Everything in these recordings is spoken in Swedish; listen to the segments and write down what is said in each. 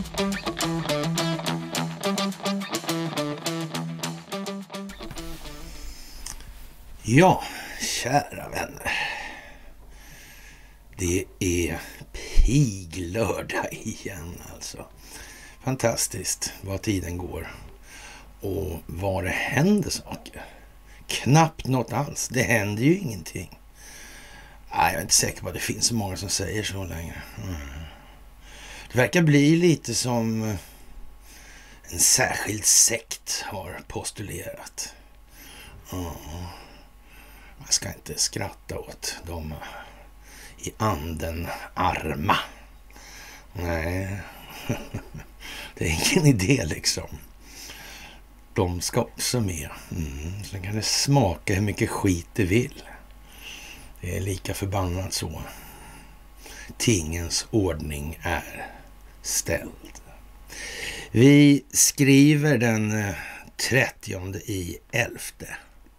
Ja, kära vänner. Det är piglördag igen alltså. Fantastiskt vad tiden går och vad det händer saker. Knappt något alls. Det händer ju ingenting. Nej, jag är inte säker på att det finns så många som säger så längre. Det verkar bli lite som en särskild sekt har postulerat. Man ska inte skratta åt dem i anden arma. Nej, det är ingen idé liksom. De ska också med. Så kan det smaka hur mycket skit det vill. Det är lika förbannat så. Tingens ordning är ställd. Vi skriver den 30/11.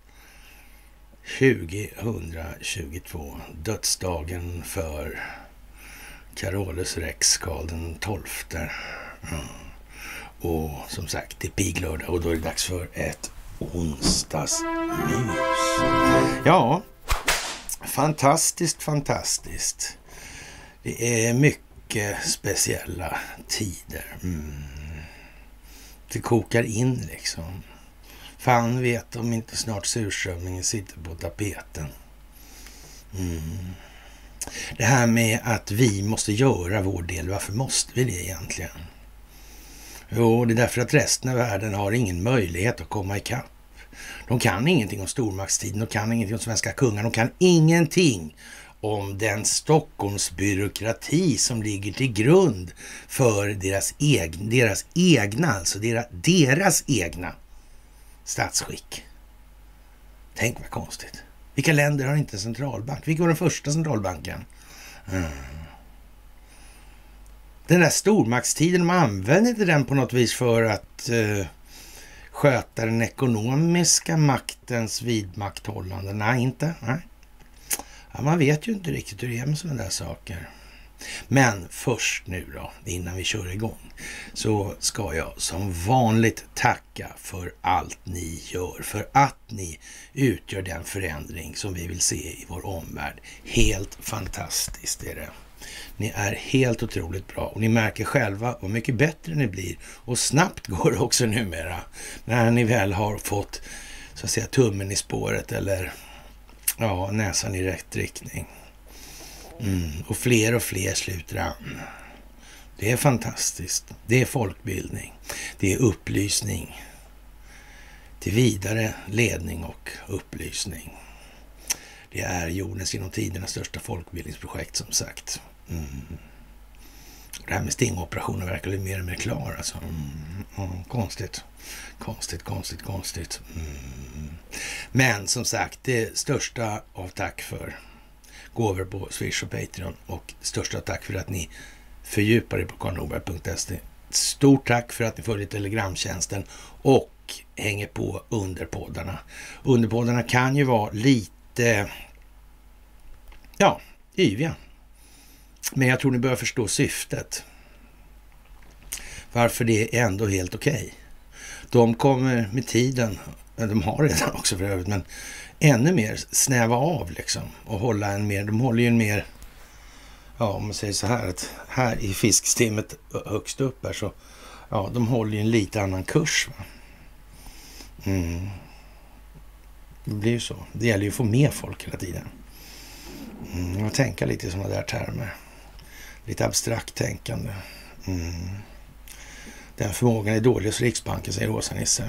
2022, dödsdagen för Carolus Rex Karl den 12. Och som sagt, det är piglördag och då är det dags för ett onsdagsmys. Ja, fantastiskt. Det är mycket speciella tider. Det kokar in liksom. Fan vet om inte snart surströmmingen sitter på tapeten. Det här med att vi måste göra vår del. Varför måste vi det egentligen? Jo, det är därför att resten av världen har ingen möjlighet att komma ikapp. De kan ingenting om stormaktstiden. De kan ingenting om svenska kungar. De kan ingenting om den Stockholmsbyråkrati som ligger till grund för deras egna statsskick. Tänk vad konstigt. Vilka länder har inte en centralbank? Vilka var den första centralbanken? Den där stormaktstiden, de använde inte den på något vis för att sköta den ekonomiska maktens vidmakthållande. Nej, inte. Nej. Ja, man vet ju inte riktigt hur det är med sådana där saker. Men först nu då, innan vi kör igång, så ska jag som vanligt tacka för allt ni gör. För att ni utgör den förändring som vi vill se i vår omvärld. Helt fantastiskt är det. Ni är helt otroligt bra och ni märker själva hur mycket bättre ni blir. Och snabbt går det också numera när ni väl har fått så att säga tummen i spåret eller näsan i rätt riktning. Och fler sluter an. Det är fantastiskt. Det är folkbildning. Det är upplysning. Till vidare ledning och upplysning. Det är jordens genom tiderna största folkbildningsprojekt som sagt. Det här med stingoperationer verkar bli mer och mer klar. Alltså. Konstigt. Men som sagt, det största av tack för gåvor på Swish och Patreon och största tack för att ni fördjupar er på karlnorberg.se. Stort tack för att ni följer telegramtjänsten och hänger på underpoddarna. Underpoddarna kan ju vara lite yviga. Men jag tror ni börjar förstå syftet. Varför det är ändå helt okej. De kommer med tiden, de har redan också för övrigt, men ännu mer snäva av liksom och hålla en mer, de håller ju en mer, om man säger så här, att här i fiskstimmet högst upp här så, de håller ju en lite annan kurs. Va? Det blir ju så. Det gäller ju att få med folk hela tiden. Och tänka lite i sådana där termer. Lite abstrakt tänkande. Den förmågan är dålig hos Riksbanken, säger Åsa-Nisse.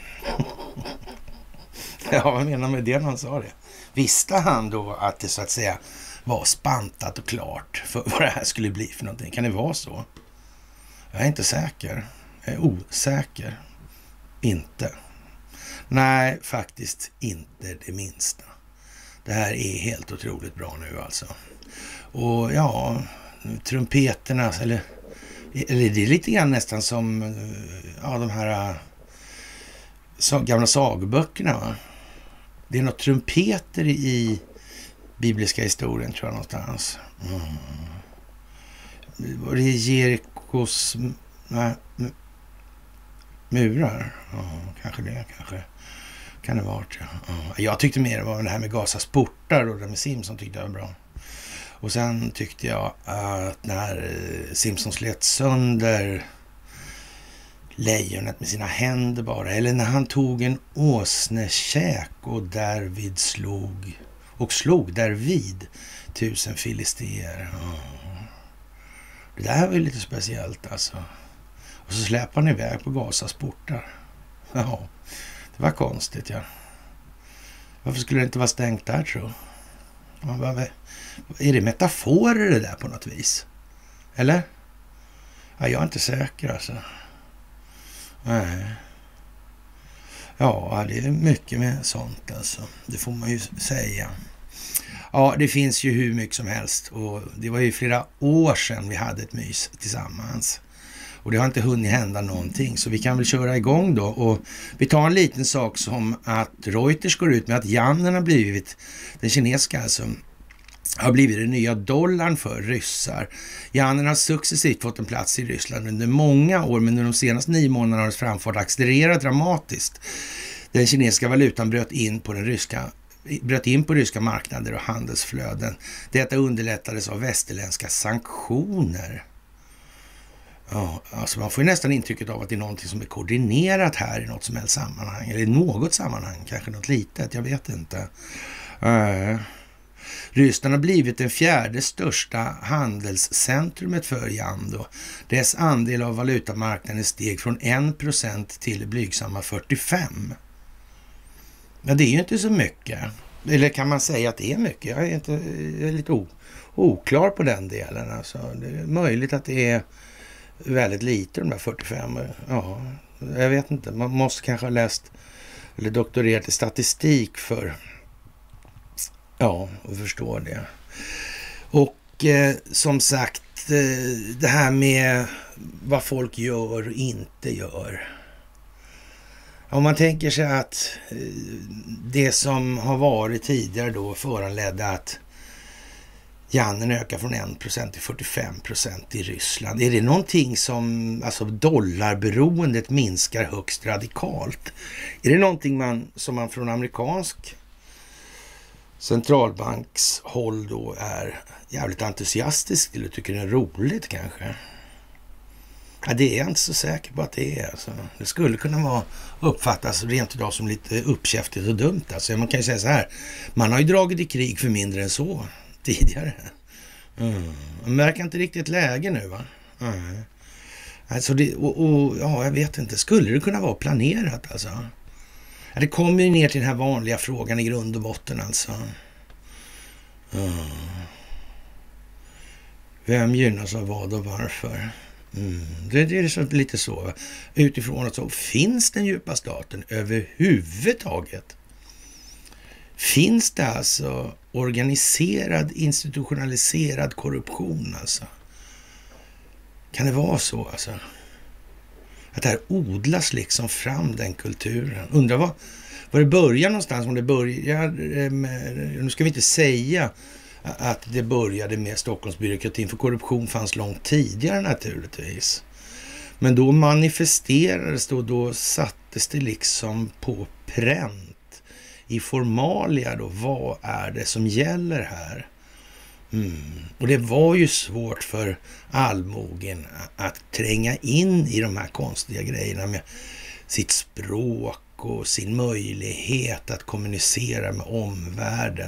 Ja, vad menar med det när han sa det? Visste han då att det så att säga var spantat och klart för vad det här skulle bli för någonting? Kan det vara så? Jag är inte säker. Jag är osäker. Inte. Nej, faktiskt inte det minsta. Det här är helt otroligt bra nu alltså. Och trumpeterna, eller det är lite grann nästan som de här gamla sagoböckerna, va? Det är något trumpeter i bibliska historien, tror jag någonstans. Det är Jerikos murar? Ja, kanske det. Kan det vara det? Ja. Jag tyckte mer det var det här med Gazas portar och det med Simpson tyckte jag var bra. Och sen tyckte jag att när Simpson slet sönder lejonet med sina händer bara, eller när han tog en åsnekäk och därvid slog därvid 1000 filister. Ja. Det där var ju lite speciellt alltså. Och så släpar han iväg på Gazas portar. Ja, det var konstigt, ja. Varför skulle det inte vara stängt där, tror jag? Är det metaforer det där på något vis? Eller? Ja, jag är inte säker alltså. Nej. Ja, det är mycket med sånt alltså. Det får man ju säga. Ja, det finns ju hur mycket som helst. Och det var ju flera år sedan vi hade ett mys tillsammans. Och det har inte hunnit hända någonting. Så vi kan väl köra igång då. Och vi tar en liten sak som att Reuters går ut med att yanen har blivit, den kinesiska alltså, har blivit den nya dollarn för ryssar. Yanen har successivt fått en plats i Ryssland under många år, men under de senaste 9 månaderna har dess framfart accelererat dramatiskt. Den kinesiska valutan bröt in på ryska marknader och handelsflöden. Detta underlättades av västerländska sanktioner. Ja, alltså man får ju nästan intrycket av att det är någonting som är koordinerat här i något som helst sammanhang. Eller i något sammanhang, kanske något litet, jag vet inte. Ryssland har blivit den 4:e största handelscentrumet för yuan då. Dess andel av valutamarknaden steg från 1% till blygsamma 45%. Ja, det är ju inte så mycket. Eller kan man säga att det är mycket? Jag är lite oklar på den delen. Alltså, det är möjligt att det är väldigt lite, de där 45. Ja, jag vet inte. Man måste kanske ha läst eller doktorerat i statistik för att förstå det. Och som sagt, det här med vad folk gör och inte gör. Om man tänker sig att det som har varit tidigare då föranledde att yanen ökar från 1% till 45% i Ryssland. Är det någonting som, alltså dollarberoendet minskar högst radikalt? Är det någonting som man från amerikansk centralbankshåll då är jävligt entusiastisk eller tycker det är roligt kanske? Ja, det är jag inte så säker på att det är. Alltså. Det skulle kunna uppfattas rent idag som lite uppkäftigt och dumt. Alltså. Man kan ju säga så här, man har ju dragit i krig för mindre än så tidigare. Man märker inte riktigt läge nu, va? Alltså jag vet inte. Skulle det kunna vara planerat alltså? Ja, det kommer ju ner till den här vanliga frågan i grund och botten alltså. Vem gynnas av vad och varför? Det är så, lite så. Utifrån att så finns den djupa staten överhuvudtaget? Finns det alltså organiserad, institutionaliserad korruption alltså? Kan det vara så alltså? Att det här odlas liksom fram den kulturen. Undrar var det börjar någonstans, om det börjar med, nu ska vi inte säga att det började med Stockholmsbyråkratin, för korruption fanns långt tidigare naturligtvis. Men då manifesterades det och då sattes det liksom på pränt i formalia då, vad är det som gäller här? Och det var ju svårt för allmogen att tränga in i de här konstiga grejerna med sitt språk och sin möjlighet att kommunicera med omvärlden.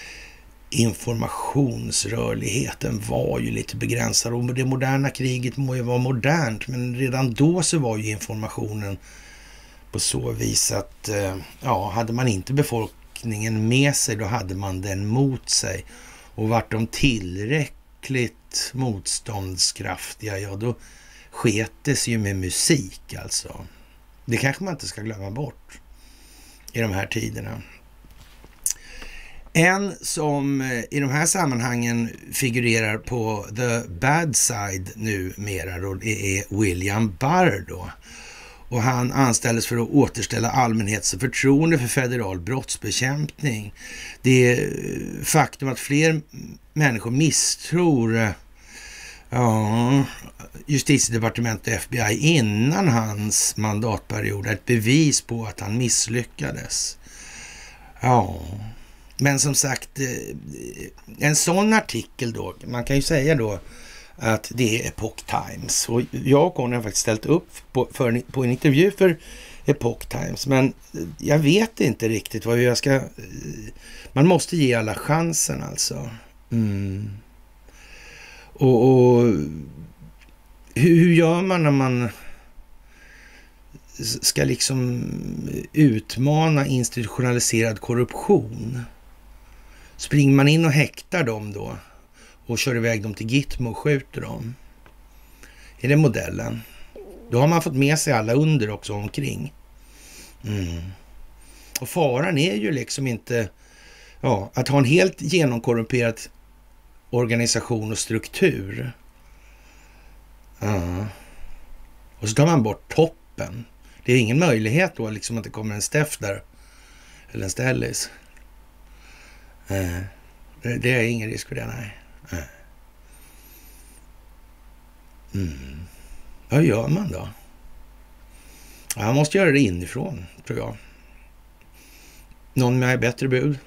Informationsrörligheten var ju lite begränsad och det moderna kriget må ju vara modernt, men redan då så var ju informationen på så vis att hade man inte befolkningen med sig, då hade man den mot sig. Och vart de tillräckligt motståndskraftiga, då sketes ju med musik alltså. Det kanske man inte ska glömma bort i de här tiderna. En som i de här sammanhangen figurerar på the bad side numera då, det är William Barr då. Och han anställdes för att återställa allmänhetens förtroende för federal brottsbekämpning. Det är faktum att fler människor misstror Ja, justitiedepartementet och FBI innan hans mandatperiod är ett bevis på att han misslyckades. Ja, men som sagt, en sån artikel då, man kan ju säga då att det är Epoch Times. Och jag och Conny har faktiskt ställt upp på en intervju för Epoch Times, men jag vet inte riktigt vad jag ska... Man måste ge alla chansen alltså. Och hur gör man när man ska liksom utmana institutionaliserad korruption? Springer man in och häktar dem då och kör iväg dem till Gitmo och skjuter dem? Är det modellen? Då har man fått med sig alla under också omkring. Och faran är ju liksom inte att ha en helt genomkorrumperad organisation och struktur. Och så tar man bort toppen. Det är ingen möjlighet då liksom att det kommer en Steff där eller en Stellis. Det är ingen risk för det, nej. Vad gör man då? Jag måste göra det inifrån, tror jag. Någon med bättre bud?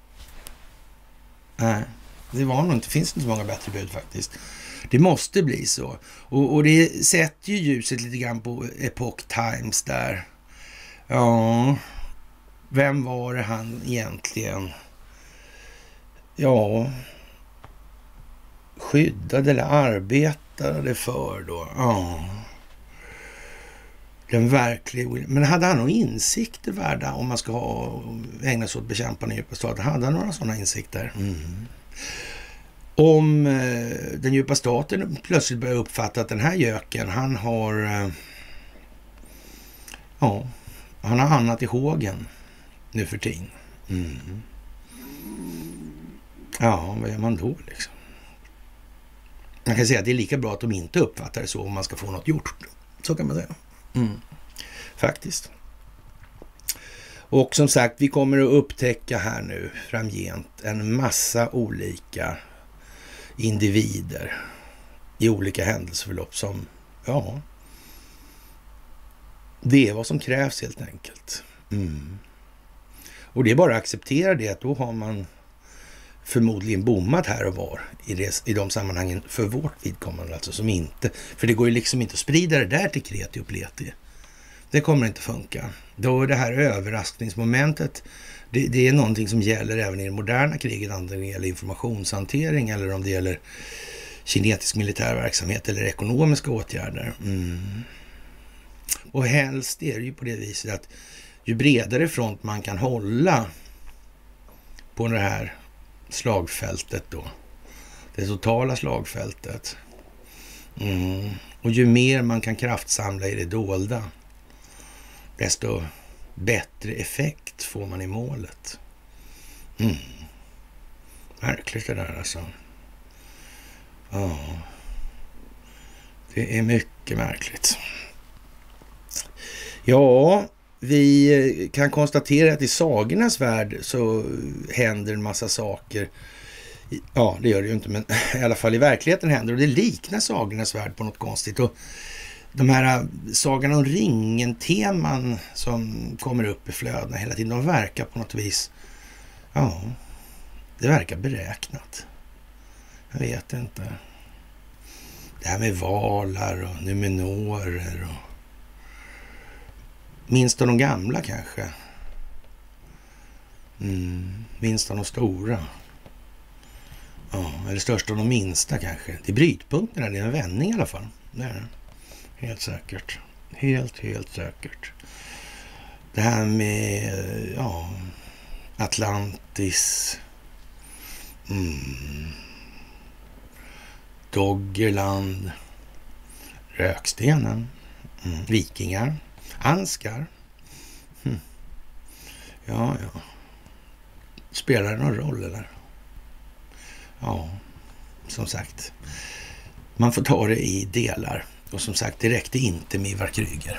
Nej, det var nog inte. Finns inte så många bättre bud faktiskt. Det måste bli så. Och det sätter ju ljuset lite grann på Epoch Times där. Ja, vem var det han egentligen? Ja, skyddade eller arbetade för då? Ja, den verkliga... Men hade han några insikter värda om man ska ägna sig åt bekämpande djupa stater? Hade han några sådana insikter? Om den djupa staten plötsligt börjar uppfatta att den här göken, han har hamnat i hågen nu för tiden. Ja, vad gör man då liksom? Man kan säga att det är lika bra att de inte uppfattar det så om man ska få något gjort. Så kan man säga. Faktiskt. Och som sagt, vi kommer att upptäcka här nu framgent en massa olika individer i olika händelseförlopp som, det är vad som krävs helt enkelt. Och det är bara att acceptera det, att då har man förmodligen bommat här och var i de sammanhangen för vårt vidkommande, alltså som inte, för det går ju liksom inte att sprida det där till kreti och pleti. Det kommer inte funka. Då är det här överraskningsmomentet, det är någonting som gäller även i det moderna kriget, antingen det gäller informationshantering eller om det gäller kinetisk militär verksamhet eller ekonomiska åtgärder. Och helst är det ju på det viset att ju bredare front man kan hålla på det här slagfältet då, det totala slagfältet, och ju mer man kan kraftsamla i det dolda, desto bättre effekt får man i målet. Märkligt det där alltså. Ja, det är mycket märkligt. Ja, vi kan konstatera att i sagornas värld så händer en massa saker. Ja, det gör det ju inte, men i alla fall i verkligheten händer, och det liknar sagornas värld på något konstigt. Och de här Sagan om ringen-teman som kommer upp i flödena hela tiden, de verkar på något vis, det verkar beräknat. Jag vet inte. Det här med valar och numenorer och minst av de gamla kanske. Minst av de stora. Ja, eller störst av de minsta kanske. Det är brytpunkterna, det är en vändning i alla fall. Det är det. Helt säkert. Helt säkert. Det här med Atlantis. Doggerland. Rökstenen. Vikingar. Anskar. Ja. Spelar det någon roll eller? Ja, som sagt. Man får ta det i delar. Och som sagt, det räckte inte med Ivar Kryger.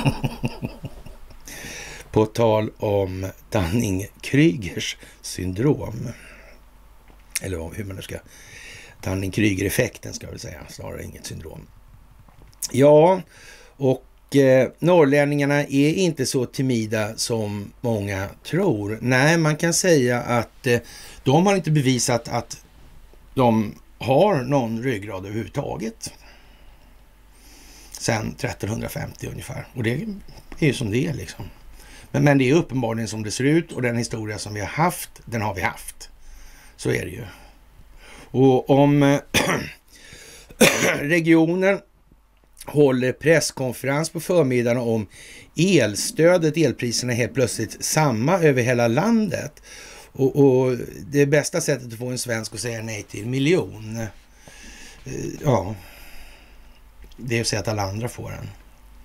På tal om Dunning-Krygers syndrom. Eller hur man nu ska Dunning-Kruger-effekten ska jag väl säga, snarare inget syndrom. Ja, och norrlänningarna är inte så timida som många tror. Nej, man kan säga att de har inte bevisat att de har någon ryggrad överhuvudtaget sedan 1350 ungefär. Och det är ju som det är liksom. Men det är uppenbarligen som det ser ut, och den historia som vi har haft, den har vi haft. Så är det ju. Och om regionen håller presskonferens på förmiddagen om elstödet, elpriserna helt plötsligt samma över hela landet. Och det bästa sättet att få en svensk att säga nej till 1 miljon, ja, det är att säga att alla andra får den.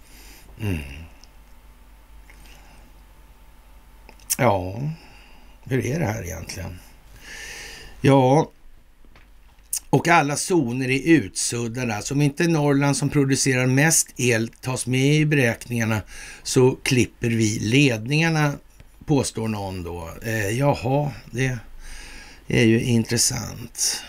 Ja, hur är det här egentligen? Ja, och alla zoner är utsuddade. Alltså om inte Norrland som producerar mest el tas med i beräkningarna, så klipper vi ledningarna, påstår någon då. Jaha, det är ju intressant.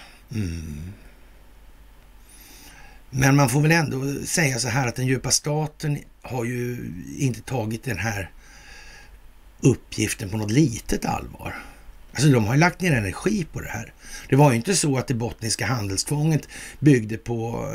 Men man får väl ändå säga så här att den djupa staten har ju inte tagit den här uppgiften på något litet allvar. Alltså de har ju lagt ner energi på det här. Det var ju inte så att det bottniska handelstvånget byggde på,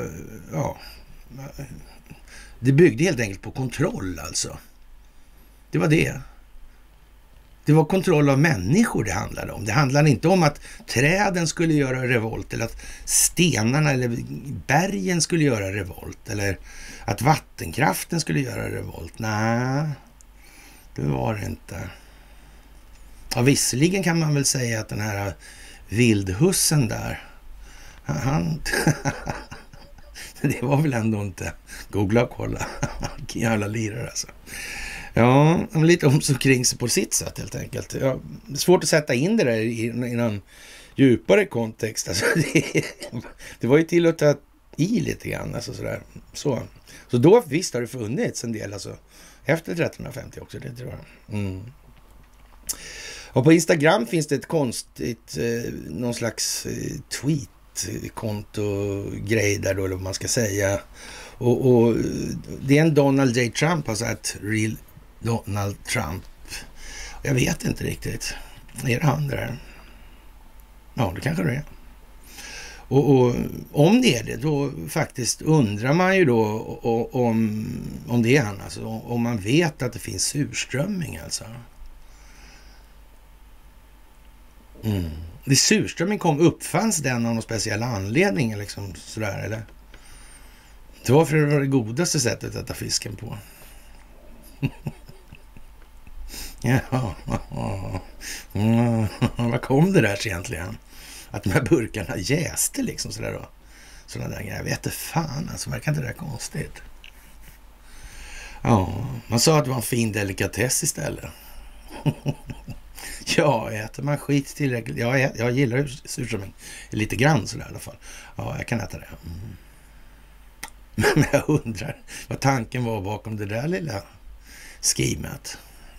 det byggde helt enkelt på kontroll alltså. Det var det. Det var kontroll av människor det handlade om. Det handlade inte om att träden skulle göra revolt, eller att stenarna eller bergen skulle göra revolt, eller att vattenkraften skulle göra revolt. Nej, det var det inte. Ja, visserligen kan man väl säga att den här vildhussen där, han det var väl ändå inte, googla och kolla, jävla lirare alltså. Ja, lite om så kring sig på sitt sätt helt enkelt. Ja, det är svårt att sätta in det där i någon djupare kontext. Alltså, det var ju till att ta i lite grann. Alltså sådär. Så då visst har det funnits en del alltså, efter 1350 också, det tror jag. Och på Instagram finns det ett konstigt, någon slags tweet-konto-grej där då, eller vad man ska säga. Och det är en Donald J. Trump, alltså ett real Donald Trump. Jag vet inte riktigt. Är det han där? Ja, det kanske det är. Och om det är det, då faktiskt undrar man ju då om det är han. Alltså, om man vet att det finns surströmming alltså. Det surströmming uppfanns den av någon speciell anledning liksom sådär, eller? Det var för det godaste sättet att äta fisken på. Ja, vad kom det där egentligen? Att de här burkarna jäste liksom sådär då. Sådana där grejer. Jag vet inte fan, alltså verkar inte det där konstigt? Ja, man sa att det var en fin delikatess istället. Ja, äter man skit tillräckligt. Jag gillar ju surströmming lite grann sådär i alla fall. Ja, jag kan äta det. Men jag undrar vad tanken var bakom det där lilla skimet.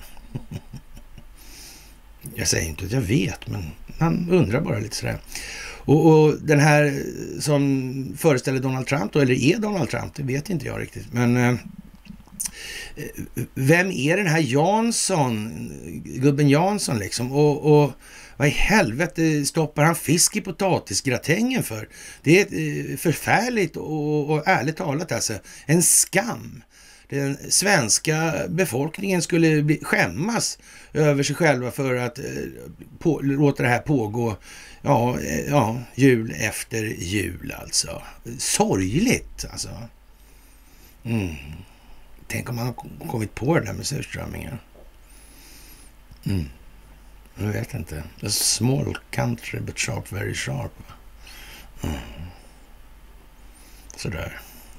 Jag säger inte att jag vet, men man undrar bara lite sådär. Och den här som föreställer Donald Trump då, eller är Donald Trump, det vet inte jag riktigt. Men vem är den här Jansson, gubben Jansson liksom? Och vad i helvete stoppar han fisk i potatisgratängen för? Det är förfärligt och ärligt talat alltså en skam. Den svenska befolkningen skulle skämmas över sig själva för att låta det här pågå jul efter jul alltså. Sorgligt alltså. Tänk om man har kommit på det där med surströmmingen. Jag vet inte. A small country but sharp, very sharp. Sådär.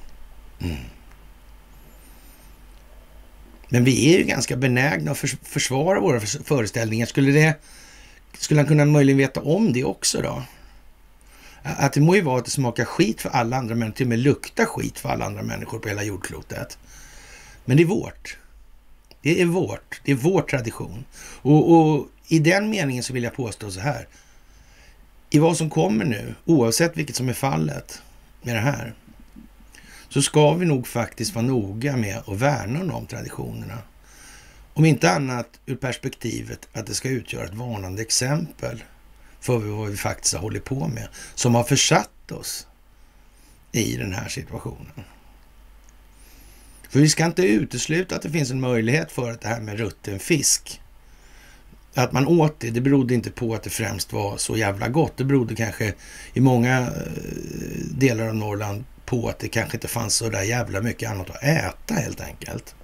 Men vi är ju ganska benägna att försvara våra föreställningar. Skulle han kunna möjligen veta om det också då? Att det må ju vara att det smakar skit för alla andra människor, till och med luktar skit för alla andra människor på hela jordklotet. Men det är vårt. Det är vår tradition. Och i den meningen så vill jag påstå så här. i vad som kommer nu, oavsett vilket som är fallet med det här, så ska vi nog faktiskt vara noga med att värna om de traditionerna. Om inte annat ur perspektivet att det ska utgöra ett varnande exempel för vad vi faktiskt har hållit på med, som har försatt oss i den här situationen. För vi ska inte utesluta att det finns en möjlighet för att det här med rutten fisk, att man åt det berodde inte på att det främst var så jävla gott. Det berodde kanske i många delar av Norrland på att det kanske inte fanns så där jävla mycket annat att äta helt enkelt.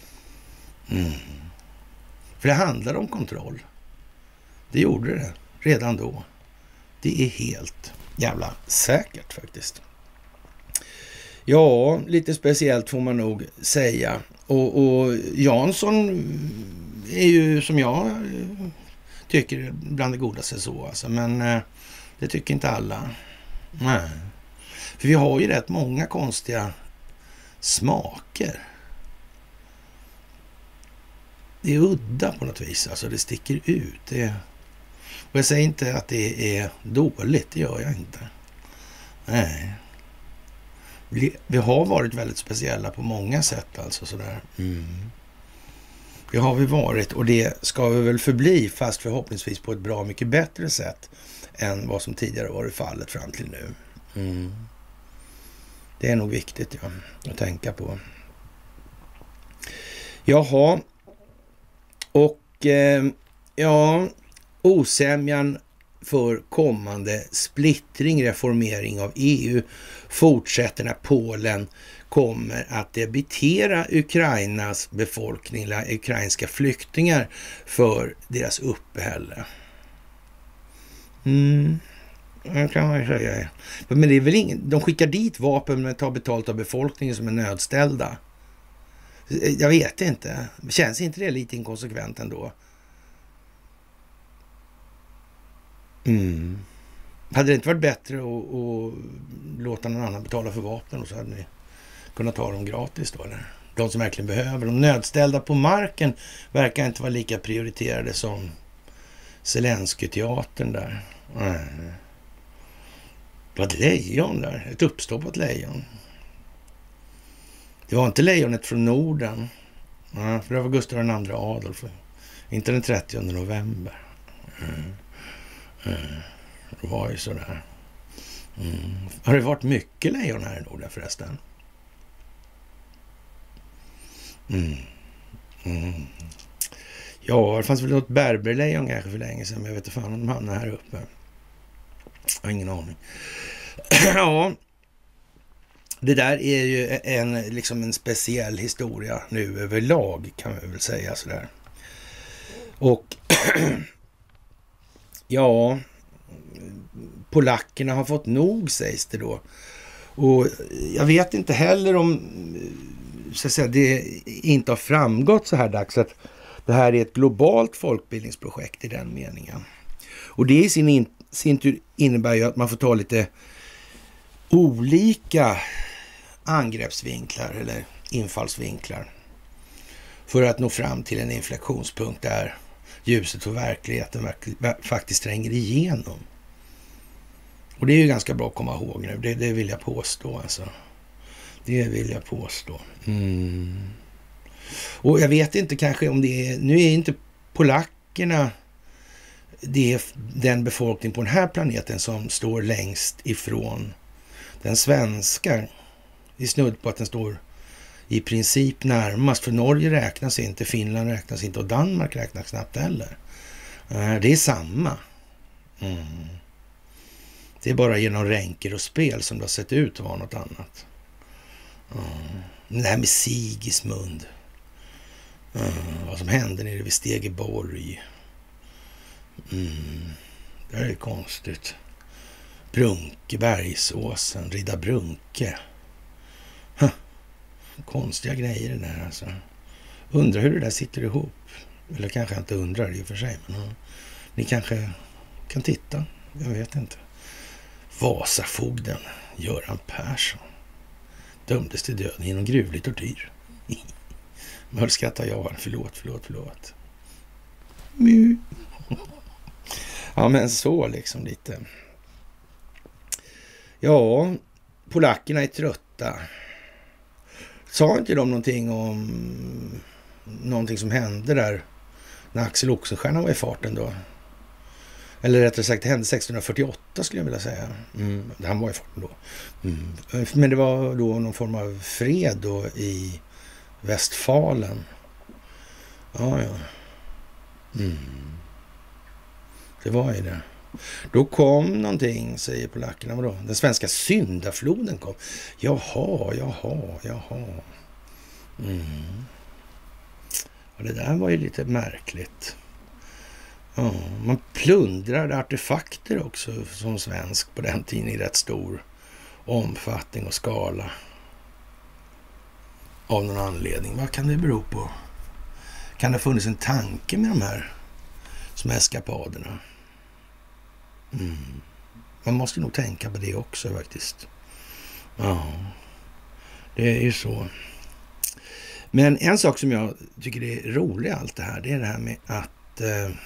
För det handlar om kontroll. Det gjorde det redan då. Det är helt jävla säkert faktiskt. Ja, lite speciellt får man nog säga. Och Jansson är ju, som jag tycker, bland det godaste så. Alltså. Men det tycker inte alla. Nej. För vi har ju rätt många konstiga smaker. Det är udda på något vis. Alltså det sticker ut. Och jag säger inte att det är dåligt. Det gör jag inte. Nej. Vi har varit väldigt speciella på många sätt. Alltså sådär. Det har vi varit. Och det ska vi väl förbli. Fast förhoppningsvis på ett bra mycket bättre sätt än vad som tidigare varit fallet fram till nu. Det är nog viktigt att tänka på. Jaha. Och osämjan för kommande splittring, reformering av EU fortsätter när Polen kommer att debitera Ukrainas befolkning, eller ukrainska flyktingar, för deras uppehälle. Det kan man ju säga. Men det är väl ingen, de skickar dit vapen men tar betalt av befolkningen som är nödställda. Jag vet inte. Känns inte det lite inkonsekvent ändå? Hade det inte varit bättre att låta någon annan betala för vapnen och så hade ni kunnat ta dem gratis då? Eller? De som verkligen behöver. De nödställda på marken verkar inte vara lika prioriterade som Zelensky-teatern där. Det var ett lejon där. Ett uppstoppat lejon. Det var inte lejonet från Norden. För det var Gustav II Adolf. Inte den 30 november. Det var ju sådär. Har det varit mycket lejon här i Norden förresten? Ja, det fanns väl något berberlejon kanske för länge sedan. Men jag vet inte fan om de hamnar här uppe. Jag har ingen aning. Ja. Det där är ju en speciell historia nu överlag, kan man väl säga sådär. Och ja, polackerna har fått nog, sägs det då. Och jag vet inte heller om, så att säga, det inte har framgått så här dags att det här är ett globalt folkbildningsprojekt i den meningen. Och det i sin tur innebär ju att man får ta lite olika angreppsvinklar eller infallsvinklar för att nå fram till en inflektionspunkt där ljuset och verkligheten faktiskt tränger igenom. Och det är ju ganska bra att komma ihåg nu. Det vill jag påstå alltså. Det vill jag påstå. Och jag vet inte kanske om det är, nu är inte polackerna det är den befolkning på den här planeten som står längst ifrån den svenska. Det är snudd på att den står i princip närmast, för Norge räknas inte, Finland räknas inte och Danmark räknas knappt heller. Det är samma. Det är bara genom ränker och spel som det har sett ut att vara något annat. Det här med Sigismund. Vad som hände nere vid Stegeborg. Det är konstigt. Brunke, Bergsåsen, Ridda Brunke. Konstiga grejer det där alltså. Undrar hur det där sitter ihop. Eller kanske inte undrar i och för sig. Men ni kanske kan titta. Jag vet inte. Vasafogden Göran Persson dömdes till döden genom gruvlig tortyr. Men skrattar jag. Förlåt. Ja men så liksom lite. Ja, polackerna är trötta. Sa inte de någonting om någonting som hände där när Axel Oxenstierna var i farten då? Eller rättare sagt, det hände 1648 skulle jag vilja säga. Han var i farten då. Men det var då någon form av fred då i Westfalen. Ja. Det var ju det. Då kom någonting, säger polackerna. Vadå? Den svenska syndafloden kom. Jaha. Och det där var ju lite märkligt. Ja, man plundrade artefakter också som svensk på den tiden i rätt stor omfattning och skala. Av någon anledning. Vad kan det bero på? Kan det ha funnits en tanke med de här som eskapaderna? Man måste nog tänka på det också faktiskt. Ja, det är ju så. Men en sak som jag tycker är rolig i allt det här, det är det här med att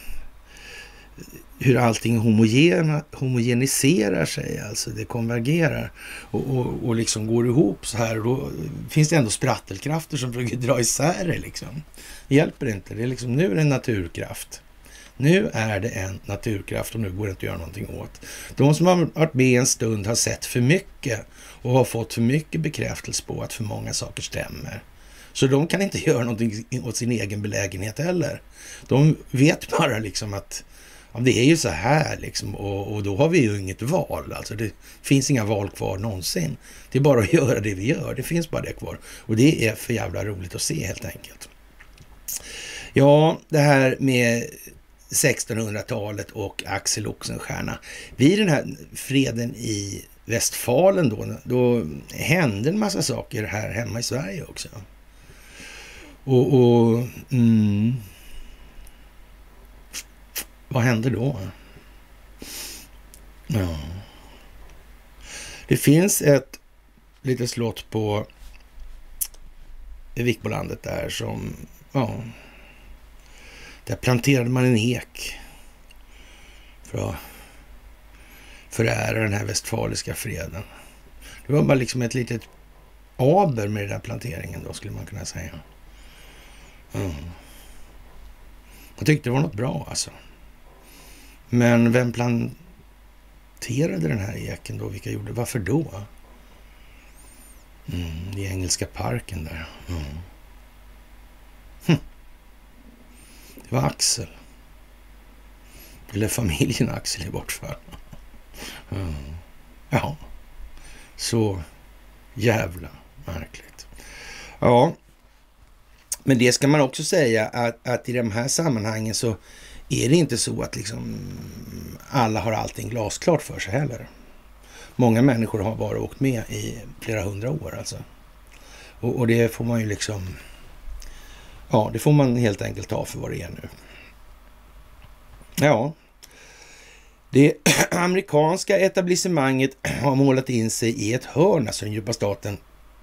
hur allting homogeniserar sig, alltså det konvergerar och liksom går ihop så här, och då finns det ändå sprattelkrafter som försöker dra isär det liksom. Det hjälper inte, det är liksom, nu är det en naturkraft. Nu är det en naturkraft och nu går det inte att göra någonting åt. De som har varit med en stund har sett för mycket och har fått för mycket bekräftelse på att för många saker stämmer. Så de kan inte göra någonting åt sin egen belägenhet heller. De vet bara liksom att ja, det är ju så här liksom, och då har vi ju inget val. Alltså det finns inga val kvar någonsin. Det är bara att göra det vi gör. Det finns bara det kvar. Och det är för jävla roligt att se helt enkelt. Ja, det här med 1600-talet och Axel Oxenstierna. Vid den här freden i Westfalen då hände en massa saker här hemma i Sverige också. Vad hände då? Ja. Det finns ett litet slott på Vikbolandet där som, ja, där planterade man en ek för att förära den här västfaliska freden. Det var bara liksom ett litet aber med den där planteringen då, skulle man kunna säga. Jag tyckte det var något bra alltså. Men vem planterade den här eken då? Vilka gjorde? Varför då? I Engelska parken där. Det var Axel. Eller familjen Axel i vart fall. Ja. Så jävla märkligt. Ja. Men det ska man också säga att i de här sammanhangen så är det inte så att liksom alla har allting glasklart för sig heller. Många människor har bara åkt med i flera 100 år alltså. Och det får man ju liksom, ja, det får man helt enkelt ta för vad det är nu. Ja, det amerikanska etablissemanget har målat in sig i ett hörn, alltså den djupa staten,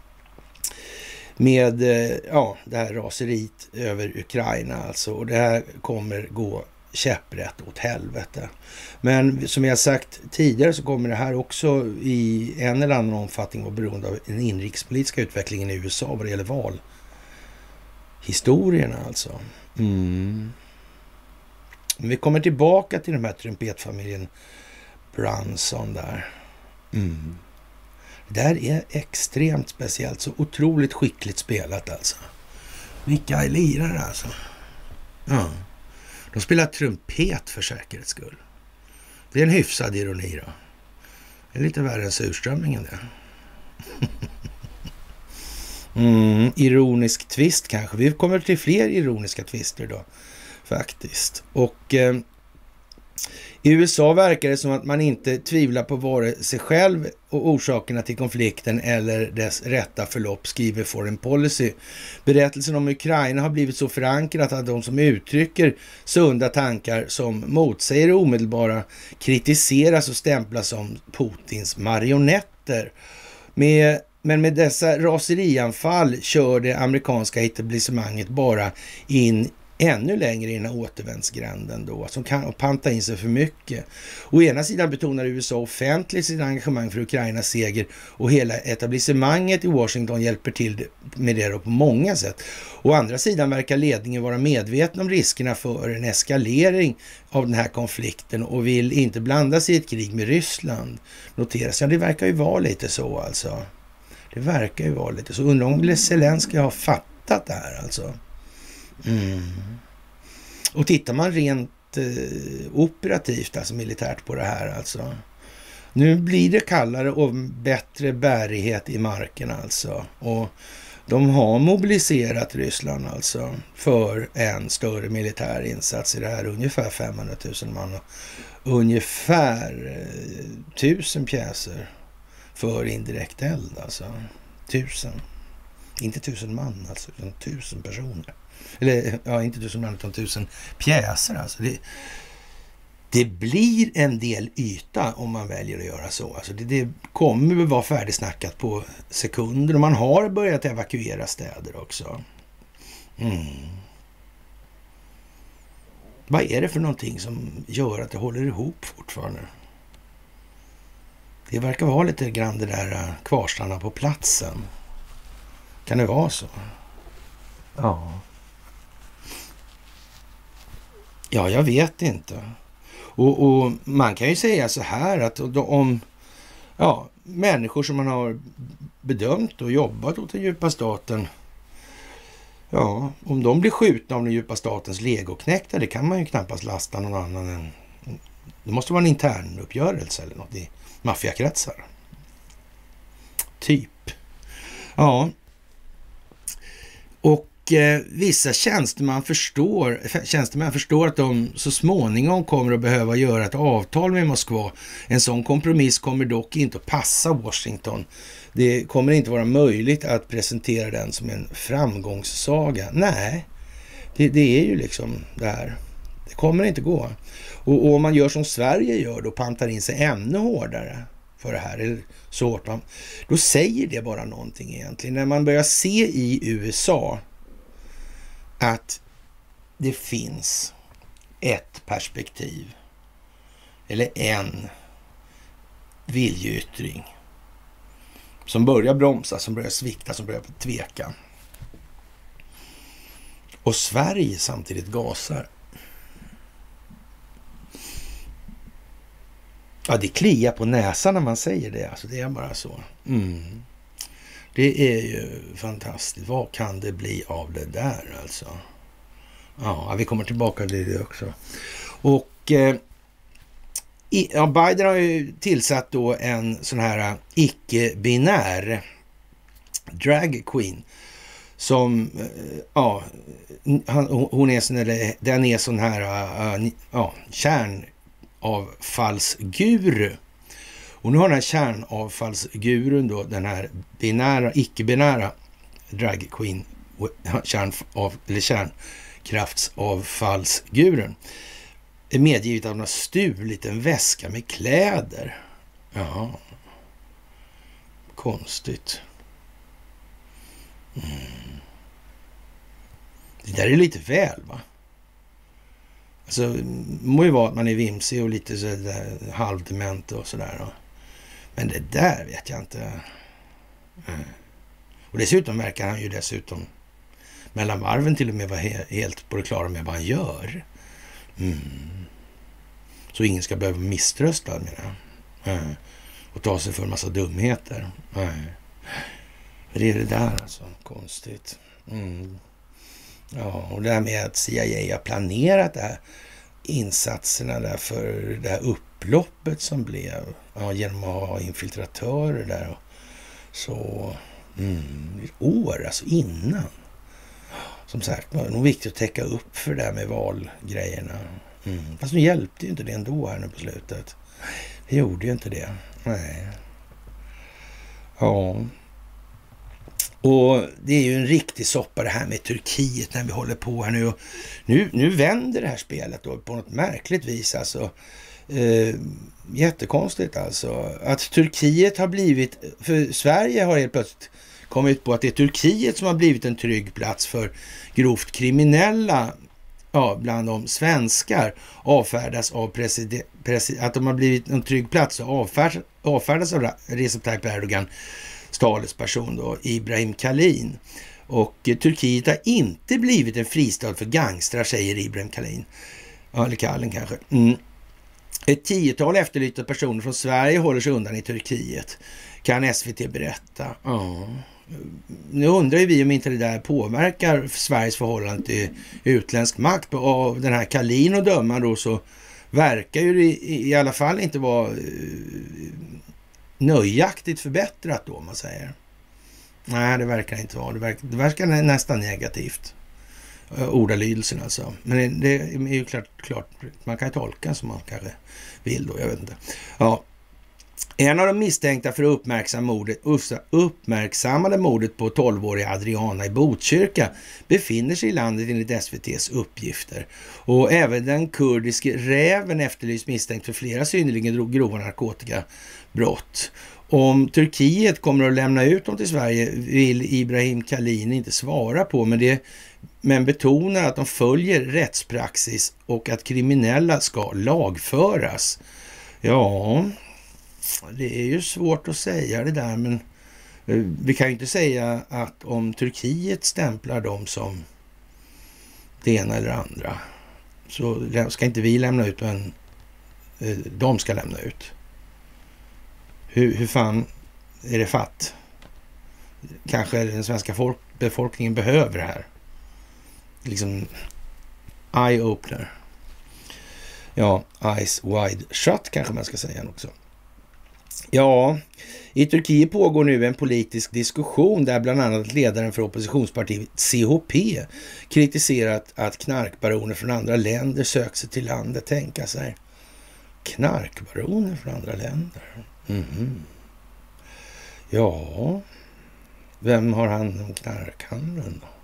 med det här raseriet över Ukraina alltså. Och det här kommer gå käpprätt åt helvete. Men som jag sagt tidigare så kommer det här också i en eller annan omfattning vara beroende av den inrikespolitiska utvecklingen i USA vad det gäller valhistorierna alltså. Vi kommer tillbaka till den här trumpetfamiljen Brunson där. Det där är extremt speciellt, så otroligt skickligt spelat alltså. Vilka är lirare alltså. Ja. De spelar trumpet för säkerhets skull. Det är en hyfsad ironi då. Det är lite värre än surströmmingen det. Ironisk twist kanske. Vi kommer till fler ironiska twister då. Faktiskt. Och i USA verkar det som att man inte tvivlar på vare sig själv och orsakerna till konflikten eller dess rätta förlopp, skriver Foreign Policy. Berättelsen om Ukraina har blivit så förankrat att de som uttrycker sunda tankar som motsäger det omedelbara kritiseras och stämplas som Putins marionetter. Men med dessa raserianfall kör det amerikanska etablissemanget bara in ännu längre i den här återvändsgränden då, som kan panta in sig för mycket. Å ena sidan betonar USA offentligt sitt engagemang för Ukrainas seger och hela etablissemanget i Washington hjälper till med det då på många sätt. Å andra sidan verkar ledningen vara medveten om riskerna för en eskalering av den här konflikten och vill inte blanda sig i ett krig med Ryssland. Noteras. Ja, det verkar ju vara lite så alltså. Det verkar ju vara lite så. Undrar om Zelenskyj har fattat det här alltså. Och tittar man rent operativt, alltså militärt på det här alltså. Nu blir det kallare och bättre bärighet i marken alltså. Och de har mobiliserat Ryssland alltså för en större militär insats i det här. Ungefär 500 000 man och ungefär 1000 pjäser för indirekt eld alltså. 1000. Inte 1000 man alltså, utan 1000 personer. Eller ja, inte 1000 man utan 1000 pjäser alltså. Det blir en del yta om man väljer att göra så. Alltså det kommer att vara färdigsnackat på sekunder och man har börjat evakuera städer också. Vad är det för någonting som gör att det håller ihop fortfarande? Det verkar vara lite grann det där kvarstanna på platsen. Kan det vara så? Ja. Ja, jag vet inte. Och man kan ju säga så här att om människor som man har bedömt och jobbat åt den djupa staten, ja, om de blir skjutna av den djupa statens legoknäckta, det kan man ju knappast lasta någon annan än. Det måste vara en intern uppgörelse eller något i maffiakretsar. Typ. Ja. Och vissa tjänstemän förstår att de så småningom kommer att behöva göra ett avtal med Moskva. En sån kompromiss kommer dock inte att passa Washington. Det kommer inte vara möjligt att presentera den som en framgångssaga. Nej, det är ju liksom det här. Det kommer inte gå. Och om man gör som Sverige gör då, pantar in sig ännu hårdare för det här, eller så hårt, då säger det bara någonting egentligen. När man börjar se i USA att det finns ett perspektiv eller en viljeyttring som börjar bromsa, som börjar svikta, som börjar tveka. Och Sverige samtidigt gasar. Ja, det kliar på näsan när man säger det. Alltså det är bara så. Det är ju fantastiskt. Vad kan det bli av det där alltså? Ja, vi kommer tillbaka till det också. Och Biden har ju tillsatt då en sån här icke-binär drag queen som, hon är sån, eller den är sån här kärnavfallsguru. Och nu har den här kärnavfallsgurun då, den här icke-binära drag queen, kärnkraftsavfallsgurun, är medgivet att hon har stulit en väska med kläder. Ja, konstigt. Det där är lite väl, va? Alltså, det må ju vara att man är vimsig och lite så där halvdement och sådär. Men det där vet jag inte. Och dessutom verkar han ju dessutom mellan varven till och med vara helt på det klara med vad han gör. Så ingen ska behöva misströsta, menar jag. Och ta sig för en massa dumheter. Det är det där alltså, konstigt. Ja, och det här med att CIA har planerat det här insatserna där för det här upploppet som blev, genom att ha infiltratörer där och så ett år alltså innan. Som sagt, det var nog viktigt att täcka upp för det där med valgrejerna. Fast nu hjälpte ju inte det ändå här nu på slutet. Det gjorde ju inte det. Nej. Ja. Och det är ju en riktig soppa det här med Turkiet när vi håller på här nu. Och nu vänder det här spelet då på något märkligt vis. Alltså, jättekonstigt alltså. Att Turkiet har blivit, för Sverige har helt plötsligt kommit på att det är Turkiet som har blivit en trygg plats för grovt kriminella bland de svenskar avfärdas av att de har blivit en trygg plats och avfärdas av Recep Tayyip Erdogan, talesperson då, Ibrahim Kalin. Och Turkiet har inte blivit en fristad för gangstrar, säger Ibrahim Kalin. Eller Kalin kanske. Ett 10-tal efterlysta personer från Sverige håller sig undan i Turkiet, kan SVT berätta. Nu undrar ju vi om inte det där påverkar Sveriges förhållande till utländsk makt. Och av den här Kalin och döma då, så verkar ju det i alla fall inte vara nöjaktigt förbättrat då, om man säger. Nej, det verkar inte vara. Det verkar nästan negativt. Ordalydelsen alltså. Men det är ju klart man kan tolka som man kanske vill då, jag vet inte. Ja. En av de misstänkta för uppmärksammade mordet på 12-åriga Adriana i Botkyrka befinner sig i landet enligt SVT:s uppgifter. Och även den kurdiske räven efterlyst misstänkt för flera synnerligen grova narkotikabrott. Om Turkiet kommer att lämna ut dem till Sverige vill Ibrahim Kalin inte svara på, men betonar att de följer rättspraxis och att kriminella ska lagföras. Ja, det är ju svårt att säga det där, men vi kan ju inte säga att om Turkiet stämplar dem som det ena eller andra, så ska inte vi lämna ut, men de ska lämna ut. Hur fan är det fatt? Kanske den svenska befolkningen behöver det här. Liksom eye-opener. Ja, eyes wide shut kanske man ska säga också. Ja, i Turkiet pågår nu en politisk diskussion där bland annat ledaren för oppositionspartiet CHP kritiserat att knarkbaroner från andra länder söker sig till landet. Tänka sig. Knarkbaroner från andra länder. Ja, vem har hand om knarkhandeln då?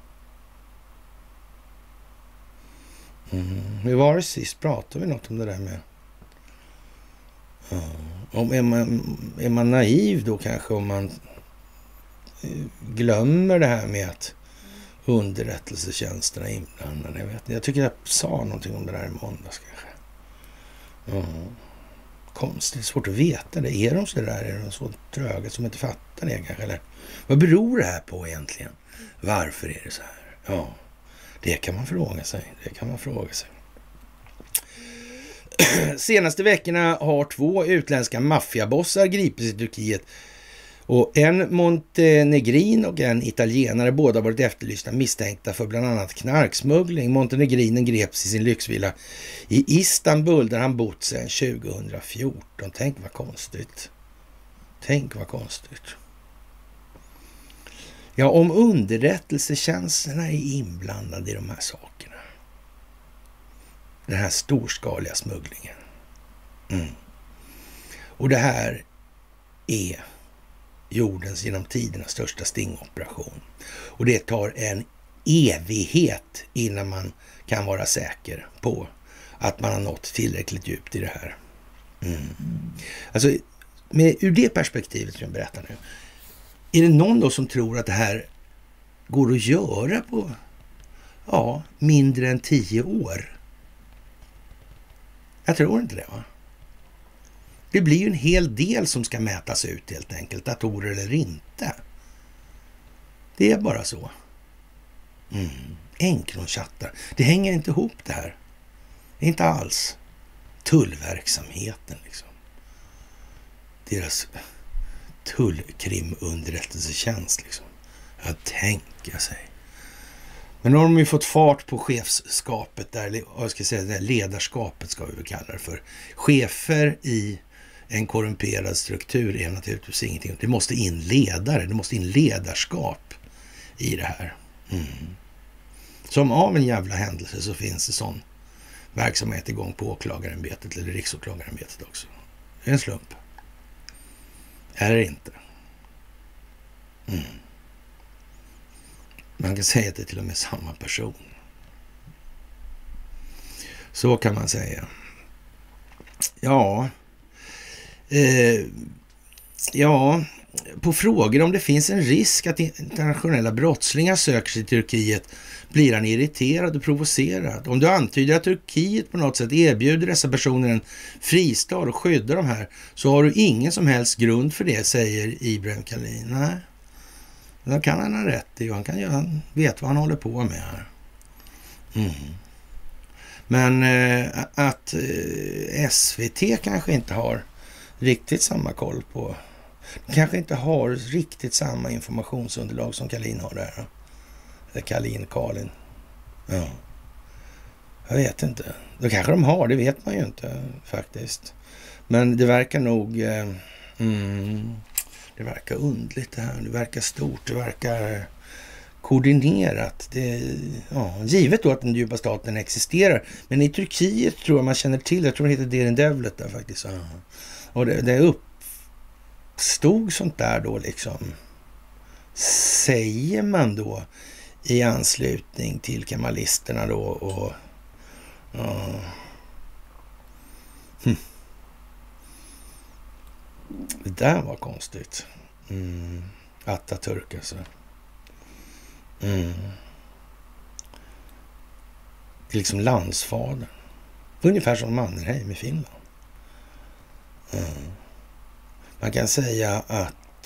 Hur var det sist? Pratade vi något om det där med? Är man naiv då kanske om man glömmer det här med att underrättelsetjänsterna är inblandade? Jag vet inte. Jag tycker jag sa någonting om det där i måndags kanske. Konstigt, svårt att veta det. Är de så där? Är de så tröga som inte fattar det kanske? Eller vad beror det här på egentligen? Varför är det så här? Ja, det kan man fråga sig. Senaste veckorna har 2 utländska maffiabossar gripits i Turkiet. Och en montenegrin och en italienare, båda varit efterlysta misstänkta för bland annat knarksmuggling. Montenegrinen greps i sin lyxvilla i Istanbul där han bott sedan 2014. Tänk vad konstigt. Ja, om underrättelsetjänsterna är inblandade i de här sakerna. Den här storskaliga smugglingen. Och det här är jordens genom tiderna största stingoperation. Och det tar en evighet innan man kan vara säker på att man har nått tillräckligt djupt i det här. Alltså, ur det perspektivet som jag berättar nu. Är det någon då som tror att det här går att göra på mindre än 10 år? Jag tror inte det, va? Det blir ju en hel del som ska mätas ut helt enkelt. Datorer eller inte. Det är bara så. Encronchattar. Det hänger inte ihop det här. Inte alls. Tullverksamheten liksom. Deras tullkrimunderrättelsetjänst liksom. Jag tänker sig. Men nu har de ju fått fart på chefskapet där, jag ska säga det ledarskapet ska vi väl kalla det för. Chefer i en korrumperad struktur är naturligtvis ingenting. Det måste in ledare, det måste in ledarskap i det här. Som av en jävla händelse så finns det sån verksamhet igång på åklagarämbetet eller riksåklagarämbetet också. Det är en slump. Eller inte. Man kan säga att det är till och med samma person. Så kan man säga. Ja. på frågor om det finns en risk att internationella brottslingar söker sig till Turkiet blir han irriterad och provocerad. Om du antyder att Turkiet på något sätt erbjuder dessa personer en fristad och skyddar dem här, så har du ingen som helst grund för det, säger Ibrahim Kalin. Nej, då kan han ha rätt i, och han vet vad han håller på med här. Men att SVT kanske inte har riktigt samma koll på, kanske inte har riktigt samma informationsunderlag som Kalin har där. Eller Kalin. Ja. Jag vet inte. Då kanske de har, det vet man ju inte faktiskt. Men det verkar nog... det verkar undligt det här. Det verkar stort. Det verkar koordinerat. Givet då att den djupa staten existerar. Men i Turkiet tror jag man känner till. Jag tror det heter Derin Devlet där faktiskt. Och det uppstod sånt där då liksom. Säger man då i anslutning till kemalisterna då och det där var konstigt. Atatürk alltså. Det är liksom landsfader. Ungefär som Mannerheim i Finland. Man kan säga att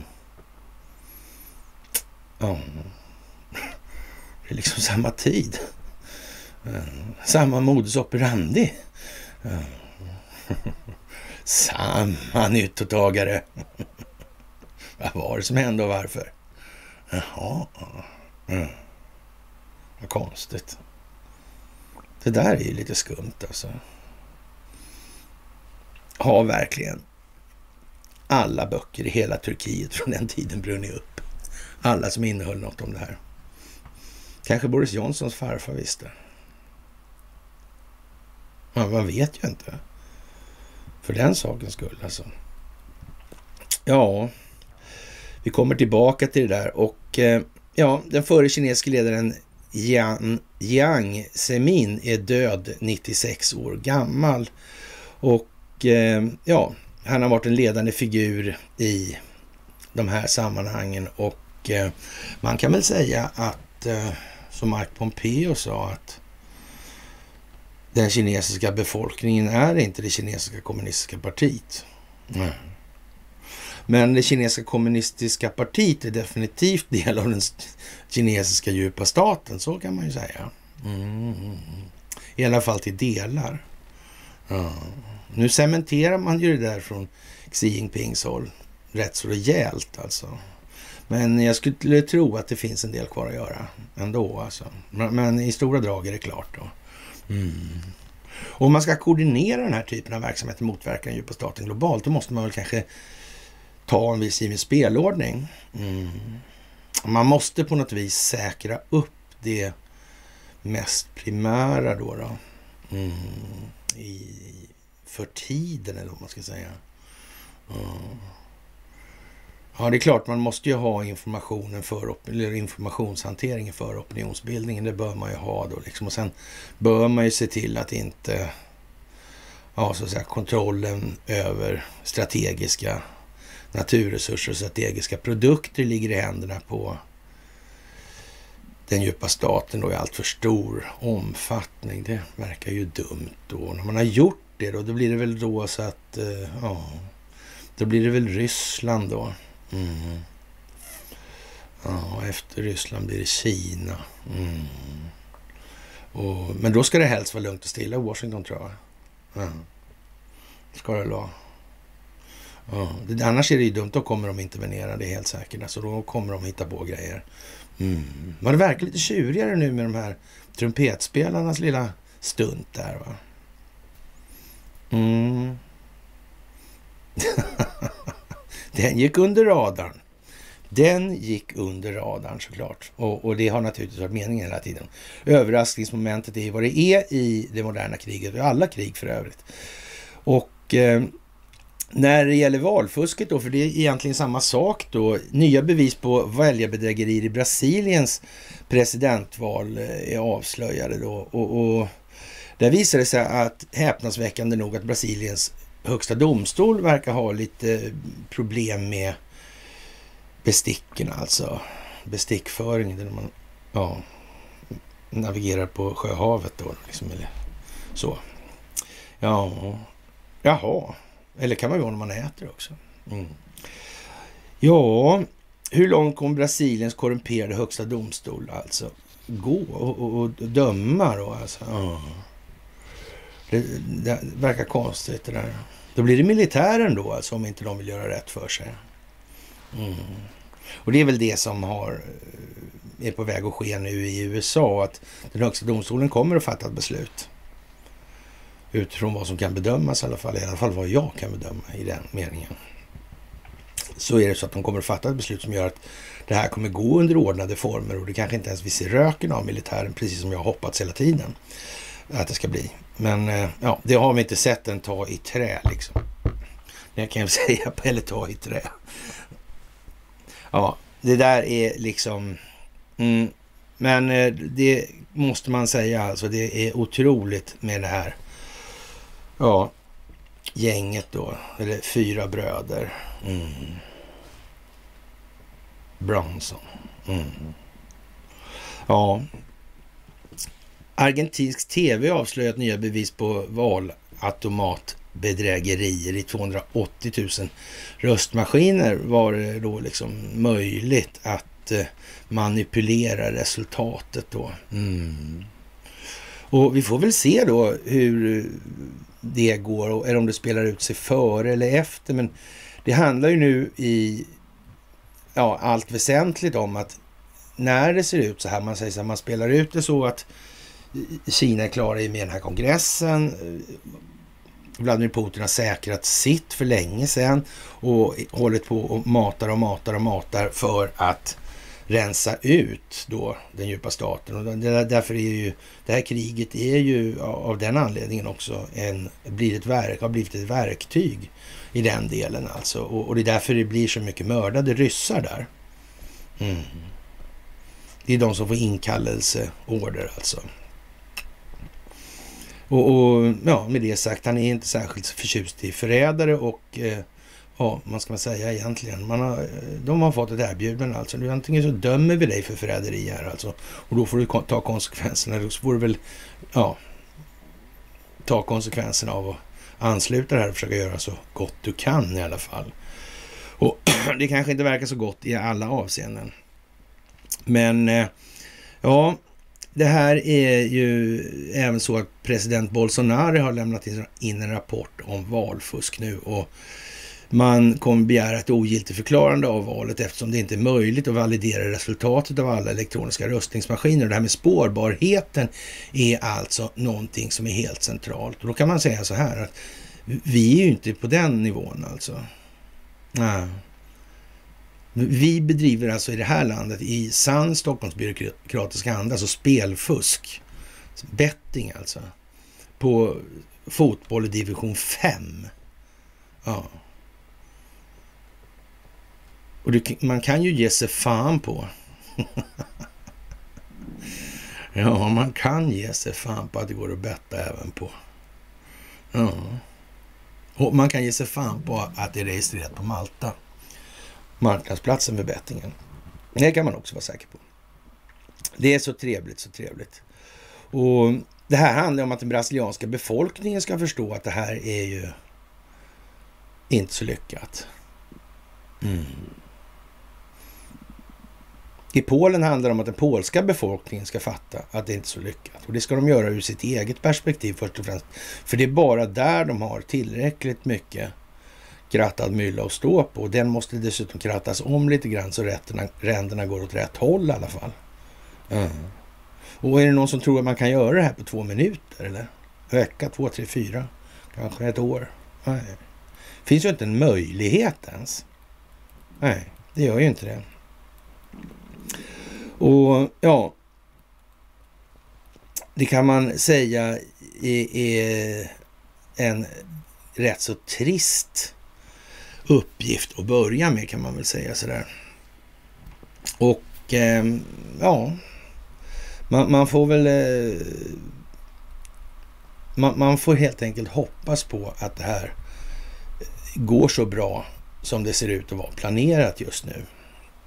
det är liksom samma tid. Samma modus operandi. Samma nyttotagare. Vad var det som hände och varför? Jaha. Vad konstigt. Det där är ju lite skumt alltså. Har verkligen alla böcker i hela Turkiet från den tiden brunnit upp? Alla som innehöll något om det här. Kanske Boris Johnsons farfar visste. Man vet ju inte. För den sakens skull alltså. Ja, vi kommer tillbaka till det där. Och den förre kinesiska ledaren Jiang Zemin är död, 96 år gammal. Och han har varit en ledande figur i de här sammanhangen. Och man kan väl säga att, som Mike Pompeo sa, att den kinesiska befolkningen är inte det kinesiska kommunistiska partiet. Men det kinesiska kommunistiska partiet är definitivt del av den kinesiska djupa staten, så kan man ju säga. I alla fall till delar. Nu cementerar man ju det där från Xi Jinpings håll rätt så rejält alltså. Men jag skulle tro att det finns en del kvar att göra ändå alltså. Men i stora drag är det klart då. Om man ska koordinera den här typen av verksamhet och motverka den djupa staten globalt, då måste man väl kanske ta en viss given spelordning. Man måste på något vis säkra upp det mest primära då. För tiden, eller vad man ska säga. Ja, det är klart, man måste ju ha informationen eller informationshanteringen för opinionsbildningen. Det bör man ju ha då liksom. Och sen bör man ju se till att inte så att säga, kontrollen över strategiska naturresurser och strategiska produkter ligger i händerna på den djupa staten då i allt för stor omfattning. Det verkar ju dumt då. När man har gjort det då blir det väl då så att då blir det väl Ryssland då. Efter Ryssland blir det Kina. Men då ska det helst vara lugnt och stilla i Washington, tror jag. Ska det vara. Annars är det ju dumt, då kommer de intervenera, det är helt säkert. Alltså då kommer de hitta på grejer. Men det verkar lite tjurigare nu med de här trumpetspelarnas lilla stunt där, va? Den gick under radarn. Den gick under radarn såklart. Och det har naturligtvis varit meningen hela tiden. Överraskningsmomentet är vad det är i det moderna kriget och alla krig för övrigt. Och när det gäller valfusket då, för det är egentligen samma sak då. Nya bevis på väljarbedrägerier i Brasiliens presidentval är avslöjade då. Och där visar det sig att häpnadsväckande nog att Brasiliens högsta domstol verkar ha lite problem med besticken alltså. Bestickföring där man navigerar på sjöhavet då liksom, eller så. Ja, jaha. Eller kan man gå när man äter också. Ja, hur långt kommer Brasiliens korrumperade högsta domstol alltså gå och döma då alltså? Det verkar konstigt det där. Då blir det militären då alltså, om inte de vill göra rätt för sig. Och det är väl det som är på väg att ske nu i USA, att den högsta domstolen kommer att fatta ett beslut utifrån vad som kan bedömas i alla fall vad jag kan bedöma i den meningen. Så är det så att de kommer att fatta ett beslut som gör att det här kommer gå under ordnade former, och det kanske inte ens vi ser röken av militären, precis som jag har hoppats hela tiden att det ska bli. Men ja, det har vi inte sett en ta i trä liksom. Det kan jag säga, eller ta i trä. Ja, det där är liksom... men det måste man säga alltså, det är otroligt med det här. Ja, gänget då, eller 4 bröder. Bronson. Ja. Argentinsk tv avslöjat nya bevis på valautomatbedrägerier i 280 000 röstmaskiner. Var det då liksom möjligt att manipulera resultatet då. Och vi får väl se då hur det går, eller om det spelar ut sig före eller efter. Men det handlar ju nu i allt väsentligt om att när det ser ut så här, man säger så här, man spelar ut det så att Kina är klara med den här kongressen. Vladimir Putin har säkrat sitt för länge sedan och hållit på och matar för att rensa ut då den djupa staten. Och därför är ju det här kriget är ju av den anledningen också har blivit ett verktyg i den delen alltså. Och det är därför det blir så mycket mördade ryssar där. Det är de som får inkallelseorder alltså. Och med det sagt, han är inte särskilt förtjust i förrädare och man ska säga egentligen. De har fått ett erbjudande alltså. Du, antingen så dömer vi dig för förräderi här alltså. Och då får du ta konsekvenserna. Då får du väl ta konsekvenserna av att ansluta det här och försöka göra så gott du kan i alla fall. Och det kanske inte verkar så gott i alla avseenden. Men det här är ju även så att president Bolsonaro har lämnat in en rapport om valfusk nu, och man kommer begära ett ogiltigförklarande av valet eftersom det inte är möjligt att validera resultatet av alla elektroniska röstningsmaskiner. Det här med spårbarheten är alltså någonting som är helt centralt. Och då kan man säga så här att vi är ju inte på den nivån alltså. Nej. Vi bedriver alltså i det här landet i sann Stockholmsbyråkratiska anda, alltså spelfusk, betting alltså, på fotboll i division 5. Ja. Och man kan ju ge sig fan på. Ja, man kan ge sig fan på att det går att betta även på. Ja. Och man kan ge sig fan på att det är registrerat på Malta. Marknadsplatsen för bettingen. Det kan man också vara säker på. Det är så trevligt. Och det här handlar om att den brasilianska befolkningen ska förstå att det här är ju inte så lyckat. I Polen handlar det om att den polska befolkningen ska fatta att det inte är så lyckat. Och det ska de göra ur sitt eget perspektiv först och främst. För det är bara där de har tillräckligt mycket krattad mylla att stå på. Och den måste dessutom krattas om lite grann så ränderna går åt rätt håll i alla fall. Och är det någon som tror att man kan göra det här på 2 minuter eller? Vecka, 2, 3, 4, kanske ett år? Nej. Finns ju inte en möjlighet ens. Nej, det gör ju inte det. Och det kan man säga är en rätt så trist uppgift att börja med, kan man väl säga sådär. Och man får väl man får helt enkelt hoppas på att det här går så bra som det ser ut att vara planerat just nu.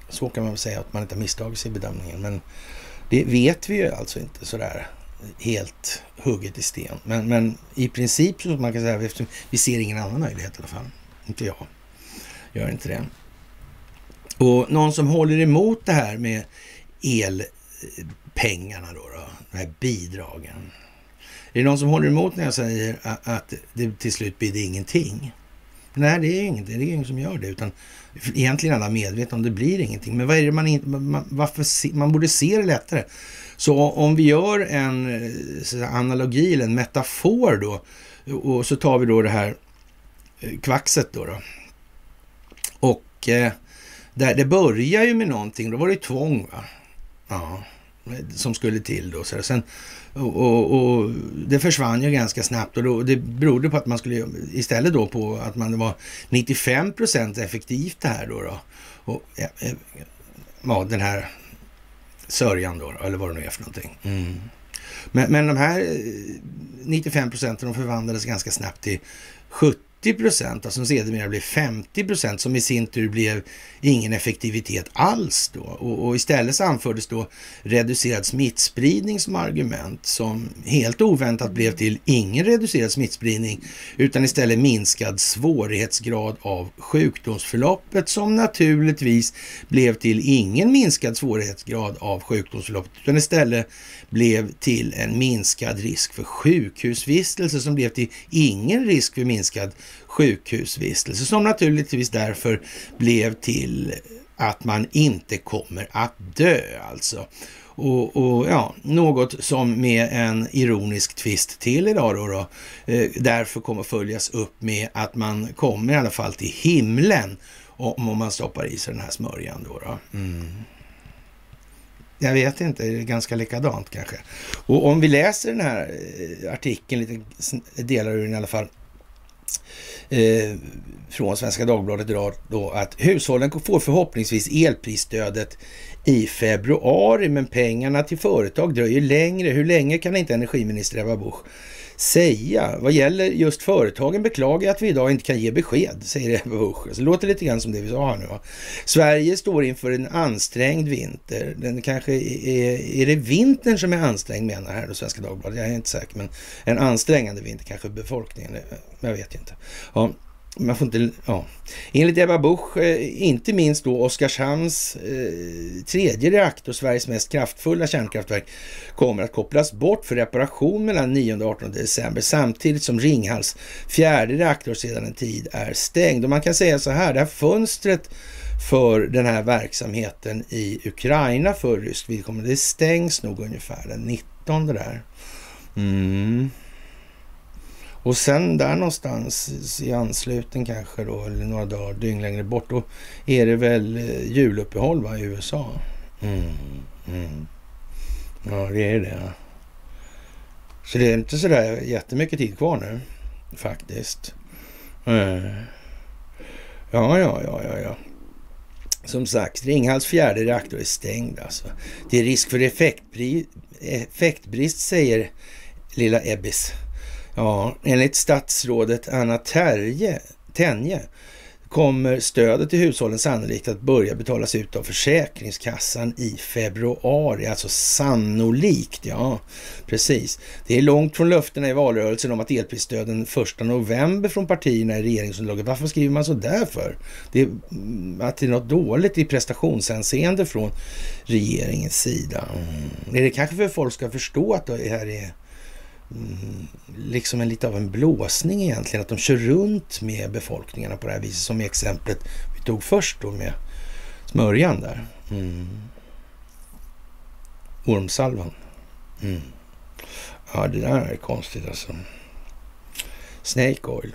Så kan man väl säga, att man inte har misstagit sig i bedömningen. Men det vet vi ju alltså inte sådär helt hugget i sten. Men i princip så man kan säga, eftersom vi ser ingen annan möjlighet i alla fall. Inte jag. Gör inte det. Och någon som håller emot det här med elpengarna då, de här bidragen. Är det någon som håller emot när jag säger att det till slut blir det ingenting? Nej, det är ingenting. Det är ingen som gör det, utan egentligen alla medvetna om det blir ingenting. Men vad är det man borde se det lättare? Så om vi gör en analogi eller en metafor då, och så tar vi då det här kvaxet då. Och där det börjar ju med någonting, då var det tvång, va? Ja, som skulle till då. Så sen, och det försvann ju ganska snabbt, och då, det berodde på att man skulle istället då på att man var 95% effektivt det här då. Och ja, den här sörjan då, eller vad det nu är för någonting. Men de här 95% de förvandlades ganska snabbt till 70%, alltså som sedermera blev 50%, som i sin tur blev ingen effektivitet alls då. Och istället så anfördes då reducerad smittspridning som argument, som helt oväntat blev till ingen reducerad smittspridning, utan istället minskad svårighetsgrad av sjukdomsförloppet, som naturligtvis blev till ingen minskad svårighetsgrad av sjukdomsförloppet, utan istället blev till en minskad risk för sjukhusvistelse, som blev till ingen risk för minskad sjukhusvistelse, som naturligtvis därför blev till att man inte kommer att dö alltså. Och ja, något som med en ironisk twist till idag då därför kommer följas upp med att man kommer i alla fall till himlen om man stoppar i sig den här smörjan då. Jag vet inte, det är ganska likadant kanske. Och om vi läser den här artikeln, lite delar ur den i alla fall, från Svenska Dagbladet idag då, att hushållen får förhoppningsvis elprisstödet i februari, men pengarna till företag dröjer längre. Hur länge kan inte energiminister Ebba Busch säga? Vad gäller just företagen beklagar jag att vi idag inte kan ge besked, säger Ebba Busch. Så det låter lite grann som det vi sa här nu. Va? Sverige står inför en ansträngd vinter. Den kanske är det vintern som är ansträngd, menar här då Svenska Dagbladet. Jag är inte säker, men en ansträngande vinter kanske befolkningen. Jag vet inte. Ja. Man får inte, ja. Enligt Ebba Busch, inte minst då Oskarshamns tredje reaktor, Sveriges mest kraftfulla kärnkraftverk, kommer att kopplas bort för reparation mellan 9 och 18 december, samtidigt som Ringhals fjärde reaktor sedan en tid är stängd. Och man kan säga så här, det här fönstret för den här verksamheten i Ukraina för ryskt vidkommande, det stängs nog ungefär den 19 där. Och sen där någonstans i anslutning kanske då, eller några dagar, dygn längre bort, då är det väl juluppehåll, va, i USA. Ja, det är det. Så det är inte så där jättemycket tid kvar nu, faktiskt. Ja. Som sagt, Ringhals fjärde reaktor är stängd alltså. Det är risk för effektbrist, säger lilla Ebbis. Ja, enligt statsrådet Anna Tenje kommer stödet till hushållen sannolikt att börja betalas ut av Försäkringskassan i februari. Alltså sannolikt, ja, precis. Det är långt från löftena i valrörelsen om att elprisstöden 1 november från partierna i regeringsunderlaget. Varför skriver man så där för? Att det är något dåligt i prestationshänseende från regeringens sida. Är det kanske för att folk ska förstå att det här är liksom lite av en blåsning egentligen, att de kör runt med befolkningarna på det här viset, som i exemplet vi tog först då med smörjan där. Ormsalvan. Ja, det där är konstigt alltså. Snake oil.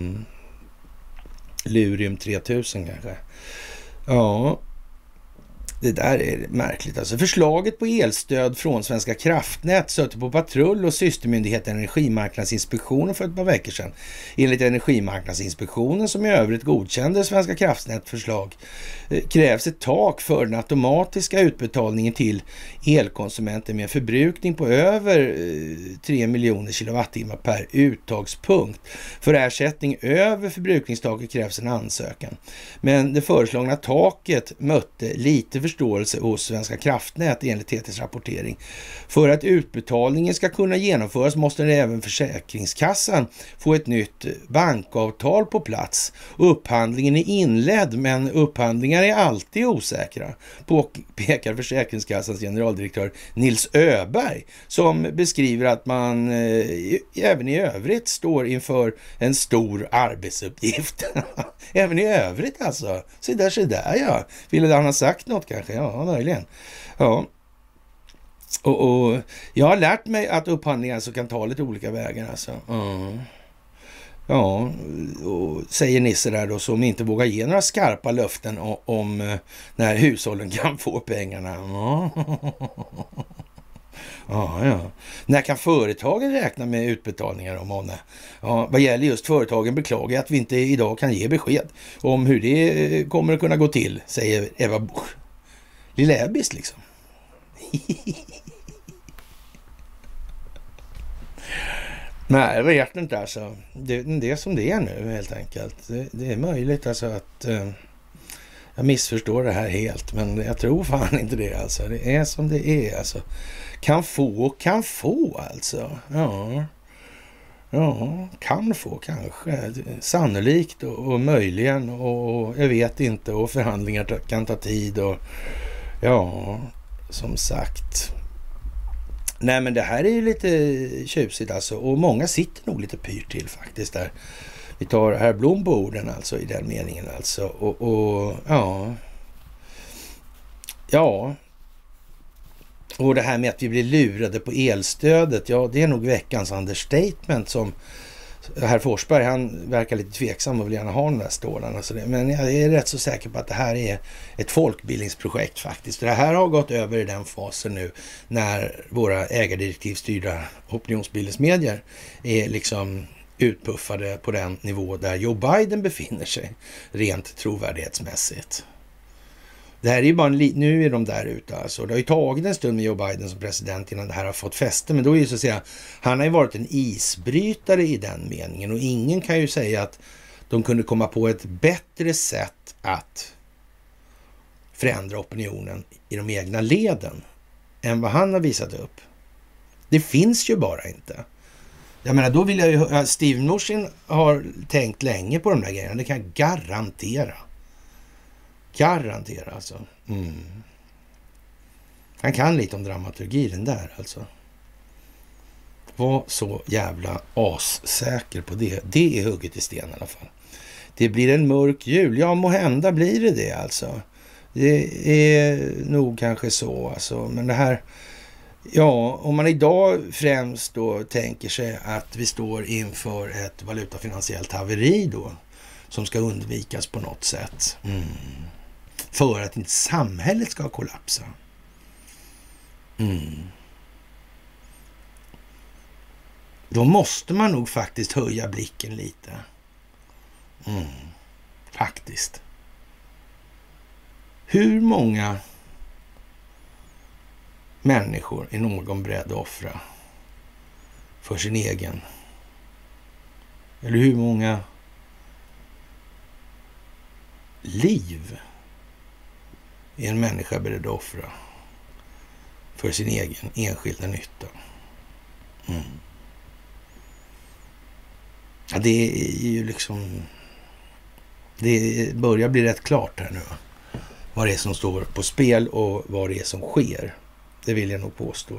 Lurium 3000 kanske. Ja. Det där är märkligt. Alltså förslaget på elstöd från Svenska kraftnät stötte på patrull och systermyndigheten Energimarknadsinspektionen för ett par veckor sedan. Enligt Energimarknadsinspektionen, som i övrigt godkände Svenska kraftnät förslag, krävs ett tak för den automatiska utbetalningen till elkonsumenter med en förbrukning på över 3 miljoner kilowattimmar per uttagspunkt. För ersättning över förbrukningstaket krävs en ansökan. Men det föreslagna taket mötte lite förståelse hos Svenska kraftnät enligt TT:s rapportering. För att utbetalningen ska kunna genomföras måste även Försäkringskassan få ett nytt bankavtal på plats. Upphandlingen är inledd, men upphandlingar är alltid osäkra, påpekar Försäkringskassans generaldirektör Nils Öberg, som beskriver att man även i övrigt står inför en stor arbetsuppgift. Även i övrigt alltså. Så där ja. Ville han ha sagt något kanske? Ja, möjligen. Ja. Och jag har lärt mig att upphandlingar så kan ta lite olika vägar alltså. Ja, och säger Nisse där då, som inte vågar ge några skarpa löften om när hushållen kan få pengarna. Ja. När kan företagen räkna med utbetalningar om Månne? Ja, vad gäller just företagen beklagar jag att vi inte idag kan ge besked om hur det kommer att kunna gå till, säger Eva Busch. Lilla Ebbis liksom. Nej, jag vet inte alltså. Det är som det är nu helt enkelt. Det är möjligt alltså att jag missförstår det här helt, men jag tror fan inte det alltså. Det är som det är alltså. Kan få alltså. Ja, kan få kanske. Sannolikt och möjligen och jag vet inte, och förhandlingar kan ta tid och ja, som sagt. Nej, men det här är ju lite tjusigt alltså, och många sitter nog lite pyrt till faktiskt där. Vi tar herr Blom på orden alltså i den meningen alltså, och ja. Och det här med att vi blir lurade på elstödet, ja det är nog veckans understatement som herr Forsberg, han verkar lite tveksam och vill gärna ha den där stålarna. Men jag är rätt så säker på att det här är ett folkbildningsprojekt faktiskt. Det här har gått över i den fasen nu när våra ägardirektivstyrda opinionsbildningsmedier är liksom utpuffade på den nivå där Joe Biden befinner sig rent trovärdighetsmässigt. Det här är ju bara nu är de där ute alltså. Det har ju tagit en stund med Joe Biden som president innan det här har fått fäste. Men då är ju så att säga, han har ju varit en isbrytare i den meningen. Och ingen kan ju säga att de kunde komma på ett bättre sätt att förändra opinionen i de egna leden än vad han har visat upp. Det finns ju bara inte. Jag menar, då vill jag ju... Steve Mnuchin har tänkt länge på de där grejerna. Det kan jag garantera. Garantera alltså. Han kan lite om dramaturgi den där alltså. Var så jävla assäker på det. Det är hugget i sten i alla fall. Det blir en mörk jul. Ja, måhända blir det alltså. Det är nog kanske så alltså. Men det här... Ja, om man idag främst då tänker sig att vi står inför ett valutafinansiellt haveri då, som ska undvikas på något sätt. För att inte samhället ska kollapsa. Då måste man nog faktiskt höja blicken lite. Faktiskt. Hur många människor är någon beredd att offra för sin egen? Eller hur många liv är en människa beredd att offra för sin egen enskilda nytta? Ja, det är ju liksom... Det börjar bli rätt klart här nu. Vad det är som står på spel och vad det är som sker. Det vill jag nog påstå.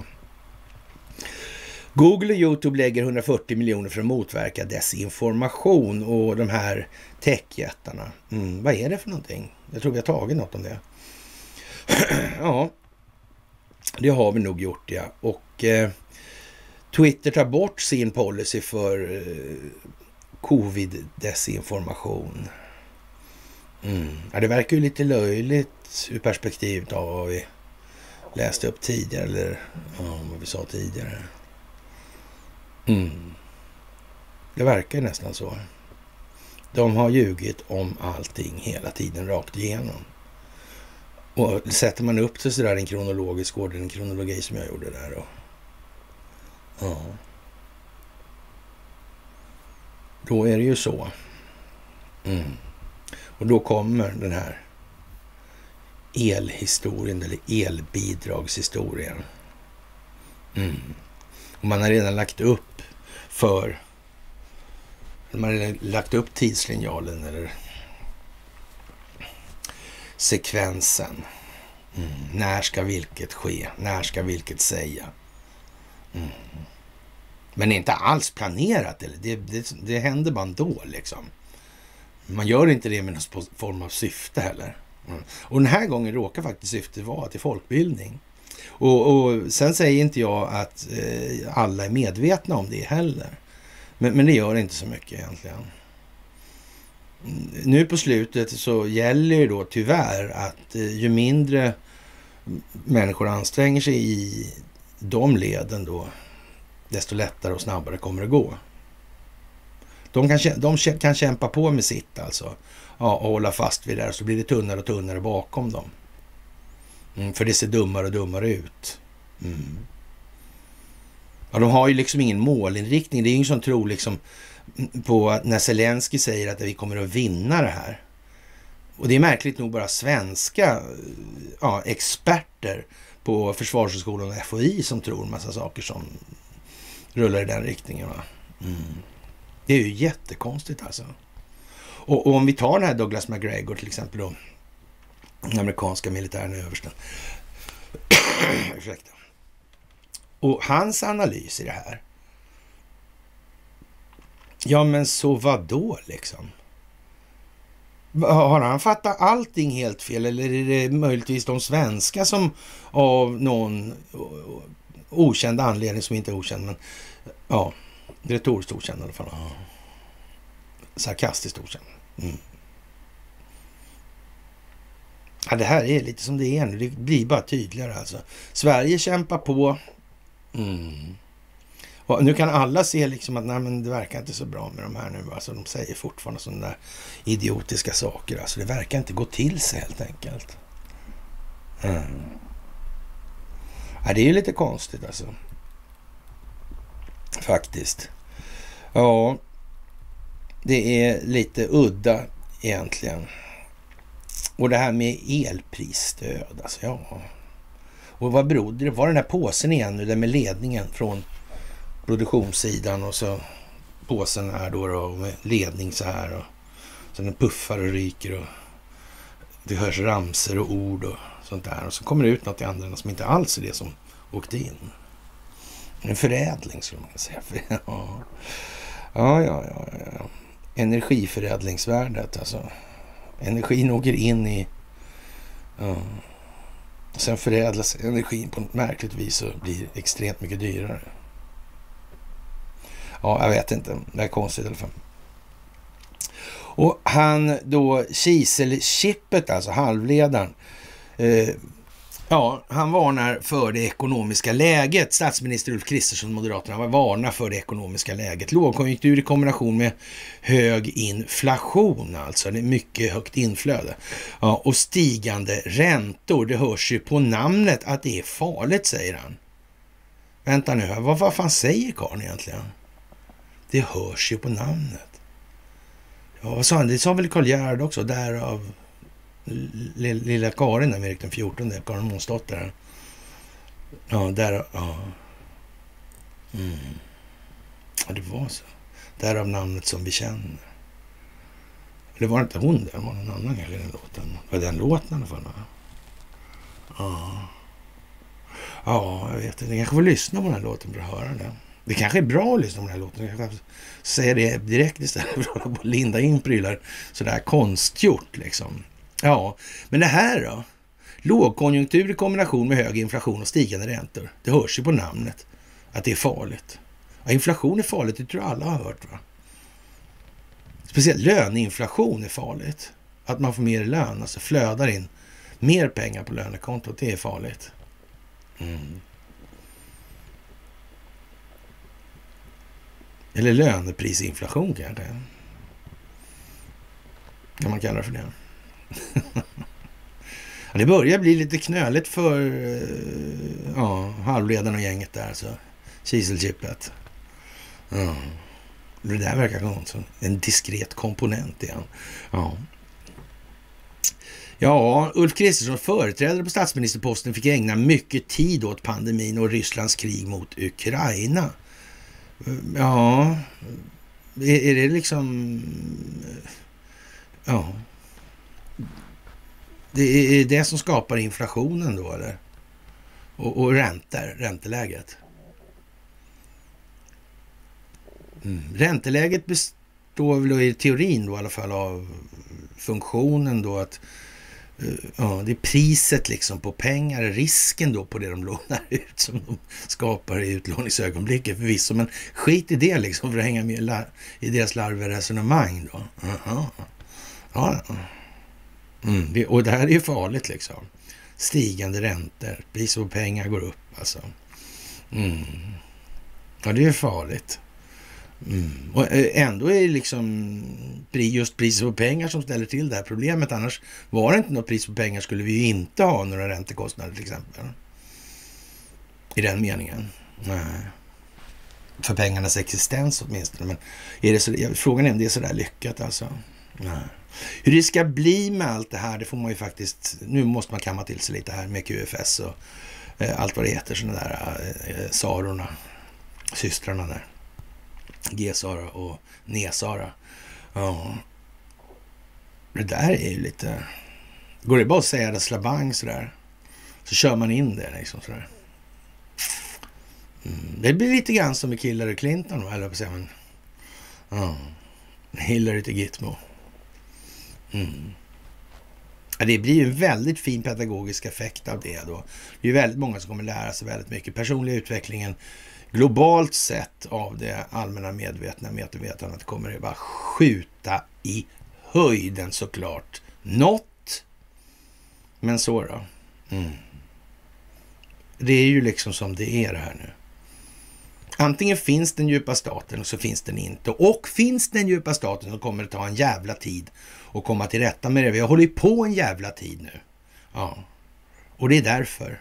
Google och YouTube lägger 140 miljoner för att motverka desinformation och de här techjättarna. Vad är det för någonting? Jag tror vi har tagit något om det. Ja, det har vi nog gjort, ja. Och Twitter tar bort sin policy för covid-desinformation. Ja, det verkar ju lite löjligt ur perspektivet av vad vi läste upp tidigare, eller vad vi sa tidigare. Det verkar nästan så. De har ljugit om allting hela tiden, rakt igenom. Och sätter man upp det sådär en kronologisk ordning, en kronologi som jag gjorde där då. Ja. Då är det ju så. Och då kommer den här elhistorien, eller elbidragshistorien. Och man har redan lagt upp tidslinjalen, eller sekvensen. När ska vilket ske? När ska vilket säga? Men det är inte alls planerat. Eller? Det händer bara ändå liksom. Man gör inte det med någon form av syfte heller. Och den här gången råkar faktiskt syftet vara till folkbildning. Och sen säger inte jag att alla är medvetna om det heller. Men det gör inte så mycket egentligen. Nu på slutet så gäller ju då tyvärr att ju mindre människor anstränger sig i de leden då, desto lättare och snabbare kommer det gå. De kan kämpa på med sitt alltså. Ja, och hålla fast vid det där, så blir det tunnare och tunnare bakom dem. För det ser dummare och dummare ut. Ja, de har ju liksom ingen målinriktning. Det är ingen som tror liksom på när Zelensky säger att vi kommer att vinna det här. Och det är märkligt nog bara svenska experter på Försvarshögskolan och FOI som tror en massa saker som rullar i den riktningen. Va? Det är ju jättekonstigt alltså. Och om vi tar den här Douglas McGregor till exempel då, den amerikanska militären översten. Ursäkta. Och hans analys i det här. Ja, men så vad då liksom? Har han fattat allting helt fel, eller är det möjligtvis de svenska som av någon okänd anledning, som inte är okänd, men ja, retoriskt okänd i alla fall. Sarkastiskt okänd. Ja, det här är lite som det är nu. Det blir bara tydligare alltså. Sverige kämpar på. Och nu kan alla se liksom att nej, men det verkar inte så bra med de här nu. Alltså, de säger fortfarande sådana där idiotiska saker. Alltså, det verkar inte gå till sig helt enkelt. Ja, det är ju lite konstigt alltså. Faktiskt. Ja, det är lite udda egentligen. Och det här med elprisstöd, alltså ja. Och vad berodde det? Var den här påsen igen nu, där med ledningen från produktionssidan, och så påsen här då med ledning så här, och så den puffar och ryker och det hörs ramser och ord och sånt där, och så kommer det ut något i andra som inte alls är det som åkte in. En förädling skulle man säga. Ja. Energiförädlingsvärdet alltså. Energin åker in i... Sen förädlas energin på ett märkligt vis och blir extremt mycket dyrare. Ja, jag vet inte. Det är konstigt i alla fall. Och han då, Kiselchippet, alltså halvledaren, han varnar för det ekonomiska läget. Statsminister Ulf Kristersson, Moderaterna, varnar för det ekonomiska läget. Lågkonjunktur i kombination med hög inflation, alltså det är mycket högt inflöde. Ja, och stigande räntor. Det hörs ju på namnet att det är farligt, säger han. Vänta nu, vad fan säger karln egentligen? Det hörs ju på namnet. Ja, vad sa han? Det sa väl Karl Gerhard också, därav lilla Karin där med Erik den 14, Karin Månsdotter. Ja, där. Ja. Ja, det var så. Därav namnet som vi känner. Det var inte hon där, det var någon annan i den låten. Var den låten i alla fall? Ja, jag vet inte. Jag kanske får lyssna på den här låten för att höra den. Det kanske är bra att lyssna på den här låten. Jag kanske säger det direkt istället för att linda in prylar sådär konstgjort liksom. Ja, men det här då? Lågkonjunktur i kombination med hög inflation och stigande räntor. Det hörs ju på namnet att det är farligt. Ja, inflation är farligt, det tror jag alla har hört, va? Speciellt löneinflation är farligt. Att man får mer lön, alltså flödar in mer pengar på lönekontot, det är farligt. Eller löneprisinflation kanske. Kan man kalla det för det. Ja, det börjar bli lite knöligt för halvledaren och gänget där. Så. Kiselchippet. Ja. Det där verkar vara en diskret komponent igen. Ja, Ulf Kristersson, företrädare på statsministerposten, fick ägna mycket tid åt pandemin och Rysslands krig mot Ukraina. Ja, är det liksom... Ja. Det är det som skapar inflationen då, eller? Och ränteläget. Ränteläget består väl i teorin då i alla fall av funktionen då att det är priset liksom på pengar, risken då på det de lånar ut som de skapar i utlåningsögonblicket förvisso, men skit i det liksom för att hänga med i deras larviga resonemang då. Och det här är ju farligt liksom. Stigande räntor, priset på pengar går upp alltså. Ja, det är farligt. Och ändå är det liksom just priset på pengar som ställer till det här problemet. Annars var det inte något pris på pengar skulle vi ju inte ha några räntekostnader till exempel. I den meningen. Nej. För pengarnas existens åtminstone. Men är det så, frågan är om det är så där lyckat alltså. Nej. Hur det ska bli med allt det här, det får man ju faktiskt, nu måste man kamma till sig lite här med QFS och allt vad det heter, sådana där Sarorna, systrarna där. G-Sara och Ne-Sara. Ja. Det där är ju lite... Går det bara att säga det slabang sådär, så kör man in det liksom sådär. Det blir lite grann som med Hillary Clinton, eller på säga, men Hillary till Gitmo. Ja, det blir ju en väldigt fin pedagogisk effekt av det då. Det är ju väldigt många som kommer lära sig väldigt mycket. Personliga utvecklingen globalt sett av det allmänna medvetandet kommer det bara skjuta i höjden såklart. Något. Men så då. Det är ju liksom som det är det här nu. Antingen finns den djupa staten och så finns den inte. Och finns den djupa staten så kommer det ta en jävla tid att komma till rätta med det. Vi har hållit på en jävla tid nu. Ja. Och det är därför.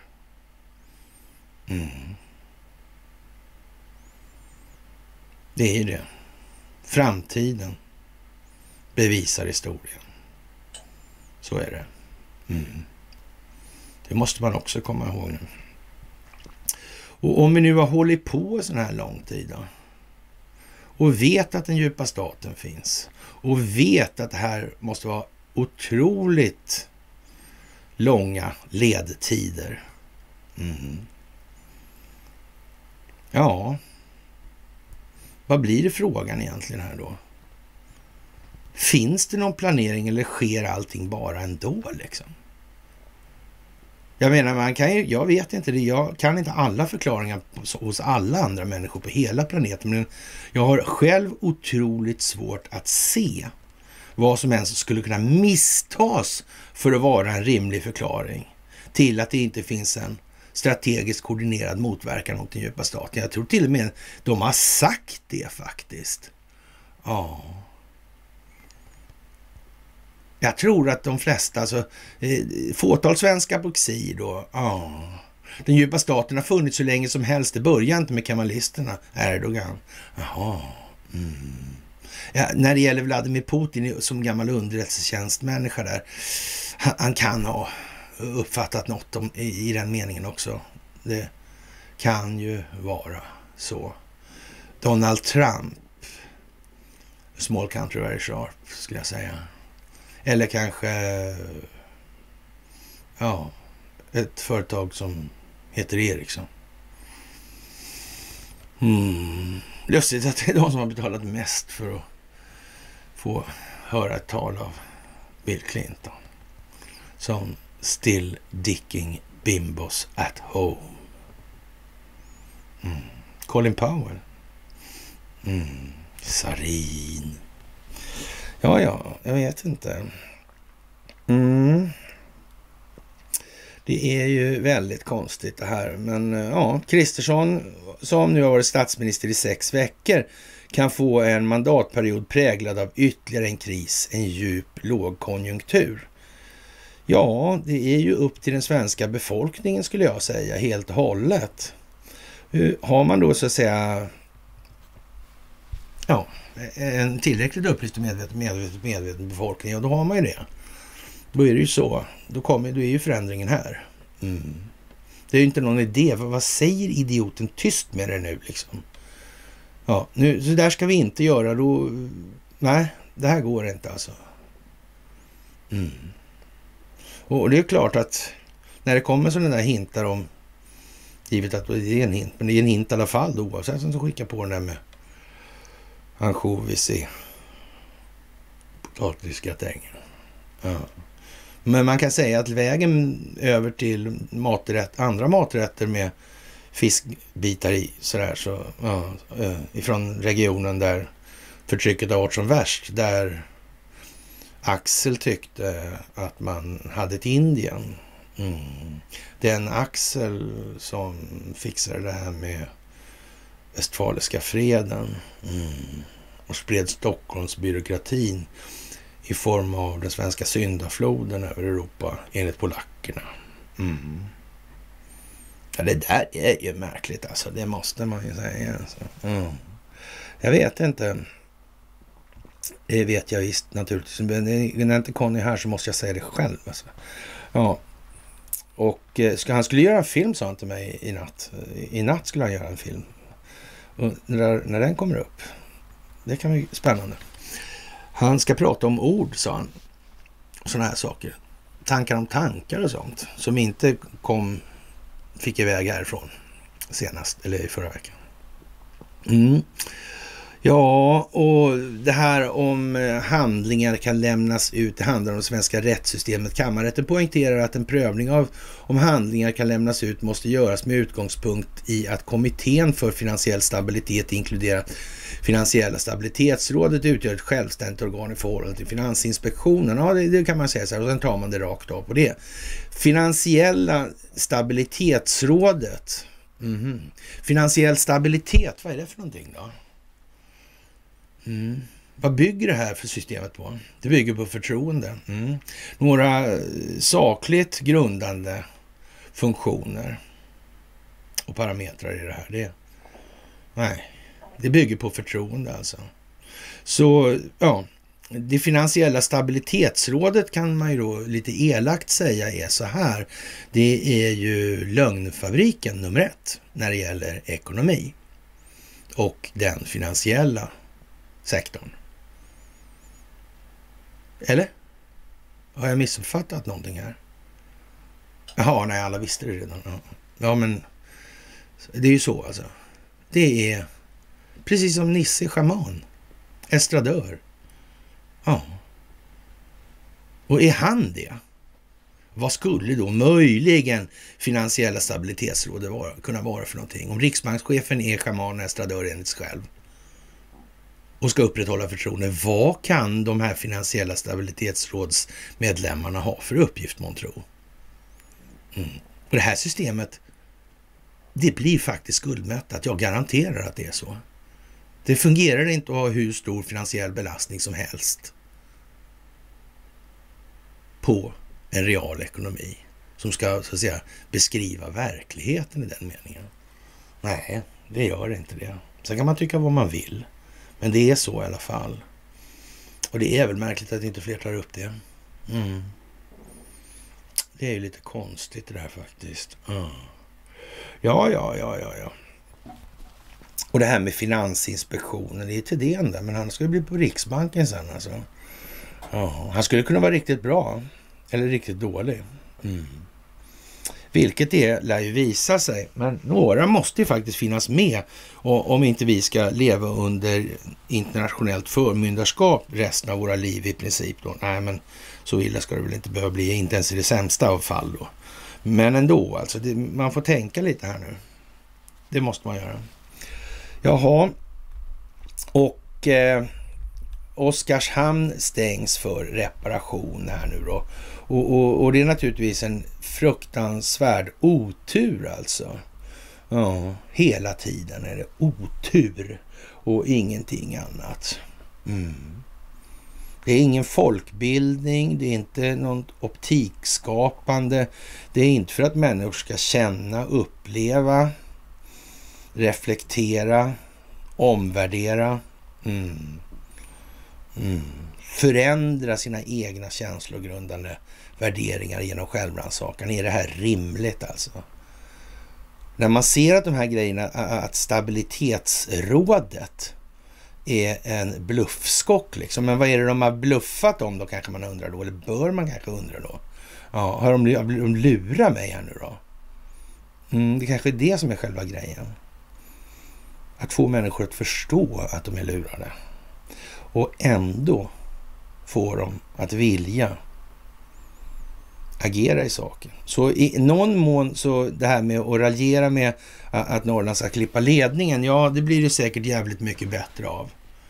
Det är ju det. Framtiden bevisar historien. Så är det. Det måste man också komma ihåg nu. Och om vi nu har hållit på så här lång tid då, och vet att den djupa staten finns och vet att det här måste vara otroligt långa ledtider. Ja, vad blir det frågan egentligen här då? Finns det någon planering eller sker allting bara ändå liksom? Jag menar, jag vet inte det, jag kan inte alla förklaringar hos alla andra människor på hela planeten, men jag har själv otroligt svårt att se vad som ens skulle kunna misstas för att vara en rimlig förklaring till att det inte finns en strategiskt koordinerad motverkan mot den djupa staten. Jag tror till och med de har sagt det faktiskt. Ja. Jag tror att de flesta, alltså fåtal svenska på exil då, den djupa staten har funnits så länge som helst. Det börjar inte med kemalisterna, Erdogan. Jaha. Ja, när det gäller Vladimir Putin som gammal underrättelsetjänstmänniska där, han kan ha uppfattat något i den meningen också. Det kan ju vara så. Donald Trump, small country very sharp, skulle jag säga. Eller kanske ett företag som heter Ericsson. Lustigt att det är de som har betalat mest för att få höra ett tal av Bill Clinton. Som still dicking bimbos at home. Colin Powell. Sarin. Ja, jag vet inte. Mm. Det är ju väldigt konstigt det här. Men ja, Kristersson som nu har varit statsminister i 6 veckor kan få en mandatperiod präglad av ytterligare en kris, en djup lågkonjunktur. Ja, det är ju upp till den svenska befolkningen skulle jag säga helt och hållet. Har man då så att säga en tillräckligt upplyst och medveten befolkning, och då har man ju det. Då är det ju så. Då är ju förändringen här. Det är ju inte någon idé. Vad säger idioten? Tyst med det nu liksom. Ja, nu, så där ska vi inte göra. Då, nej, det här går inte alltså. Och det är klart att när det kommer sådana där hintar om, givet att det är en hint, men det är en hint i alla fall då, oavsett som skickar på den där med ansjovis i potatisgratäng. Ja. Men man kan säga att vägen över till andra maträtter med fiskbitar i sådär, så ifrån regionen där förtrycket har varit som värst, där Axel tyckte att man hade ett Indien. Den Axel som fixade det här med Westfaliska freden och spred Stockholmsbyråkratin i form av den svenska syndafloden över Europa enligt polackerna. Ja, det där är ju märkligt alltså. Det måste man ju säga. Alltså. Jag vet inte. Det vet jag visst naturligtvis. Men när inte Conny här så måste jag säga det själv. Alltså. Ja. Och han skulle göra en film, sa han till mig i natt. I natt skulle han göra en film. Och när den kommer upp. Det kan bli spännande. Han ska prata om ord, sa han. Sådana här saker. Tankar om tankar och sånt. Som inte fick iväg härifrån senast, eller i förra veckan. Ja, och det här om handlingar kan lämnas ut, det handlar om det svenska rättssystemet. Kammarrätten poängterar att en prövning av om handlingar kan lämnas ut måste göras med utgångspunkt i att kommittén för finansiell stabilitet inkluderat Finansiella stabilitetsrådet utgör ett självständigt organ i förhållande till Finansinspektionen. Ja, det kan man säga så här, och sen tar man det rakt av på det. Finansiella stabilitetsrådet. Finansiell stabilitet, vad är det för någonting då? Vad bygger det här för systemet på? Det bygger på förtroende. Några sakligt grundande funktioner och parametrar i det här. Det bygger på förtroende alltså. Så ja, det finansiella stabilitetsrådet kan man ju då lite elakt säga är så här. Det är ju lögnfabriken nummer 1 när det gäller ekonomi och den finansiella sektorn. Eller? Har jag missuppfattat någonting här? Jaha, nej, alla visste det redan. Ja, men det är ju så alltså. Det är precis som Nisse Schaman, estradör. Ja. Och är han det? Vad skulle då möjligen finansiella stabilitetsrådet kunna vara för någonting? Om riksbankschefen är schaman och estradör enligt sig själv och ska upprätthålla förtroende, vad kan de här finansiella stabilitetsrådsmedlemmarna ha för uppgift, man tror? Och det här systemet, det blir faktiskt skuldmättat. Jag garanterar att det är så. Det fungerar inte att ha hur stor finansiell belastning som helst på en real ekonomi som ska så att säga beskriva verkligheten i den meningen. Nej, det gör inte det. Sen kan man tycka vad man vill. Men det är så i alla fall. Och det är väl märkligt att inte fler tar upp det. Det är ju lite konstigt det här faktiskt. Ja. Och det här med Finansinspektionen, det är till det enda. Men han ska bli på Riksbanken sen alltså. Ja, han skulle kunna vara riktigt bra. Eller riktigt dålig. Vilket det lär ju visa sig. Men några måste ju faktiskt finnas med. Och om inte vi ska leva under internationellt förmyndarskap resten av våra liv i princip då. Nej, men så illa ska det väl inte behöva bli. Inte ens i det sämsta av fall då. Men ändå alltså. Man får tänka lite här nu. Det måste man göra. Jaha. Och Oskarshamn stängs för reparation här nu då. Och det är naturligtvis en fruktansvärd otur alltså. Ja, hela tiden är det otur och ingenting annat. Det är ingen folkbildning, det är inte något optikskapande. Det är inte för att människor ska känna, uppleva, reflektera, omvärdera, förändra sina egna känslogrundande värderingar genom självrannsakan. Är det här rimligt alltså? När man ser att de här grejerna, att stabilitetsrådet är en bluffskock liksom. Men vad är det de har bluffat om då, kanske man undrar då? Eller bör man kanske undra då? Ja, har de lurat mig här nu då? Det kanske är det som är själva grejen. Att få människor att förstå att de är lurade. Och ändå få dem att vilja agera i saken. Så i någon mån så det här med att raljera med att Norrland ska klippa ledningen, ja det blir det säkert jävligt mycket bättre av.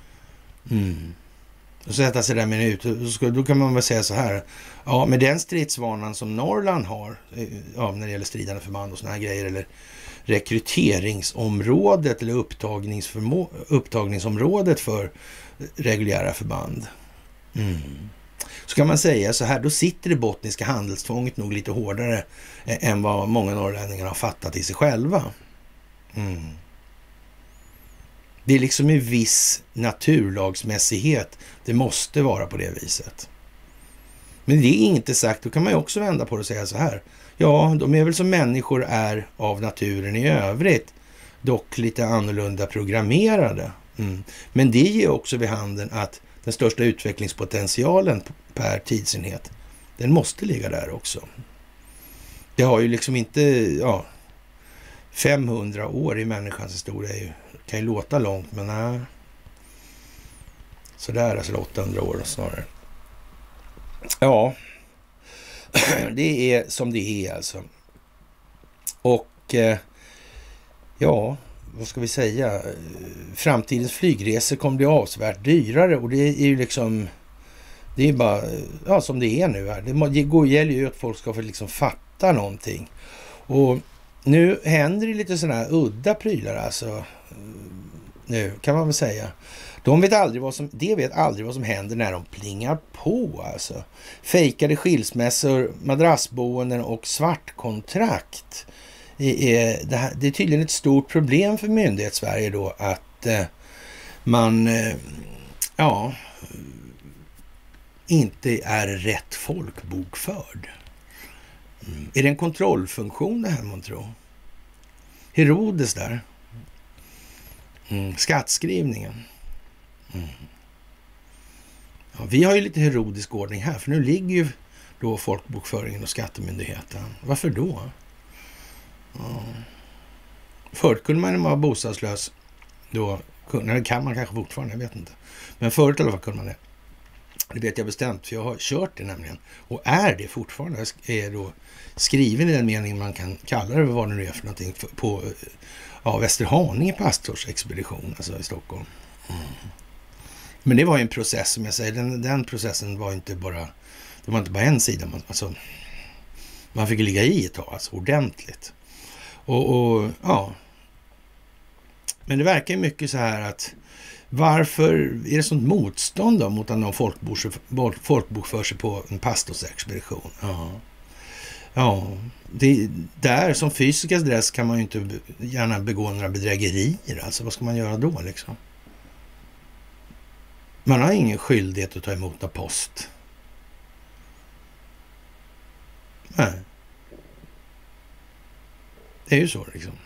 Och sätta sig där med en då kan man väl säga så här, ja med den stridsvanan som Norrland har, ja, när det gäller stridande förband och såna här grejer, eller rekryteringsområdet eller upptagningsområdet för reguljära förband. Så kan man säga så här, då sitter det bottniska handelstvånget nog lite hårdare än vad många norrlänningar har fattat i sig själva. Det är liksom en viss naturlagsmässighet. Det måste vara på det viset. Men det är inte sagt, då kan man ju också vända på det och säga så här. Ja, de är väl som människor är av naturen i övrigt, dock lite annorlunda programmerade. Men det ger också vid handen att den största utvecklingspotentialen per tidsenhet, den måste ligga där också. Det har ju liksom inte, 500 år i människans historia kan ju låta långt, men nej. Sådär, alltså 800 år snarare. Ja, det är som det är alltså. Och ja, vad ska vi säga? Framtidens flygresor kommer bli avsevärt dyrare, och det är ju liksom, det är bara som det är nu här. Det gäller ju att folk ska få liksom fatta någonting. Och nu händer det lite sådana här udda prylar alltså. Nu kan man väl säga. De vet aldrig vad som händer när de plingar på alltså. Fejkade skilsmässor, madrassboenden och svartkontrakt. Det är tydligen ett stort problem för myndighetssverige då att man inte är rätt folkbokförd. Är det en kontrollfunktion det här man tror? Herodes där. Skattskrivningen. Ja, vi har ju lite herodisk ordning här, för nu ligger ju då folkbokföringen och skattemyndigheten. Varför då? Ja. Förut kunde man vara bostadslös då, det kan man kanske fortfarande, jag vet inte. Men förut i alla fall kunde man det. Det vet jag bestämt, för jag har kört det nämligen. Och är det fortfarande, är då skriven i den meningen man kan kalla det vad det nu är för någonting på Västerhaninge pastorsexpedition, alltså i Stockholm. Men det var ju en process, som jag säger, den processen var inte bara, det var inte bara en sida, man fick ligga i ett tag, alltså ordentligt. Och men det verkar ju mycket så här att varför är det sånt motstånd då mot att någon folkbokför sig på en pastorsexpedition? Ja, det, där som fysisk adress kan man ju inte gärna begå några bedrägerier. Alltså vad ska man göra då liksom? Man har ingen skyldighet att ta emot någon post. Nej. Det är ju så liksom.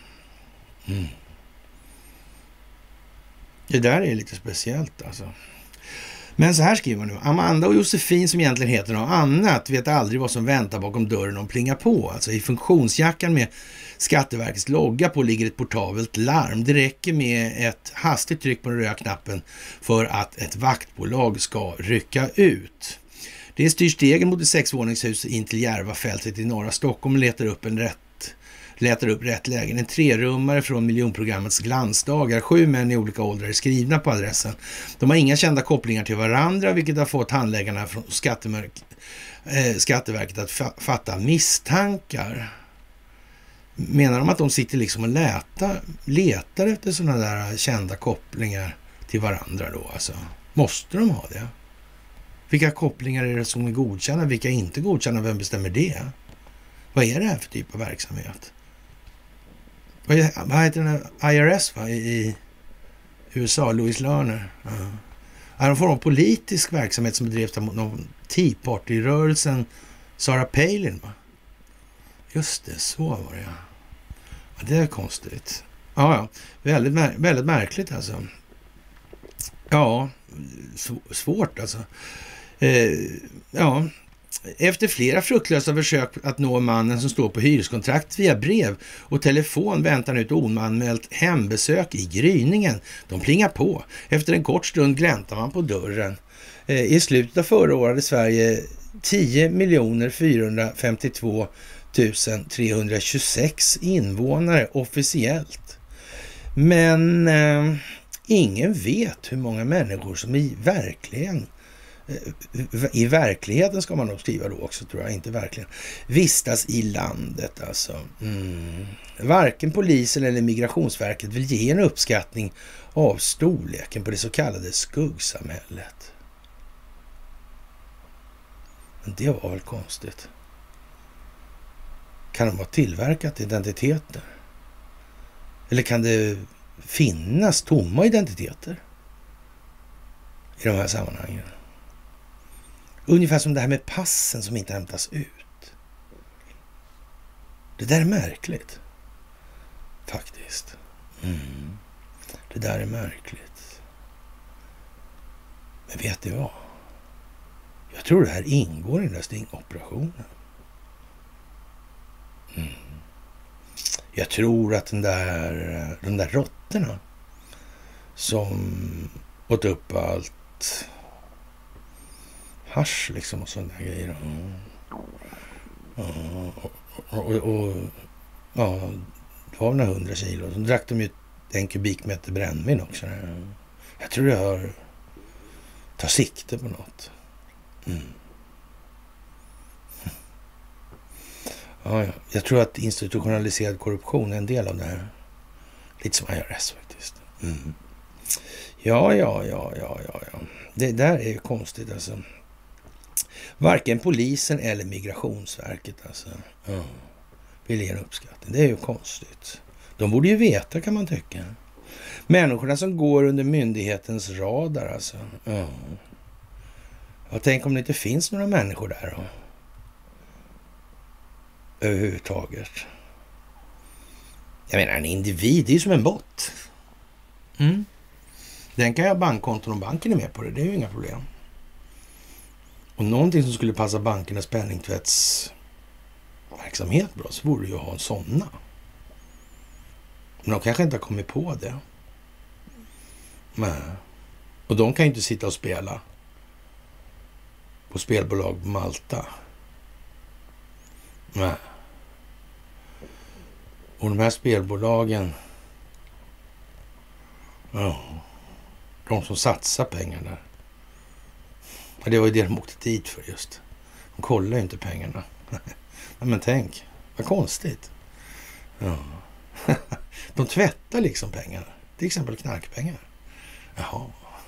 Det där är lite speciellt alltså. Men så här skriver man nu. Amanda och Josefin, som egentligen heter något annat, vet aldrig vad som väntar bakom dörren och plingar på. Alltså i funktionsjackan med Skatteverkets logga på ligger ett portabelt larm. Det räcker med ett hastigt tryck på den röda knappen för att ett vaktbolag ska rycka ut. Det styr stegen mot ett 6-våningshus in till Järvafältet i norra Stockholm och letar upp en letar upp rätt lägen. En 3-rummare från miljonprogrammets glansdagar. 7 män i olika åldrar är skrivna på adressen. De har inga kända kopplingar till varandra, vilket har fått handläggarna från Skatteverket att fatta misstankar. Menar de att de sitter liksom och letar efter sådana där kända kopplingar till varandra då alltså? Måste de ha det? Vilka kopplingar är det som är godkända? Vilka är inte godkända? Vem bestämmer det? Vad är det här för typ av verksamhet? Vad heter den här IRS i USA? Louis Lerner. Ja, de får en politisk verksamhet som bedrevs av någon Tea Party-rörelsen Sarah Palin, va? Just det, så var det, ja. Ja, det är konstigt. Ja. Väldigt märkligt alltså. Ja, svårt alltså. Efter flera fruktlösa försök att nå mannen som står på hyreskontrakt via brev och telefon väntar nu ett oanmält hembesök i gryningen. De plingar på. Efter en kort stund gläntar man på dörren. I slutet av förra året hade Sverige 10 452 326 invånare officiellt. Men ingen vet hur många människor som i verkligheten ska man nog skriva då också, tror jag, inte verkligen, vistas i landet alltså. Varken polisen eller Migrationsverket vill ge en uppskattning av storleken på det så kallade skuggsamhället. Men det var väl konstigt. Kan de ha tillverkat identiteter? Eller kan det finnas tomma identiteter i de här sammanhangen? Ungefär som det här med passen som inte hämtas ut. Det där är märkligt. Faktiskt. Det där är märkligt. Men vet du vad? Jag tror det här ingår i den där stingoperationen. Jag tror att de där råttorna som åt upp allt hasch liksom och sådana grejer. Det var några 100 kilo. Så drack de ju 1 kubikmeter brännvin också. Jag tror det har tar sikte på något. Ja. Jag tror att institutionaliserad korruption är en del av det här. Lite som IRS faktiskt. Ja. Det där är ju konstigt alltså. Varken polisen eller Migrationsverket alltså. Vill ge en uppskattning. Det är ju konstigt. De borde ju veta, kan man tycka. Människorna som går under myndighetens radar alltså. Jag tänker om det inte finns några människor där då. Överhuvudtaget. Jag menar, en individ är ju som en bot. Den kan jag ha bankkonton och banken är med på det. Det är ju inga problem. Och någonting som skulle passa bankernas penningtvättsverksamhet bra, så borde ju ha en sådana. Men de kanske inte har kommit på det. Nej. Och de kan ju inte sitta och spela på spelbolag på Malta. Nej. Och de här spelbolagen, de som satsar pengar där, det var ju det de åkte dit för just. De kollar ju inte pengarna. Men tänk, vad konstigt. De tvättar liksom pengar. Till exempel knarkpengar. Jaha.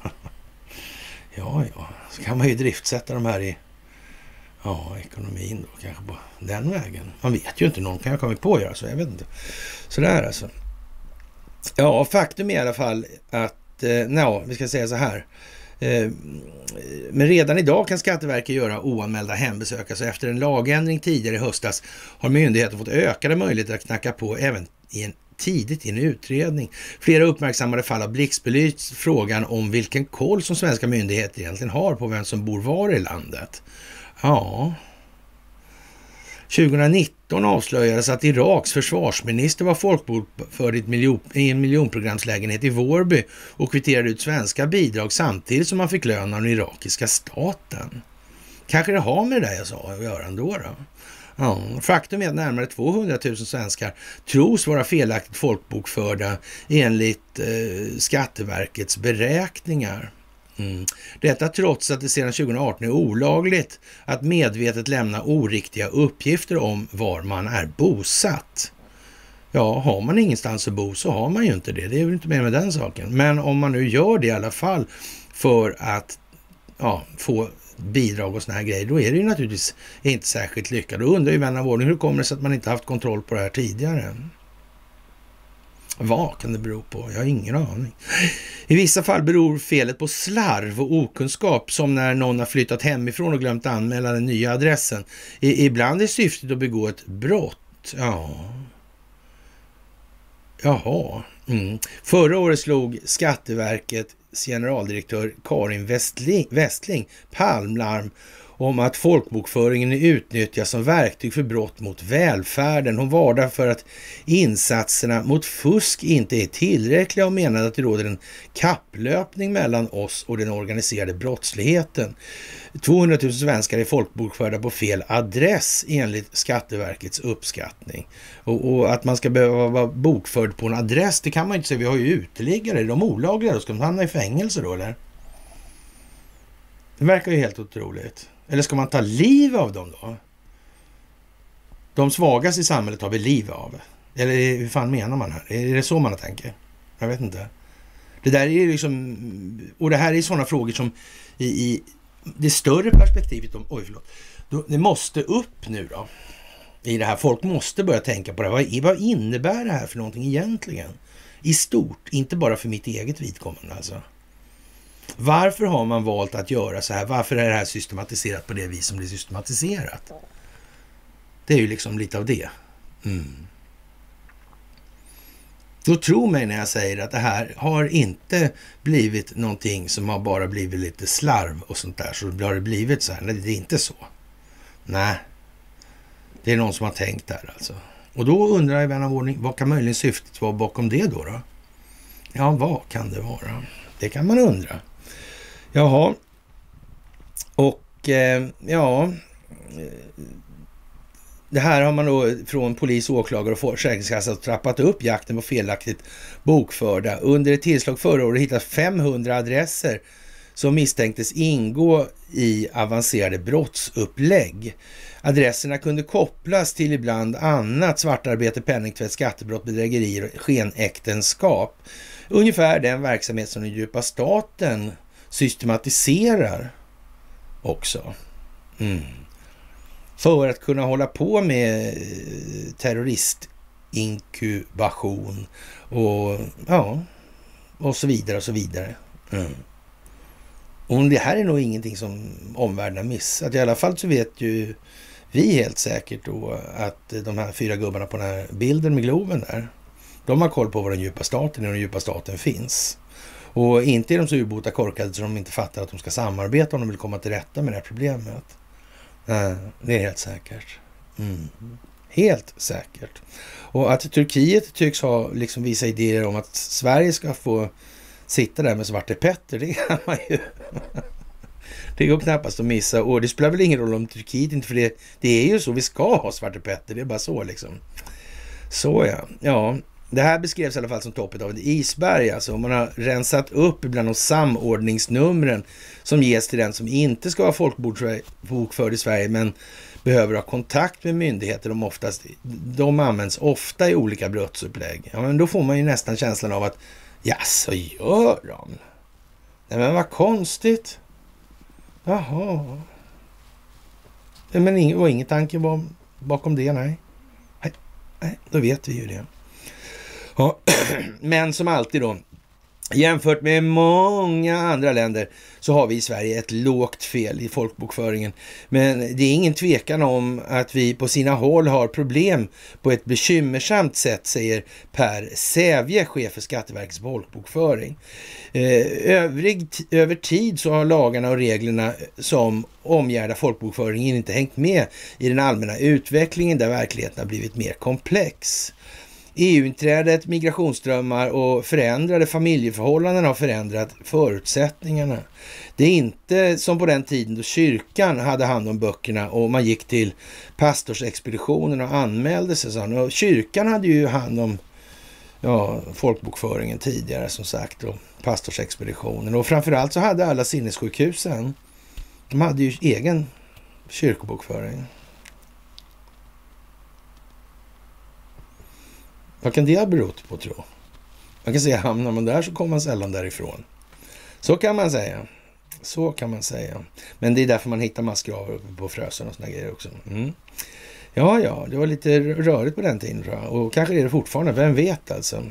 Ja. Så kan man ju driftsätta de här i ekonomin då, kanske på den vägen. Man vet ju inte, någon kan jag komma på att göra så, jag vet inte. Så där alltså. Ja, faktum är i alla fall att, vi ska säga så här. Men redan idag kan Skatteverket göra oanmälda hembesök. Alltså efter en lagändring tidigare i höstas har myndigheten fått ökade möjligheter att knacka på även tidigt i en utredning. Flera uppmärksammade fall har blixtbelyst frågan om vilken koll som svenska myndigheter egentligen har på vem som bor var i landet. Ja. 2019 avslöjades att Iraks försvarsminister var folkbokförd i en miljonprogramslägenhet i Vårby och kvitterade ut svenska bidrag samtidigt som man fick lön av den irakiska staten. Kanske det har med det där jag sa att göra ändå då. Ja, faktum är att närmare 200 000 svenskar tros vara felaktigt folkbokförda enligt Skatteverkets beräkningar. Detta trots att det sedan 2018 är olagligt att medvetet lämna oriktiga uppgifter om var man är bosatt. Ja, har man ingenstans att bo så har man ju inte det. Det är väl inte mer med den saken. Men om man nu gör det i alla fall för att få bidrag och såna här grejer, då är det ju naturligtvis inte särskilt lyckat. Då undrar ju vän av ordning, hur kommer det sig att man inte haft kontroll på det här tidigare? Vad kan det bero på? Jag har ingen aning. I vissa fall beror felet på slarv och okunskap, som när någon har flyttat hemifrån och glömt anmäla den nya adressen. Ibland är syftet att begå ett brott. Jaha. Förra året slog Skatteverkets generaldirektör Karin Westling palmlarm om att folkbokföringen utnyttjas som verktyg för brott mot välfärden. Hon varnar för att insatserna mot fusk inte är tillräckliga och menade att det råder en kapplöpning mellan oss och den organiserade brottsligheten. 200 000 svenskar är folkbokförda på fel adress enligt Skatteverkets uppskattning. Och att man ska behöva vara bokförd på en adress, det kan man ju inte säga. Vi har ju uteliggare, de olagliga, då ska de hamna i fängelse då, eller? Det verkar ju helt otroligt. Eller ska man ta liv av dem då? De svagaste i samhället har vi liv av. Eller hur fan menar man här? Är det så man tänker? Jag vet inte. Det där är ju liksom... Och det här är sådana frågor som i det större perspektivet det måste upp nu då. I det här. Folk måste börja tänka på det. Vad innebär det här för någonting egentligen? I stort. Inte bara för mitt eget vidkommande alltså. Varför har man valt att göra så här? Varför är det här systematiserat på det vis som det är systematiserat? Det är ju liksom lite av det. Då tro mig när jag säger att det här har inte blivit någonting som har bara blivit lite slarv och sånt där. Så har det blivit så här. Nej, det är inte så. Nej. Det är någon som har tänkt där alltså. Och då undrar jag, vän av ordning, vad kan möjligen syftet vara bakom det då? Ja, vad kan det vara? Det kan man undra. Jaha. Och det här har man då från polis, åklagare och försäkringskassa trappat upp jakten på felaktigt bokförda. Under ett tillslag förra året hittat 500 adresser som misstänktes ingå i avancerade brottsupplägg. Adresserna kunde kopplas till ibland annat svartarbete, penningtvätt, skattebrott, bedrägerier och skenäktenskap. Ungefär den verksamhet som den djupa staten systematiserar också. För att kunna hålla på med terroristinkubation och så vidare och så vidare. Och det här är nog ingenting som omvärlden har missat. I alla fall så vet ju vi helt säkert då att de här 4 gubbarna på den här bilden med Globen där, de har koll på vad den djupa staten är och den djupa staten finns. Och inte är de så urbota korkade så de inte fattar att de ska samarbeta om de vill komma till rätta med det här problemet. Det är helt säkert. Helt säkert. Och att Turkiet tycks ha liksom vissa idéer om att Sverige ska få sitta där med Svarte Petter, det kan man ju... Det går knappast att missa. Och det spelar väl ingen roll om Turkiet inte, för det är ju så, vi ska ha Svarte Petter, det är bara så liksom. Så ja. Det här beskrevs i alla fall som toppet av ett isberg. Alltså man har rensat upp bland de samordningsnumren som ges till den som inte ska vara folkbokförd i Sverige men behöver ha kontakt med myndigheter. De används ofta i olika brottsupplägg. Ja, men då får man ju nästan känslan av att så gör de. Nej, men vad konstigt. Jaha. Men ingen tanke bakom det, nej. Nej, då vet vi ju det. Ja, men som alltid då, jämfört med många andra länder så har vi i Sverige ett lågt fel i folkbokföringen. Men det är ingen tvekan om att vi på sina håll har problem på ett bekymmersamt sätt, säger Per Sävje, chef för Skatteverkets folkbokföring. Över tid så har lagarna och reglerna som omgärdar folkbokföringen inte hängt med i den allmänna utvecklingen där verkligheten har blivit mer komplex. EU-inträdet, migrationsströmmar och förändrade familjeförhållanden har förändrat förutsättningarna. Det är inte som på den tiden då kyrkan hade hand om böckerna och man gick till pastorsexpeditionen och anmälde sig. Och kyrkan hade ju hand om folkbokföringen tidigare som sagt och pastorsexpeditionen. Och framförallt så hade alla sinnessjukhusen, de hade ju egen kyrkobokföring. Vad kan det ha berott på, tro? Man kan säga, hamnar man där så kommer man sällan därifrån. Så kan man säga. Så kan man säga. Men det är därför man hittar massgravar uppe på Frösön och såna grejer också. Ja, det var lite rörigt på den tiden tror jag. Och kanske är det fortfarande, vem vet alltså.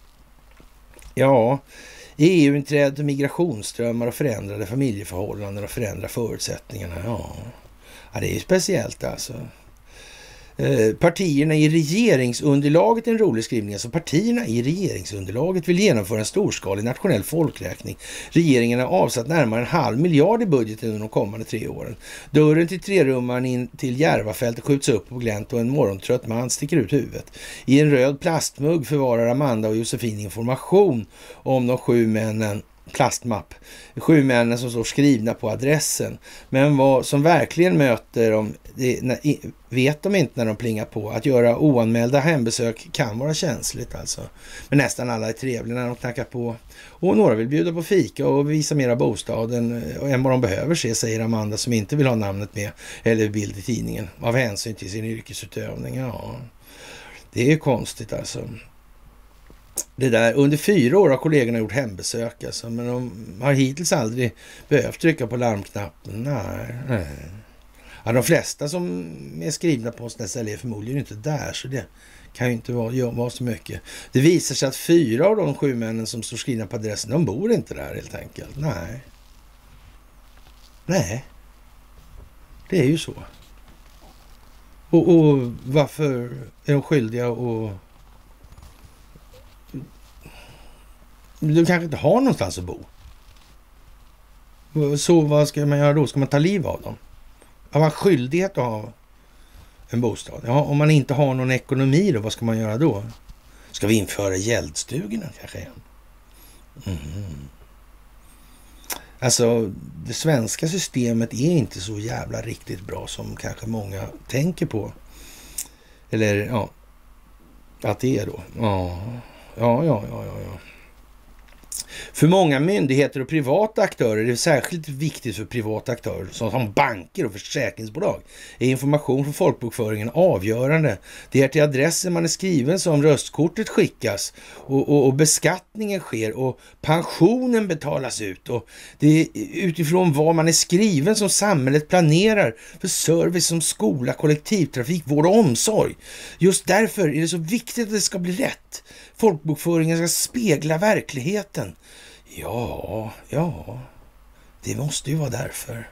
Ja, EU-inträdet och migrationsströmmar och förändrade familjeförhållanden och förändrade förutsättningarna. Ja, det är ju speciellt alltså. Partierna i regeringsunderlaget är en rolig skrivning. Alltså partierna i regeringsunderlaget vill genomföra en storskalig nationell folkräkning. Regeringen har avsatt närmare 500 miljoner i budgeten under de kommande 3 åren. Dörren till 3-rummaren in till Järvafältet skjuts upp på glänt och en morgontrött man sticker ut huvudet. I en röd plastmugg förvarar Amanda och Josefin information om de 7 männen. Plastmapp. 7 männen som står skrivna på adressen. Men vad som verkligen möter dem vet de inte när de plingar på. Att göra oanmälda hembesök kan vara känsligt alltså. Men nästan alla är trevliga när de knackar på. Och några vill bjuda på fika och visa mera bostaden än vad de behöver se, säger Amanda som inte vill ha namnet med eller bild i tidningen. Av hänsyn till sin yrkesutövning. Ja, det är ju konstigt alltså. Det där, under 4 år har kollegorna gjort hembesök alltså, men de har hittills aldrig behövt trycka på larmknappen. Nej. Ja, de flesta som är skrivna på sådana ställen är förmodligen inte där, så det kan ju inte vara så mycket. Det visar sig att 4 av de 7 männen som står skrivna på adressen, de bor inte där helt enkelt. Nej. Det är ju så. Och varför är de skyldiga och du kanske inte har någonstans att bo. Så vad ska man göra då? Ska man ta liv av dem? Har man skyldighet att ha en bostad? Ja, om man inte har någon ekonomi då, vad ska man göra då? Ska vi införa gäldstugorna kanske igen? Alltså, det svenska systemet är inte så jävla riktigt bra som kanske många tänker på. Eller, att det är då. Ja. För många myndigheter och privata aktörer är det särskilt viktigt för privata aktörer som banker och försäkringsbolag. Är information från folkbokföringen avgörande. Det är till adressen man är skriven som röstkortet skickas och beskattningen sker och pensionen betalas ut. Och det är utifrån vad man är skriven som samhället planerar för service som skola, kollektivtrafik, vård och omsorg. Just därför är det så viktigt att det ska bli rätt. Folkbokföringen ska spegla verkligheten. Ja, det måste ju vara därför.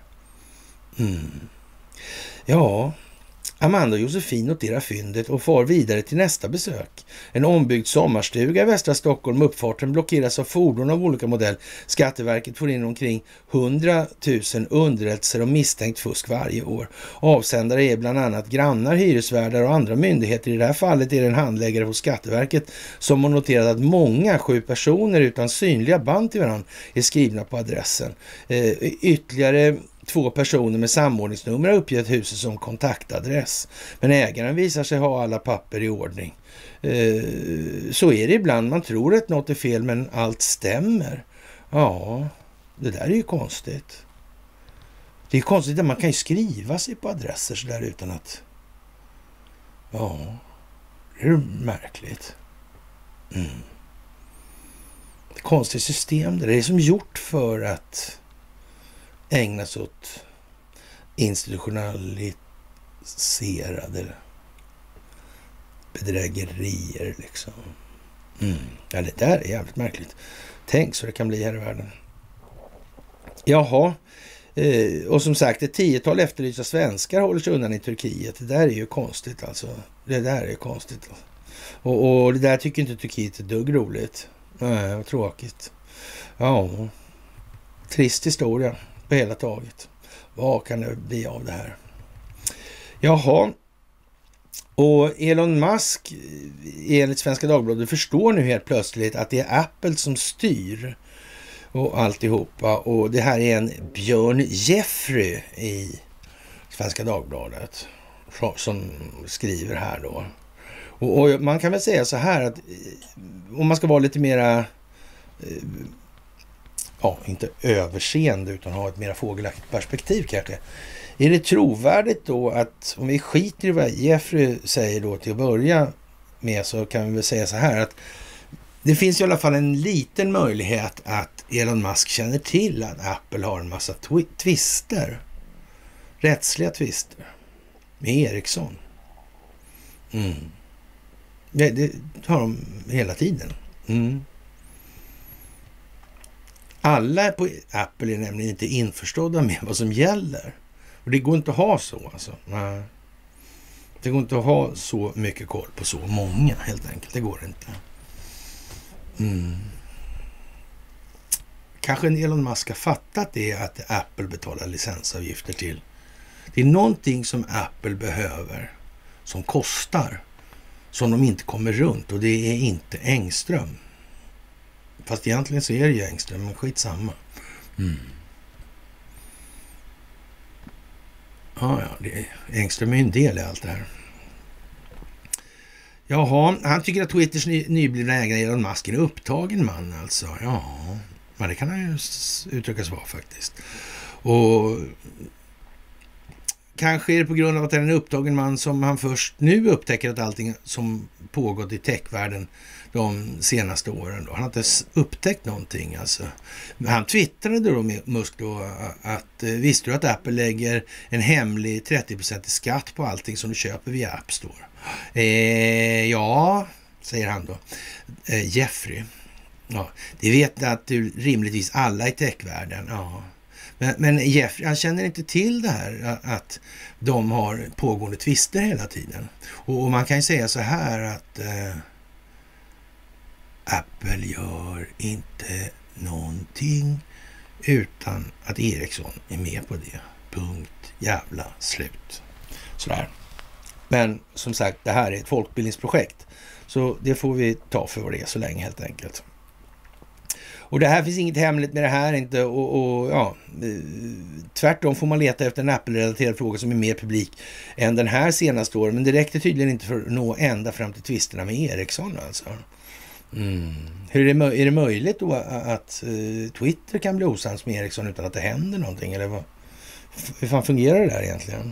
Ja, Amanda och Josefin noterar fyndet och far vidare till nästa besök. En ombyggd sommarstuga i västra Stockholm. Uppfarten blockeras av fordon av olika modell. Skatteverket får in omkring 100 000 underrättelser om misstänkt fusk varje år. Avsändare är bland annat grannar, hyresvärdar och andra myndigheter. I det här fallet är det en handläggare hos Skatteverket som har noterat att många 7 personer utan synliga band till varandra är skrivna på adressen. Ytterligare 2 personer med samordningsnummer har uppgett huset som kontaktadress. Men ägaren visar sig ha alla papper i ordning. Så är det ibland. Man tror att något är fel men allt stämmer. Ja, det där är ju konstigt. Det är konstigt att man kan ju skriva sig på adresser så där utan att... Ja, det är märkligt. Det är ett konstigt system. Det är som gjort för att ägnas åt institutionaliserade bedrägerier liksom. Ja, det där är jävligt märkligt. Tänk så det kan bli här i världen. Jaha, och som sagt, ett 10-tal efterlysta svenskar håller sig undan i Turkiet. Det där är ju konstigt alltså. Det där är konstigt. Och det där tycker inte Turkiet är dugg roligt. Nej, vad tråkigt. Ja, trist historia på hela taget. Vad kan det bli av det här? Jaha, Och Elon Musk, enligt Svenska Dagbladet, förstår nu helt plötsligt att det är Apple som styr och alltihopa. Och det här är en Björn Jeffrey i Svenska Dagbladet som skriver här då. Och man kan väl säga så här att om man ska vara lite mera, inte överseende utan ha ett mera fågelaktigt perspektiv kanske. Är det trovärdigt då att om vi skiter i vad Jeffrey säger då till att börja med, så kan vi väl säga så här att det finns i alla fall en liten möjlighet att Elon Musk känner till att Apple har en massa twister, rättsliga twister med Ericsson. Det har de hela tiden. Alla på Apple är nämligen inte införstådda med vad som gäller. Och det går inte att ha så alltså. Nej. Det går inte att ha så mycket koll på så många helt enkelt. Det går inte. Kanske en Elon Musk har fattat det att Apple betalar licensavgifter till. Det är någonting som Apple behöver som kostar, som de inte kommer runt, och det är inte Engström. Fast egentligen så är det ju Engström, men skitsamma. Engström är ju en del i allt det här. Jaha, han tycker att Twitters nyblivna ägare Elon Musk är en upptagen man alltså. Ja, men det kan han ju uttryckas vara faktiskt. Och kanske är det på grund av att det är en upptagen man som han först nu upptäcker att allting som pågått i techvärlden de senaste åren då. Han har inte upptäckt någonting alltså. Han twittrade då med Musk då att visste du att Apple lägger en hemlig 30% skatt på allting som du köper via App Store? Ja, säger han då. Jeffrey. Ja, det vet att du rimligtvis alla i techvärlden. Ja. Men Jeffrey, han känner inte till det här att de har pågående tvister hela tiden. Och man kan ju säga så här att Apple gör inte någonting utan att Ericsson är med på det. Punkt jävla slut. Sådär. Men som sagt, det här är ett folkbildningsprojekt. Så det får vi ta för vad det är så länge helt enkelt. Och det här finns inget hemligt med det här inte. Tvärtom får man leta efter en Apple-relaterad fråga som är mer publik än den här senaste året. Men det räckte tydligen inte för att nå ända fram till tvisterna med Ericsson alltså. Är det möjligt då att Twitter kan bli osams med Ericsson utan att det händer någonting? Eller hur fan fungerar det där egentligen?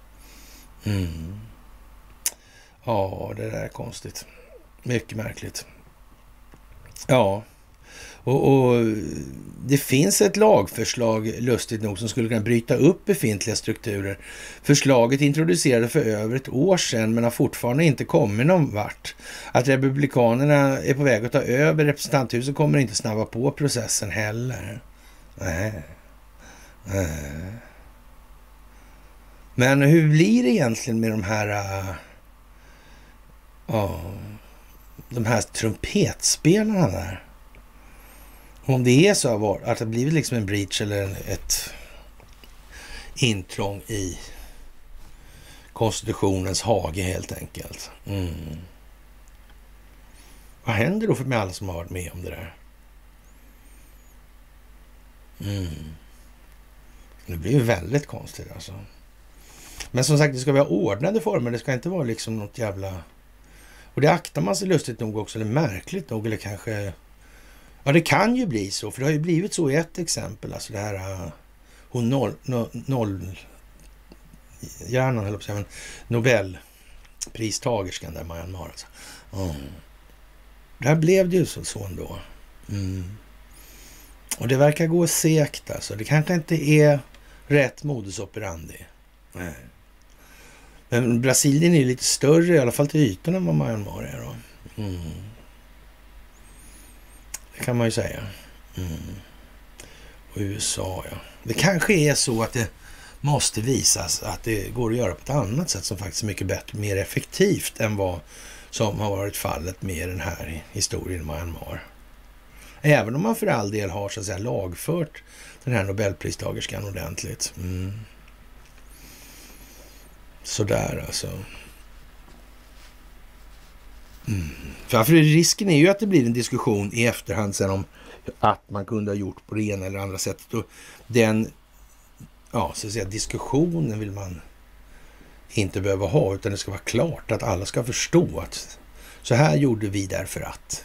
Ja, det där är konstigt. Mycket märkligt. Ja. Och det finns ett lagförslag, lustigt nog, som skulle kunna bryta upp befintliga strukturer. Förslaget introducerades för över ett år sedan men har fortfarande inte kommit någon vart. Att republikanerna är på väg att ta över representanthuset kommer inte snabba på processen heller. Nej. Men hur blir det egentligen med de här trumpetspelarna där? Om det är så att det blivit liksom en breach eller ett intrång i konstitutionens hage helt enkelt. Vad händer då med alla som har varit med om det där? Det blir ju väldigt konstigt alltså. Men som sagt, det ska vara ordnade former. Det ska inte vara liksom något jävla... Och det aktar man sig lustigt nog också, eller märkligt nog, eller kanske... Ja, det kan ju bli så, för det har ju blivit så i ett exempel. Alltså det här... hjärnan, höll på att säga, men Nobelpristagerskan där, Myanmar alltså. Där blev det ju så ändå. Och det verkar gå segt alltså. Det kanske inte är rätt modus operandi. Nej. Men Brasilien är ju lite större, i alla fall till ytan, än vad Myanmar är då. Det kan man ju säga. Och USA, ja. Det kanske är så att det måste visas att det går att göra på ett annat sätt som faktiskt är mycket bättre, mer effektivt än vad som har varit fallet med den här historien i Myanmar. Även om man för all del har så att säga lagfört den här Nobelpristagerskan ordentligt. Sådär alltså. För risken är ju att det blir en diskussion i efterhand sen om att man kunde ha gjort på det ena eller andra sättet. Och den, ja, så att säga, diskussionen vill man inte behöva ha, utan det ska vara klart att alla ska förstå att så här gjorde vi därför att.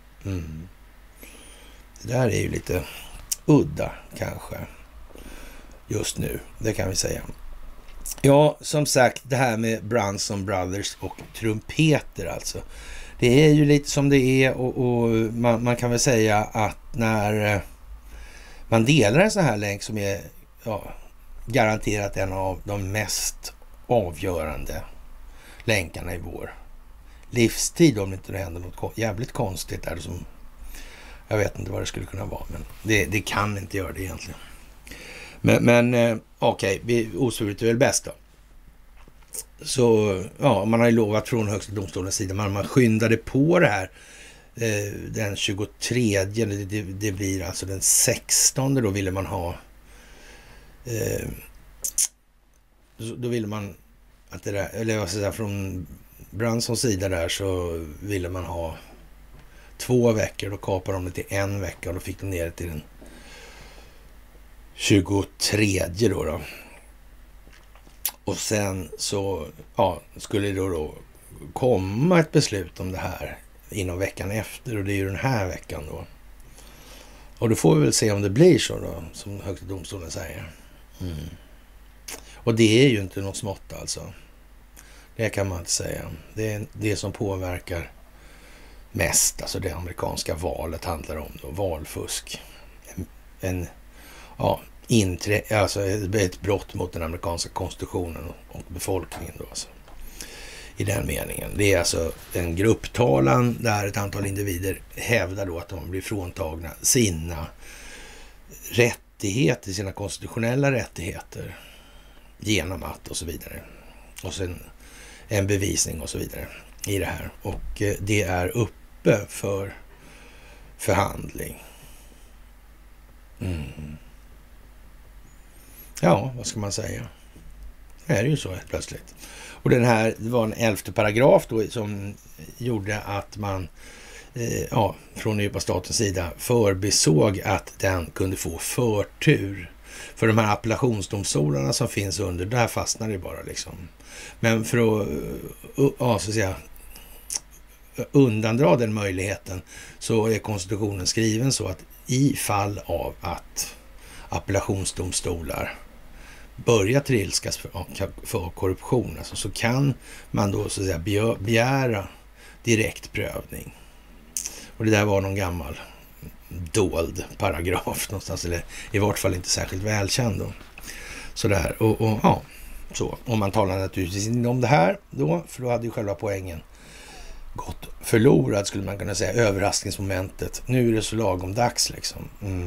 Det där är ju lite udda kanske just nu, det kan vi säga. Ja, som sagt, det här med Brunson Brothers och trumpeter alltså. Det är ju lite som det är och man kan väl säga att när man delar en sån här länk som är garanterat en av de mest avgörande länkarna i vår livstid, om det inte händer något jävligt konstigt där som jag vet inte vad det skulle kunna vara, men det kan inte göra det egentligen. Men okej, osvuret är väl bäst då. Så ja, man har ju lovat från högsta domstolens sida, man skyndade på det här den 23, det blir alltså den 16, då ville man ha då ville man att det där, eller vad ska jag säga, från Brunsons sida där så ville man ha 2 veckor, då kapade de det till 1 vecka och då fick de ner det till den 23 då. Och sen så skulle det då komma ett beslut om det här inom veckan efter, och det är ju den här veckan då. Och då får vi väl se om det blir så då, som högsta domstolen säger. Och det är ju inte något smått alltså. Det kan man inte säga. Det är det som påverkar mest, alltså det amerikanska valet handlar om då, valfusk. Alltså ett brott mot den amerikanska konstitutionen och befolkningen då alltså. I den meningen. Det är alltså en grupptalan där ett antal individer hävdar då att de blir fråntagna sina rättigheter, sina konstitutionella rättigheter genom att och så vidare. Och sen en bevisning och så vidare i det här. Och det är uppe för förhandling. Ja, vad ska man säga? Det är ju så helt plötsligt. Och den här, det var en 11:e paragraf då som gjorde att man från den djupa statens sida förbisåg att den kunde få förtur. För de här appellationsdomstolarna som finns under, där fastnar det bara liksom. Men för att så att säga undandra den möjligheten så är konstitutionen skriven så att i fall av att appellationsdomstolar börjar trilskas för korruption, alltså, så kan man då så att säga begära direkt prövning. Och det där var någon gammal dold paragraf någonstans, eller i vart fall inte särskilt välkänd då. Sådär, så. Och man talar naturligtvis inte om det här då, för då hade ju själva poängen gått förlorad, skulle man kunna säga, överraskningsmomentet. Nu är det så lagom dags liksom.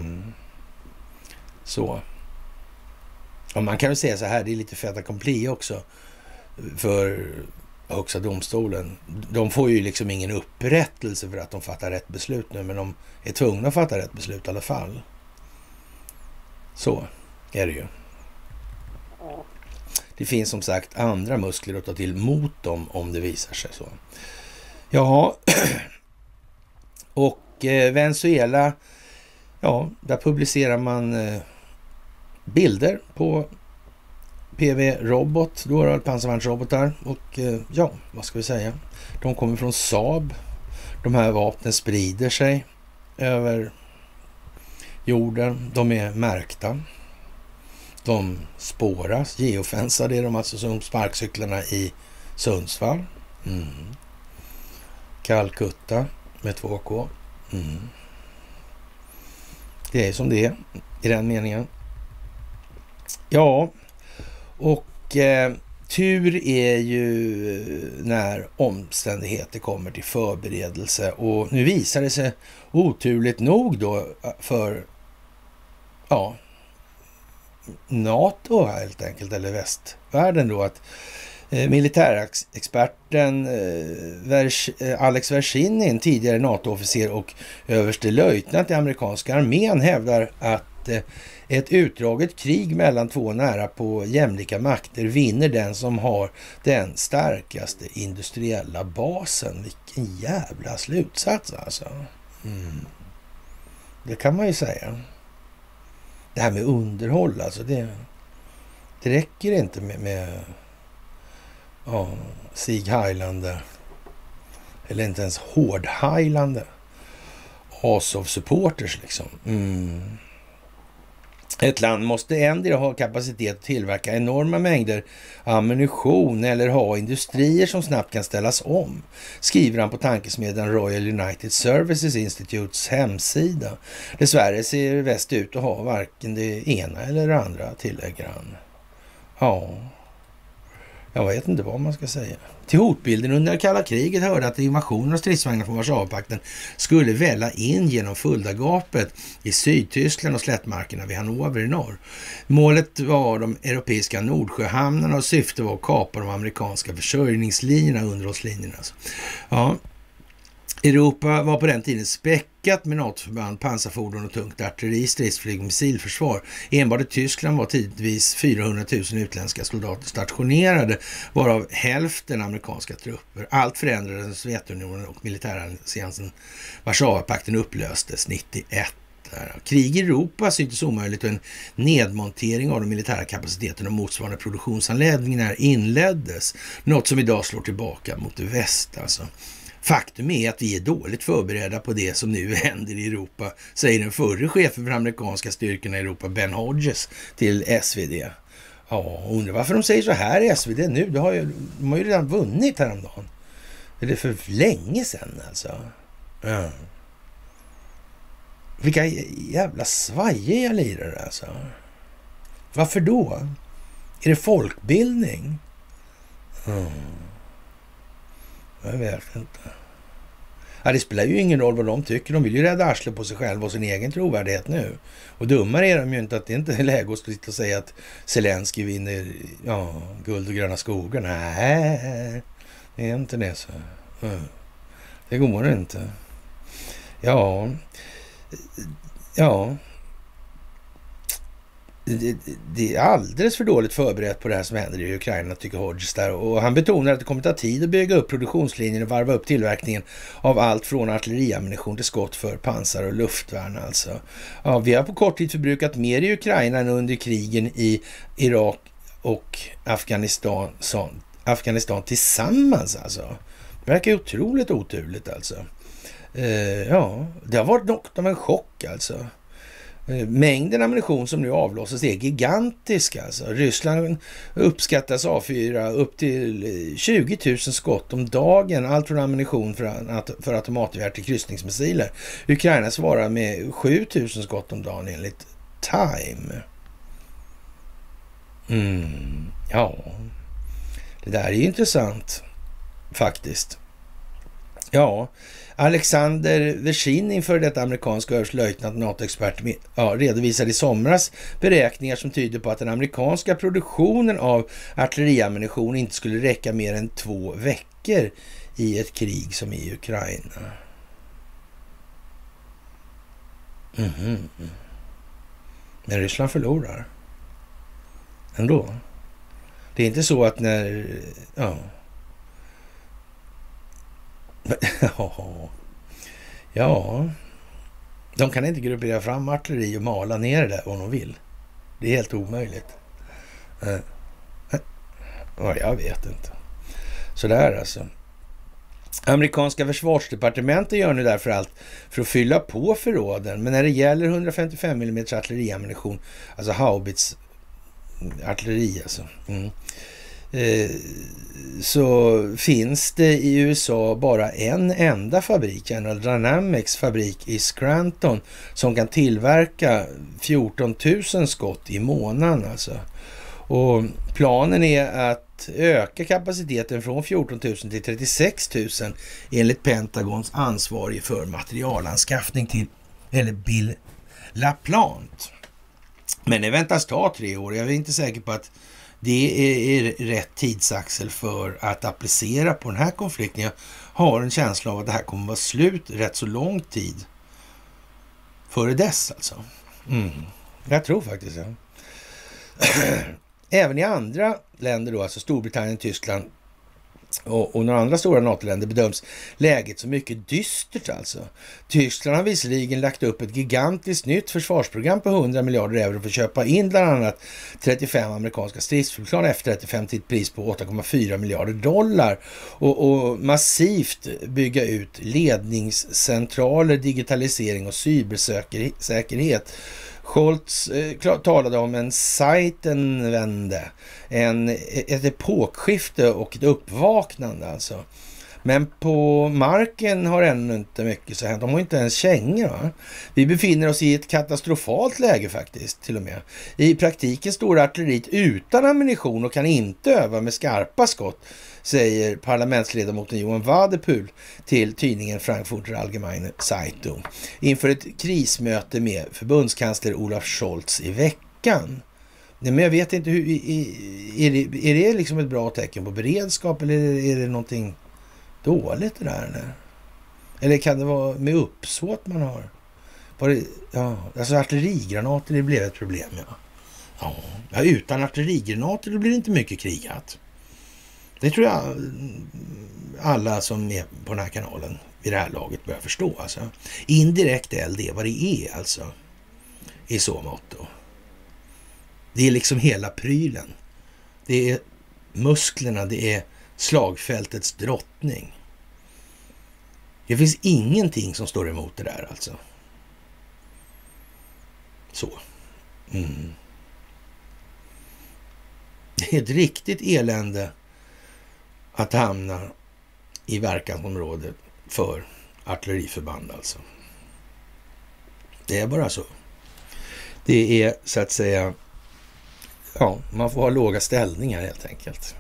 Så. Och man kan ju säga så här, det är lite fait accompli också för högsta domstolen. De får ju liksom ingen upprättelse för att de fattar rätt beslut nu, men de är tvungna att fatta rätt beslut i alla fall. Så är det ju. Det finns som sagt andra muskler att ta till mot dem om det visar sig så. Ja, och Venezuela, där publicerar man bilder på PV-robot, då är det pansarvärnsrobotar, och vad ska vi säga? De kommer från Saab. De här vapnen sprider sig över jorden. De är märkta. De spåras, geofensade är de alltså, som sparkcyklarna i Sundsvall. Calcutta med 2K. Det är som det är i den meningen. Ja, och tur är ju när omständigheter kommer till förberedelse, och nu visar det sig oturligt nog då för NATO helt enkelt, eller västvärlden då, att militärexperten Alex Vershinin, tidigare NATO-officer och överste löjtnant i amerikanska armén, hävdar att att ett utdraget krig mellan två nära på jämlika makter vinner den som har den starkaste industriella basen. Vilken jävla slutsats alltså. Det kan man ju säga. Det här med underhåll alltså, det räcker inte med Sig Heilande eller inte ens hård Heilande of supporters liksom. Ett land måste ändå ha kapacitet att tillverka enorma mängder ammunition eller ha industrier som snabbt kan ställas om, skriver han på tankesmedjan Royal United Services Institutes hemsida. Dessvärre ser väst ut att ha varken det ena eller det andra, tillägger han. Jag vet inte vad man ska säga. Till hotbilden under kalla kriget hörde att invasionen av stridsvagnar från Warszawapakten skulle välla in genom Fuldagapet i Sydtyskland och slättmarkerna vid Hannover i norr. Målet var de europeiska Nordsjöhamnarna och syftet var att kapa de amerikanska försörjningslinjerna, underhållslinjerna. Europa var på den tiden späckat med NATO-förband, pansarfordon och tungt artilleri, stridsflyg och missilförsvar. Enbart i Tyskland var tidvis 400 000 utländska soldater stationerade, varav hälften amerikanska trupper. Allt förändrades när Sovjetunionen och militäralliansen Warszawapakten upplöstes 91. Krig i Europa syntes omöjligt och en nedmontering av den militära kapaciteten och motsvarande produktionsanläggningar inleddes. Något som idag slår tillbaka mot väst alltså. Faktum är att vi är dåligt förberedda på det som nu händer i Europa, säger den förre chefen för amerikanska styrkorna i Europa, Ben Hodges, till SvD. Undrar varför de säger så här i SvD nu. De har ju redan vunnit häromdagen. Det är för länge sedan alltså. Vilka jävla svajiga lirare alltså. Varför då? Är det folkbildning? Jag vet inte. Det spelar ju ingen roll vad de tycker. De vill ju rädda arslet på sig själva och sin egen trovärdighet nu. Och dummare är de ju inte att det inte är läge att sitta och säga att Zelensky vinner guld och gröna skogar. Nej, det är inte det så. Det går inte. Ja. Det är alldeles för dåligt förberett på det här som händer i Ukraina, tycker Hodges där. Och han betonar att det kommer ta tid att bygga upp produktionslinjen och varva upp tillverkningen av allt från artilleriammunition till skott för pansar och luftvärn alltså. Vi har på kort tid förbrukat mer i Ukraina än under krigen i Irak och Afghanistan tillsammans alltså. Det verkar otroligt oturligt alltså. Det har varit något av en chock alltså. Mängden ammunition som nu avlossas är gigantisk alltså. Ryssland uppskattas avfyra upp till 20 000 skott om dagen. Allt från ammunition för automatgevär till kryssningsmissiler. Ukraina svarar med 7 000 skott om dagen enligt Time. Det där är ju intressant faktiskt. Alexander Verschin, för detta amerikanska överstelöjtnant NATO-expert, redovisade i somras beräkningar som tyder på att den amerikanska produktionen av artilleriammunition inte skulle räcka mer än 2 veckor i ett krig som i Ukraina. Men Ryssland förlorar ändå. Det är inte så att när... De kan inte gruppera fram artilleri och mala ner det där om de vill. Det är helt omöjligt. Jag vet inte. Så där alltså. Amerikanska försvarsdepartementet gör nu därför allt för att fylla på förråden. Men när det gäller 155 mm artilleriammunition, alltså haubits artilleri alltså. Så finns det i USA bara en enda fabrik, General Dynamics fabrik i Scranton, som kan tillverka 14 000 skott i månaden alltså. Och planen är att öka kapaciteten från 14 000 till 36 000 enligt Pentagons ansvarig för materialanskaffning till, eller Bill LaPlante. Men det väntas ta 3 år. Jag är inte säker på att det är rätt tidsaxel för att applicera på den här konflikten. Jag har en känsla av att det här kommer att vara slut rätt så lång tid före dess alltså. Jag tror faktiskt ja. Även i andra länder då, alltså Storbritannien, Tyskland och några andra stora NATO-länder bedöms läget så mycket dystert alltså. Tyskland har visserligen lagt upp ett gigantiskt nytt försvarsprogram på 100 miljarder euro för att köpa in bland annat 35 amerikanska stridsflygplan F-35 till ett pris på 8,4 miljarder dollar och massivt bygga ut ledningscentraler, digitalisering och cybersäkerhet. Scholz talade om en Zeitenwende, ett epokskifte och ett uppvaknande alltså. Men på marken har ännu inte mycket så hänt. De har inte ens kängor. Va? Vi befinner oss i ett katastrofalt läge faktiskt till och med. I praktiken står artilleriet utan ammunition och kan inte öva med skarpa skott, säger parlamentsledamoten Johan Wadepool till tidningen Frankfurter Allgemeine Zeitung inför ett krismöte med förbundskansler Olaf Scholz i veckan. Men jag vet inte, är det liksom ett bra tecken på beredskap eller är det någonting dåligt det där? Eller kan det vara med uppsåt man har? Alltså artillerigranater, det blev ett problem, ja. Ja, utan artillerigranater då blir det inte mycket krigat. Det tror jag alla som är på den här kanalen vid det här laget börjar förstå. Alltså. Indirekt eld är vad det är alltså. I så mått. Det är liksom hela prylen. Det är musklerna, det är slagfältets drottning. Det finns ingenting som står emot det där alltså. Så. Det är ett riktigt elände att hamna i verkansområdet för artilleriförband alltså. Det är bara så. Det är så att säga, ja, man får ha låga ställningar helt enkelt.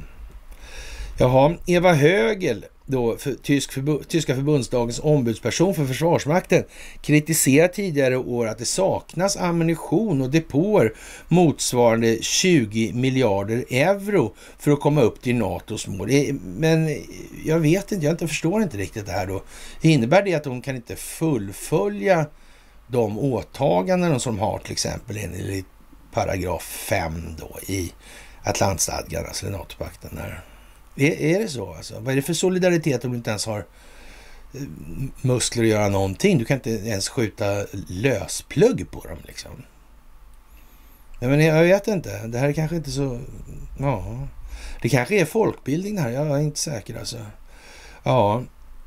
Jaha, Eva Högel då, tyska förbundsdagens ombudsperson för Försvarsmakten, kritiserar tidigare år att det saknas ammunition och depåer motsvarande 20 miljarder euro för att komma upp till NATOs mål. Men jag vet inte, jag förstår inte riktigt det här då. Innebär det att de kan inte fullfölja de åtaganden som de har till exempel enligt paragraf 5 då i Atlantstadgan, alltså NATO-pakten där? Är det så alltså? Vad är det för solidaritet om du inte ens har muskler att göra någonting? Du kan inte ens skjuta lösplugg på dem liksom. Nej, men jag vet inte. Det här är kanske inte så... Ja, det kanske är folkbildning det här. Jag är inte säker alltså. Ja.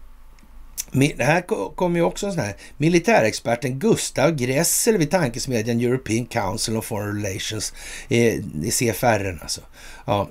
Det här kommer ju också en sån här militärexperten Gustav Gressel vid tankesmedjan European Council of Foreign Relations i CFR alltså. Ja.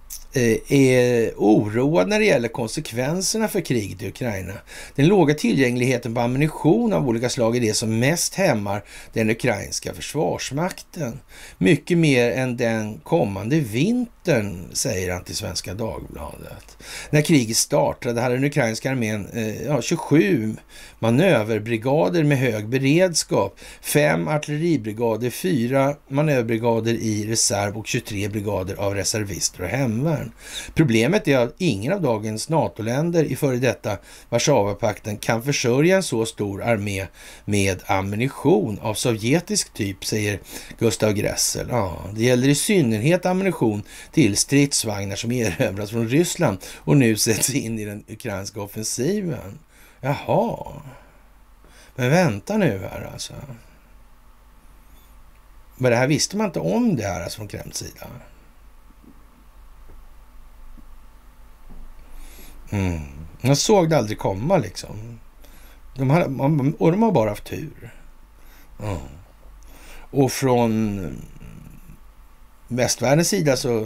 Är oroad när det gäller konsekvenserna för kriget i Ukraina. Den låga tillgängligheten på ammunition av olika slag är det som mest hämmar den ukrainska försvarsmakten. Mycket mer än den kommande vintern, säger han till Svenska Dagbladet. När kriget startade hade den ukrainska armén 27 manöverbrigader med hög beredskap, 5 artilleribrigader, 4 manöverbrigader i reserv och 23 brigader av reservister och hemvärn. Problemet är att ingen av dagens NATO-länder i före detta Warszawapakten kan försörja en så stor armé med ammunition av sovjetisk typ, säger Gustav Gressel. Ja, det gäller i synnerhet ammunition till stridsvagnar som erövras från Ryssland och nu sätts in i den ukrainska offensiven. Jaha. Men vänta nu här alltså. Men det här visste man inte om det här alltså från Kremls sida. Jag såg det aldrig komma liksom. De har bara haft tur. Och från västvärldens sida så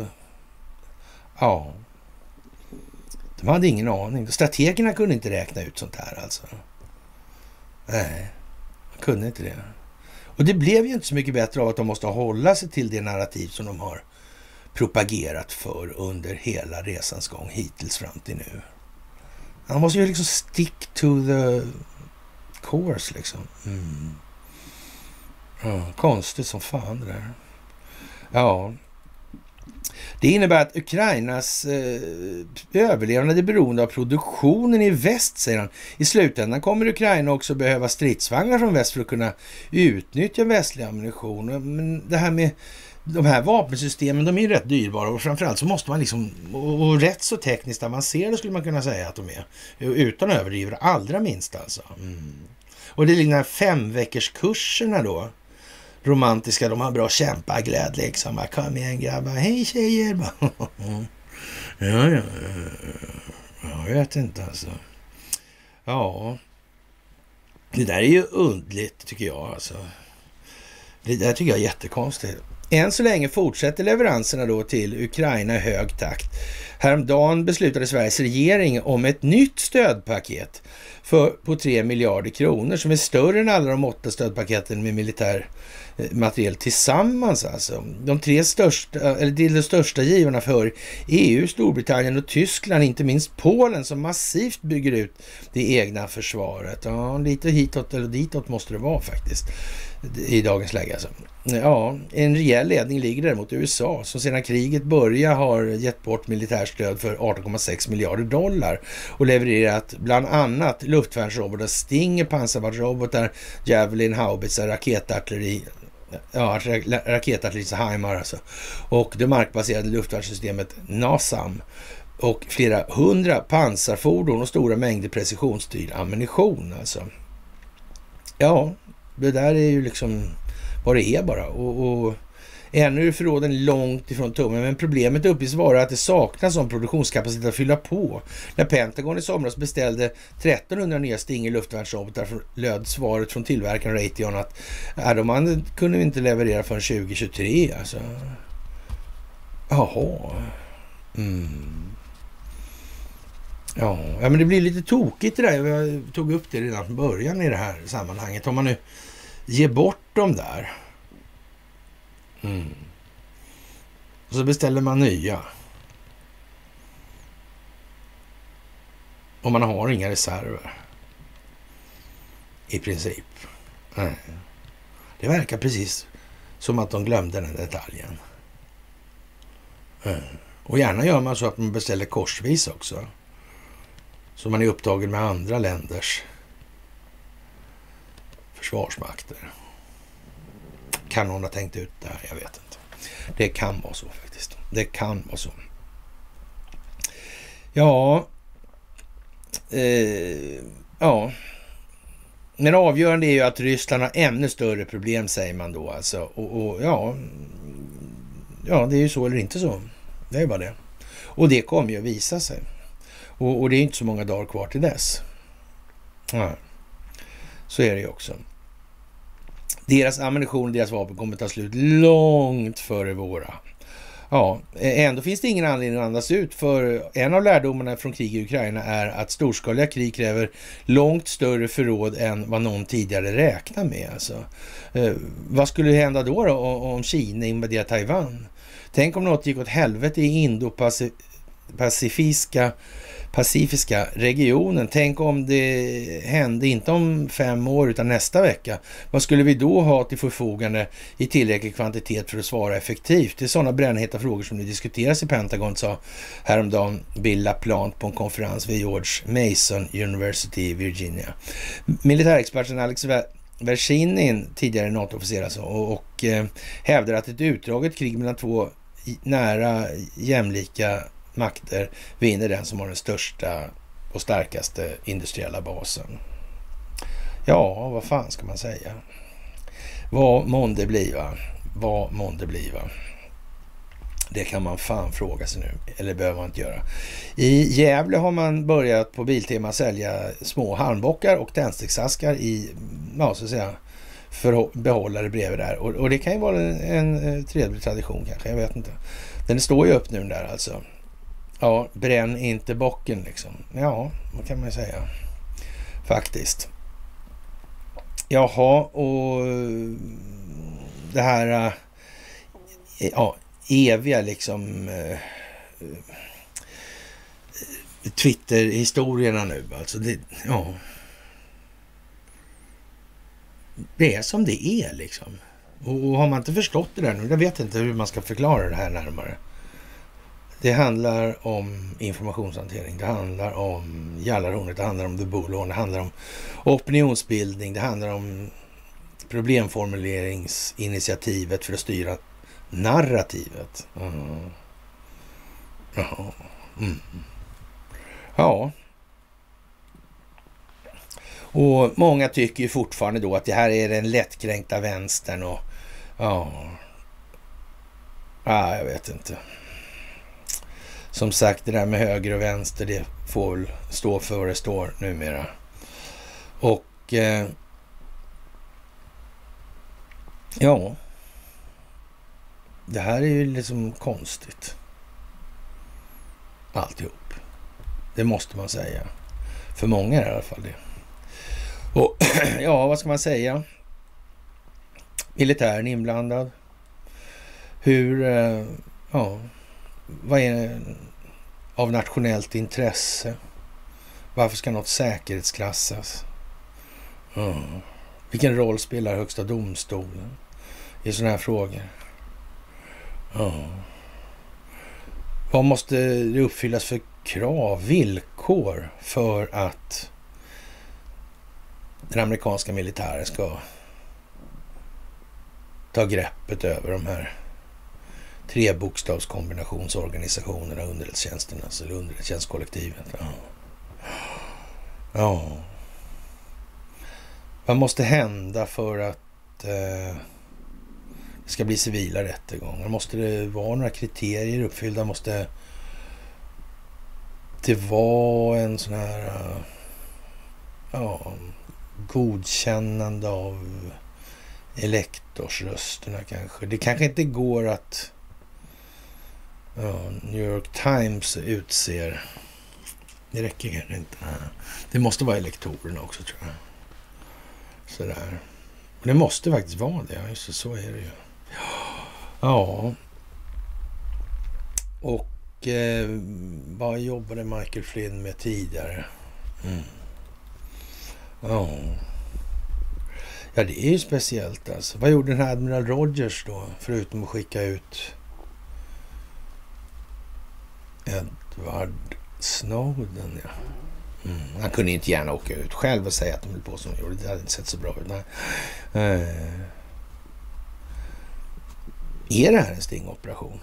de hade ingen aning. Strategerna kunde inte räkna ut sånt här alltså. Nej, de kunde inte det. Och det blev ju inte så mycket bättre av att de måste hålla sig till det narrativ som de har propagerat för under hela resans gång hittills fram till nu. Han måste ju liksom stick to the course liksom. Konstigt som fan det där. Ja. Det innebär att Ukrainas överlevnad är beroende av produktionen i väst, säger han. I slutändan kommer Ukraina också behöva stridsvagnar från väst för att kunna utnyttja västlig ammunition. Men det här med de här vapensystemen, de är ju rätt dyrbara och framförallt så måste man liksom, och rätt så tekniskt avancerade skulle man kunna säga att de är. Utan att överdriva det allra minst alltså. Och det är de här 5-veckorskurserna då. Romantiska, de har bra kämpaglädje liksom. Kom igen grabbar, hej tjejer. Jag vet inte alltså. Ja, det där är ju undligt tycker jag alltså. Det där tycker jag är jättekonstigt. Än så länge fortsätter leveranserna då till Ukraina i hög takt. Häromdagen beslutade Sveriges regering om ett nytt stödpaket på 3 miljarder kronor som är större än alla de 8 stödpaketen med militär materiel tillsammans alltså. De 3 största, eller de största givarna för EU, Storbritannien och Tyskland, inte minst Polen som massivt bygger ut det egna försvaret. Ja, lite hitåt eller ditåt måste det vara faktiskt i dagens läge alltså. Ja, en rejäl ledning ligger däremot USA som sedan kriget började har gett bort militärstöd för 18,6 miljarder dollar och levererat bland annat luftvärnsrobotar, Stinger, pansarvärnsrobotar, Javelin, haubitsar, raketartilleri, raketartillerihajmar alltså, och det markbaserade luftvärnssystemet NASAM och flera 100 pansarfordon och stora mängder precisionsstyrd ammunition alltså. Ja, det där är ju liksom vad det är bara. Och ännu är förråden långt ifrån tummen. Men problemet uppges vara att det saknas som produktionskapacitet att fylla på. När Pentagon i somras beställde 1300 nya Stinger luftvärnsrobotar löd svaret från tillverkaren Raytheon att de kunde inte leverera förrän 2023. Alltså. Jaha. Ja, men det blir lite tokigt det där. Jag tog upp det redan från början i det här sammanhanget. Om man nu ger bort dem där. Och så beställer man nya. Och man har inga reserver. I princip. Nej. Det verkar precis som att de glömde den detaljen. Och gärna gör man så att man beställer korsvis också. Så man är upptagen med andra länders försvarsmakter. Kan någon ha tänkt ut det här? Jag vet inte. Det kan vara så faktiskt. Det kan vara så. Ja. Ja. Men avgörande är ju att Ryssland har ännu större problem, säger man då alltså. Och ja, det är ju så eller inte så. Det är ju bara det. Och det kommer ju att visa sig. Och det är inte så många dagar kvar till dess. Ja. Så är det ju också. Deras ammunition och deras vapen kommer att ta slut långt före våra. Ja, ändå finns det ingen anledning att andas ut, för en av lärdomarna från krig i Ukraina är att storskaliga krig kräver långt större förråd än vad någon tidigare räknar med. Alltså. Vad skulle hända då om Kina invaderar Taiwan? Tänk om något gick åt helvete i Pacifiska regionen. Tänk om det hände inte om 5 år utan nästa vecka. Vad skulle vi då ha till förfogande i tillräcklig kvantitet för att svara effektivt? Det är sådana brännheta frågor som nu diskuteras i Pentagon, sa häromdagen Bill LaPlante på en konferens vid George Mason University i Virginia. Militärexperten Alex Vershinin, tidigare NATO-officer alltså, och hävdar att ett utdraget krig mellan 2 nära jämlika makter vinner den som har den största och starkaste industriella basen. Ja, vad fan ska man säga? Vad månde bliva? Vad månde bliva? Det kan man fan fråga sig nu. Eller behöver man inte göra. I Gävle har man börjat på Biltema sälja små handbockar och tändsticksaskar i, ja så att säga, behållare bredvid där. Och det kan ju vara en trevlig tradition kanske, jag vet inte. Den står ju upp nu där alltså. Ja, bränn inte bocken liksom. Ja, vad kan man säga. Faktiskt. Jaha, och det här eviga liksom Twitter-historierna nu. Alltså det, det är som det är liksom. Och har man inte förstått det där nu, jag vet inte hur man ska förklara det här närmare. Det handlar om informationshantering, det handlar om Jallarhornet, det handlar om The Bullhorn, det handlar om opinionsbildning, det handlar om problemformuleringsinitiativet för att styra narrativet. Ja. Och många tycker ju fortfarande då att det här är den lättkränkta vänstern och jag vet inte. Som sagt, det där med höger och vänster, det får väl stå för vad det står numera. Och det här är ju liksom konstigt. Alltihop. Det måste man säga. För många är det i alla fall det. Och vad ska man säga? Militären inblandad. Vad är av nationellt intresse? Varför ska något säkerhetsklassas? Vilken roll spelar Högsta domstolen i sådana här frågor? Vad måste det uppfyllas för krav, villkor för att den amerikanska militären ska ta greppet över de här trebokstavskombinationsorganisationerna, underrättelsetjänsterna, eller underrättelsetjänstkollektivet? Vad måste hända för att det ska bli civila rättegångar? Måste det vara några kriterier uppfyllda? Måste det vara en sån här godkännande av elektorsrösterna kanske? Det kanske inte går att New York Times utser. Det räcker kanske inte. Det måste vara elektorerna också, tror jag. Sådär. Och det måste faktiskt vara det. Just så är det ju. Ja. Och vad jobbade Michael Flynn med tidigare? Ja, det är ju speciellt alltså. Vad gjorde den här Admiral Rogers då? Förutom att skicka ut Edward Snowden, Han kunde inte gärna åka ut själv och säga att de höll på som de gjorde. Det hade inte sett så bra ut. Är det här en stingoperation?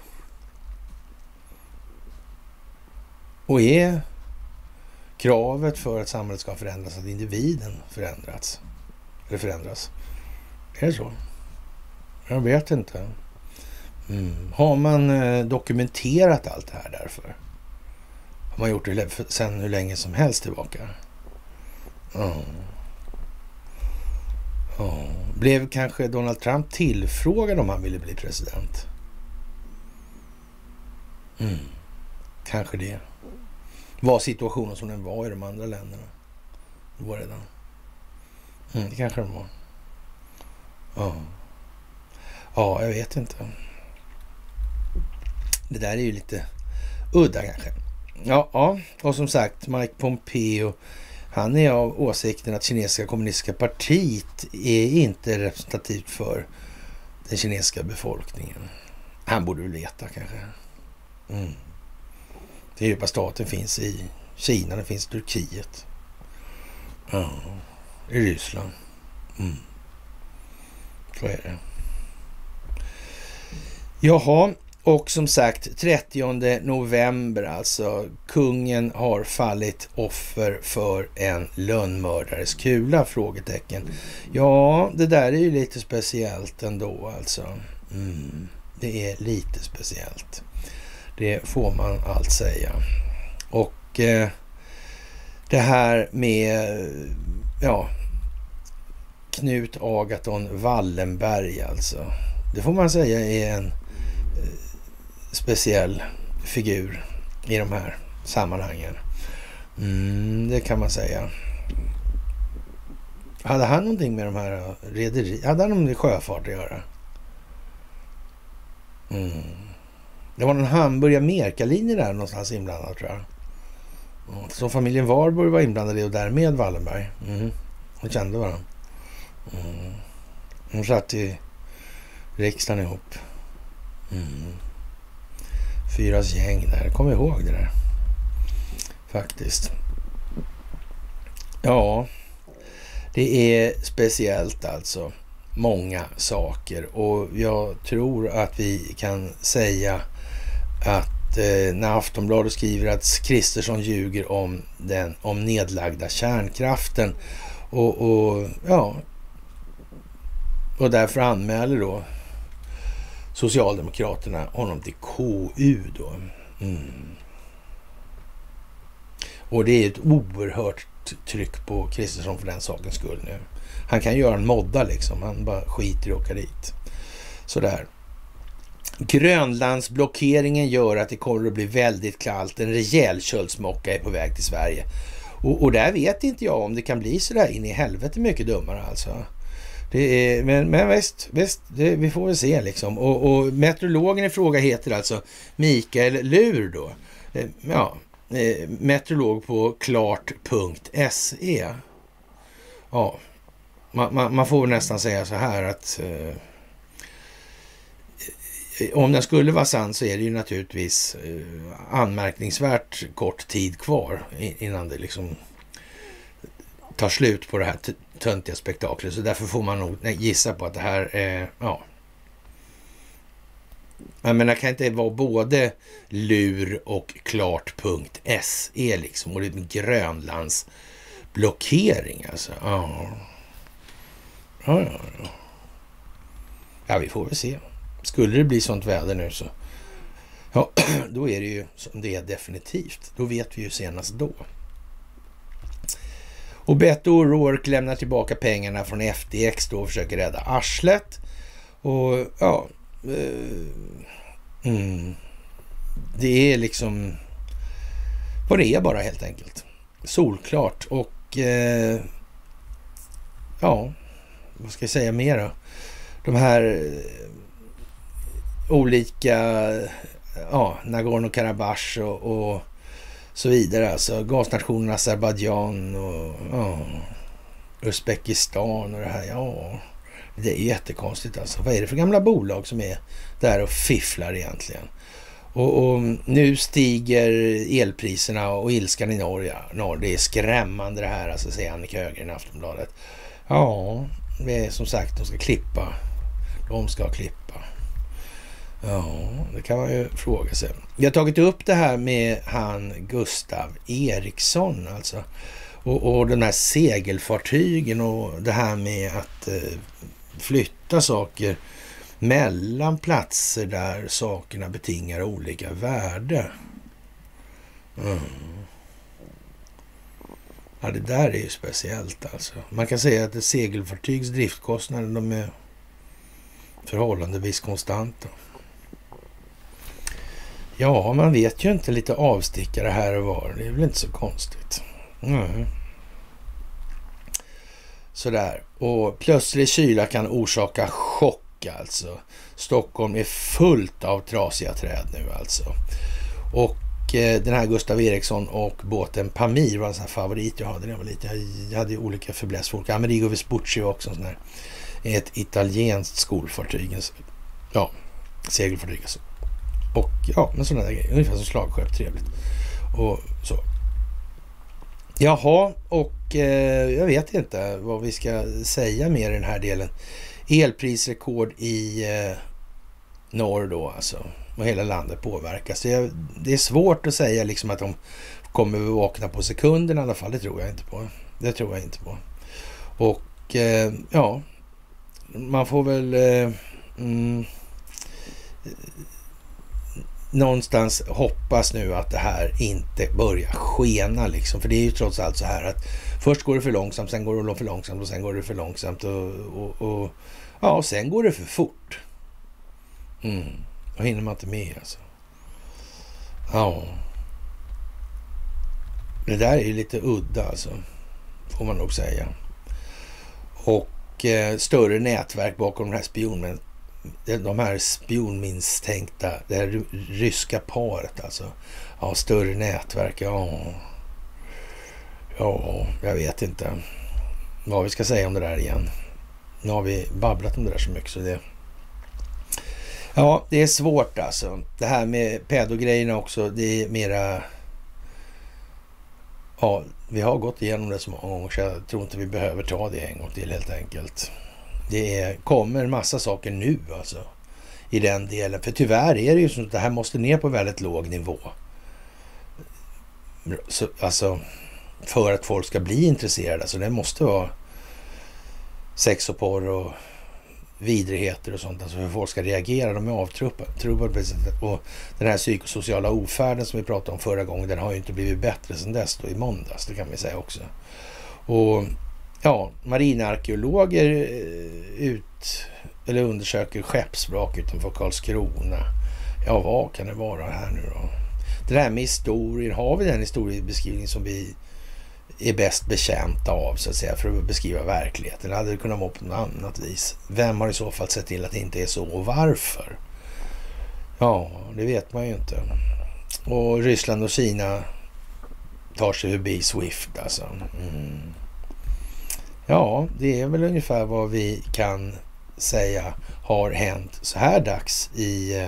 Och är kravet för att samhället ska förändras att individen förändras? Är det så? Jag vet inte. Har man dokumenterat allt det här därför? Har man gjort det sedan hur länge som helst tillbaka? Blev kanske Donald Trump tillfrågad om han ville bli president? Kanske det. Var situationen som den var i de andra länderna? Det var redan. Det kanske den var. Jag vet inte. Det där är ju lite udda kanske. Och som sagt, Mike Pompeo, han är av åsikten att kinesiska kommunistiska partiet är inte representativt för den kinesiska befolkningen. Han borde väl veta kanske. Den djupa staten finns i Kina, den finns i Turkiet. I Ryssland. Så är det. Jaha, och som sagt 30 november alltså. Kungen har fallit offer för en lönnmördares kula? Frågetecken. Ja, det där är ju lite speciellt ändå alltså. Det är lite speciellt. Det får man allt säga. Och det här med Knut Agaton Wallenberg alltså. Det får man säga är en speciell figur i de här sammanhangen. Det kan man säga. Hade han någonting med de här rederi? Hade han någonting med sjöfart att göra? Det var någon Hamburg-Amerika-linje där någonstans inblandad, tror jag. Så familjen Warburg var inblandad i och därmed Wallenberg. De kände varandra. De satt i riksdagen ihop. Fyras gäng där. Kom ihåg det där. Faktiskt. Ja, det är speciellt alltså. Många saker. Och jag tror att vi kan säga att när Aftonbladet skriver att Kristersson ljuger om nedlagda kärnkraften och därför anmäler då Socialdemokraterna honom till KU då. Och det är ett oerhört tryck på Kristersson för den sakens skull nu. Han kan göra en modda liksom. Han bara skiter i att åka dit. Sådär. Grönlandsblockeringen gör att det kommer att bli väldigt kallt. En rejäl kölsmocka är på väg till Sverige. Och där vet inte jag om det kan bli sådär in i helvete mycket dummare alltså. Det är, men visst vi får väl se liksom. Och meteorologen i fråga heter alltså Mikael Lur då. Meteorolog på klart.se. Ja, man får nästan säga så här att om den skulle vara sann så är det ju naturligtvis anmärkningsvärt kort tid kvar innan det liksom tar slut på det här töntiga spektaklet. Så därför får man nog gissa på att det här är, jag menar, det kan inte vara både lur och klart.se liksom. Och det är en Grönlandsblockering alltså. Ja, vi får väl se. Skulle det bli sånt väder nu så då är det ju som det är definitivt. Då vet vi ju senast då. Och Beto O'Rourke lämnar tillbaka pengarna från FTX då och försöker rädda arslet. Och det är liksom vad det är bara helt enkelt. Solklart. Och vad ska jag säga mer då? De här olika Nagorno-Karabach och så vidare. Alltså gasnationen Azerbaijan och Uzbekistan och det här. Ja, det är jättekonstigt alltså. Vad är det för gamla bolag som är där och fifflar egentligen? Och nu stiger elpriserna och ilskan i Norge. Det är skrämmande det här, alltså, säger Annika Högren i Aftonbladet. Ja, det är som sagt, de ska klippa. Ja, det kan man ju fråga sig. Jag har tagit upp det här med han Gustav Eriksson alltså. Och de här segelfartygen och det här med att flytta saker mellan platser där sakerna betingar olika värde. Ja, det där är ju speciellt alltså. Man kan säga att ett segelfartygs driftkostnader, de är förhållandevis konstanta. Ja, man vet ju inte, lite avstickare här och var. Det är väl inte så konstigt. Sådär. Och plötslig kyla kan orsaka chock alltså. Stockholm är fullt av trasiga träd nu alltså. Och den här Gustav Eriksson och båten Pamir var en sån här favorit jag hade när jag var liten. Jag hade ju olika förblässfolk. Amerigo Vespucci var också en sån här. Ett italienskt skolfartyg. Ja, segelfartyg alltså. Och men sådana där grejer. Ungefär som slagskepp, trevligt. Och så. Jaha, och jag vet inte vad vi ska säga mer i den här delen. Elprisrekord i norr då alltså. Och hela landet påverkas. Det är svårt att säga liksom att de kommer att vakna på sekunden i alla fall. Det tror jag inte på. Och man får väl någonstans hoppas nu att det här inte börjar skena liksom. För det är ju trots allt så här att först går det för långsamt, sen går det för långsamt och sen går det för långsamt och sen går det för fort. Då hinner man inte med alltså. Ja. Det där är ju lite udda alltså. Får man nog säga. Och större nätverk bakom de här spionmisstänkta, det här ryska paret alltså. Ja, större nätverk, ja, jag vet inte vad vi ska säga om det där igen. Nu har vi babblat om det där så mycket så det Ja, det är svårt alltså. Det här med pedogrejerna också, det är mera... Ja, vi har gått igenom det så många gånger så jag tror inte vi behöver ta det en gång till helt enkelt. Kommer massa saker nu alltså i den delen. För tyvärr är det ju så att det här måste ner på väldigt låg nivå. Så, alltså för att folk ska bli intresserade. Alltså det måste vara sex och porr och vidrigheter och sånt. Alltså för folk ska reagera. De är avtrubbade. Och den här psykosociala ofärden som vi pratade om förra gången, den har ju inte blivit bättre sedan dess då i måndags. Det kan vi säga också. Och ja, marinarkeologer undersöker skeppsvrak utanför Karlskrona. Ja, vad kan det vara här nu då? Det där med historien, har vi den historiebeskrivning som vi är bäst betjänta av så att säga för att beskriva verkligheten? Eller hade det kunnat vara på något annat vis? Vem har i så fall sett till att det inte är så och varför? Ja, det vet man ju inte. Och Ryssland och Kina tar sig förbi Swift alltså. Ja, det är väl ungefär vad vi kan säga har hänt så här dags i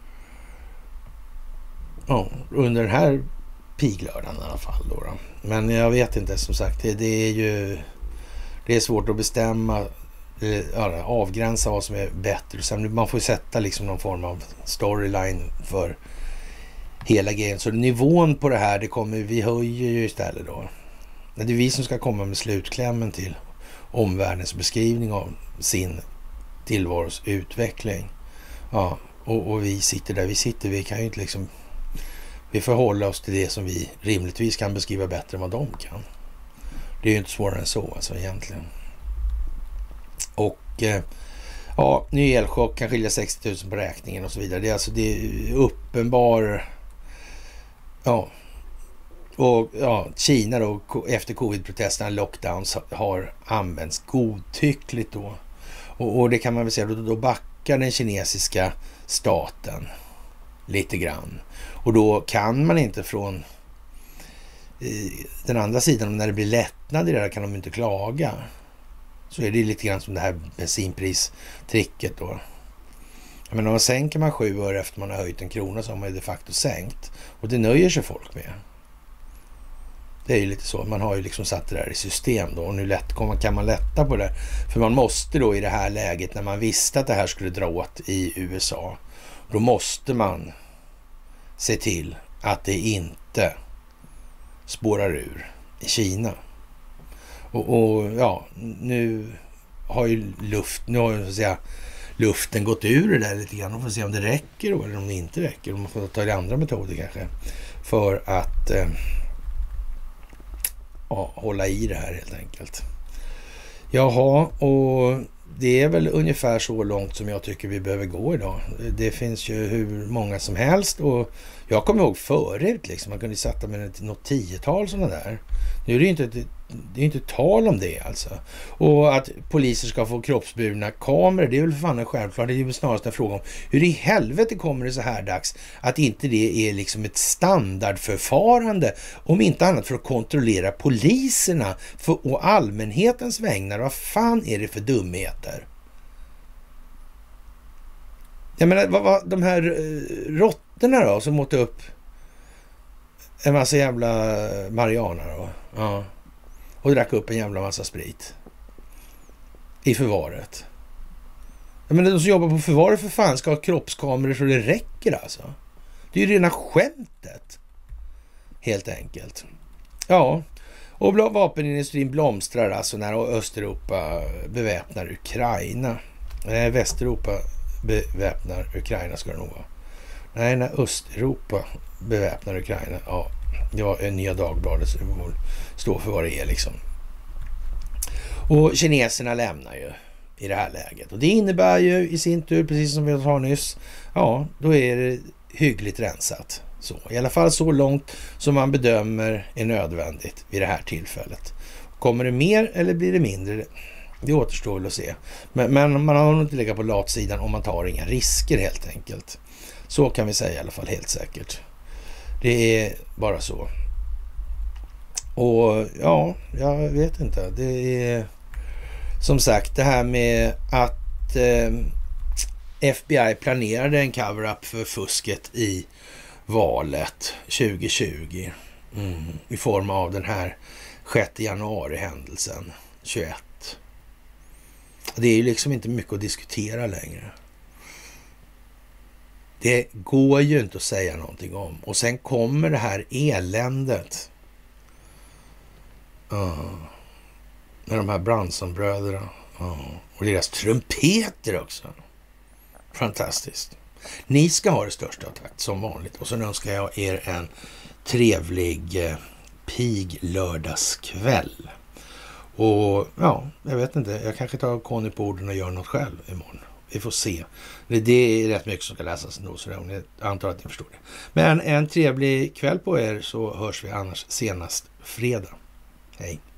under den här piglördagen i alla fall då. Men jag vet inte, som sagt, det är svårt att bestämma, avgränsa vad som är bättre. Sen man får sätta liksom någon form av storyline för hela grejen. Så nivån på det här, vi höjer ju istället då. Det är vi som ska komma med slutklämmen till omvärldens beskrivning av sin tillvaros utveckling. Ja, och vi sitter där vi sitter. Vi kan ju inte liksom... Vi får hålla oss till det som vi rimligtvis kan beskriva bättre än vad de kan. Det är ju inte svårare än så alltså egentligen. Och ja, ny elchock kan skilja 60 000 på räkningen och så vidare. Det är uppenbar... Ja... Och ja, Kina då efter covid-protesterna, lockdowns har använts godtyckligt då. Och det kan man väl säga, då backar den kinesiska staten lite grann. Och då kan man inte från den andra sidan, när det blir lättnad i det där kan de inte klaga. Så är det lite grann som det här bensinpristricket då. Men om man sänker man 7 öre efter man har höjt en krona så har man ju de facto sänkt. Och det nöjer sig folk med. Det är ju lite så. Man har ju liksom satt det där i system då. Och nu kan man lätta på det. För man måste då i det här läget, när man visste att det här skulle dra åt i USA, då måste man se till att det inte spårar ur i Kina. Och ja, nu har ju luften gått ur det där lite grann. Och får se om det räcker då, eller om det inte räcker. Man får ta andra metoder kanske för att hålla i det här helt enkelt. Jaha, och det är väl ungefär så långt som jag tycker vi behöver gå idag. Det finns ju hur många som helst och jag kommer ihåg förut liksom, man kunde sätta med något 10-tal sådana där. Nu är det är inte tal om det alltså. Och att poliser ska få kroppsburna kameror, det är väl för fan självklart. Det är ju snarast en fråga om hur i helvete kommer det så här dags att inte det är liksom ett standardförfarande, om inte annat för att kontrollera poliserna och allmänhetens vägnar. Vad fan är det för dumheter? Jag menar, vad de här råttorna då som åt upp en massa jävla marijuana då. Ja. Och drack upp en jävla massa sprit i förvaret. Jag menar, de som jobbar på förvaret för fan ska ha kroppskameror så det räcker alltså. Det är ju rena skämtet. Helt enkelt. Ja. Och vapenindustrin blomstrar alltså när Östeuropa beväpnar Ukraina. Västeuropa beväpnar Ukraina ska det nog vara. Nej, när Östeuropa beväpnar Ukraina. Ja, det var en Nya Dagbladet så det får stå för vad det är liksom. Och kineserna lämnar ju i det här läget. Och det innebär ju i sin tur, precis som vi sa nyss, ja, då är det hyggligt rensat. Så, i alla fall så långt som man bedömer är nödvändigt vid det här tillfället. Kommer det mer eller blir det mindre? Det återstår väl att se. Men man har nog inte legat på latsidan om man tar inga risker helt enkelt. Så kan vi säga i alla fall helt säkert. Det är bara så. Och ja, jag vet inte. Det är som sagt det här med att FBI planerade en cover-up för fusket i valet 2020 i form av den här 6 januari-händelsen 21. Det är ju liksom inte mycket att diskutera längre. Det går ju inte att säga någonting om. Och sen kommer det här eländet. Med de här Branson-bröderna. Och deras trumpeter också. Fantastiskt. Ni ska ha det största tack som vanligt. Och så önskar jag er en trevlig pig lördagskväll. Och ja, jag vet inte. Jag kanske tar Conny på orden och gör något själv imorgon. Vi får se. Det är rätt mycket som ska läsas ändå, så jag antar att ni förstår det. Men en trevlig kväll på er, så hörs vi annars senast fredag. Hej!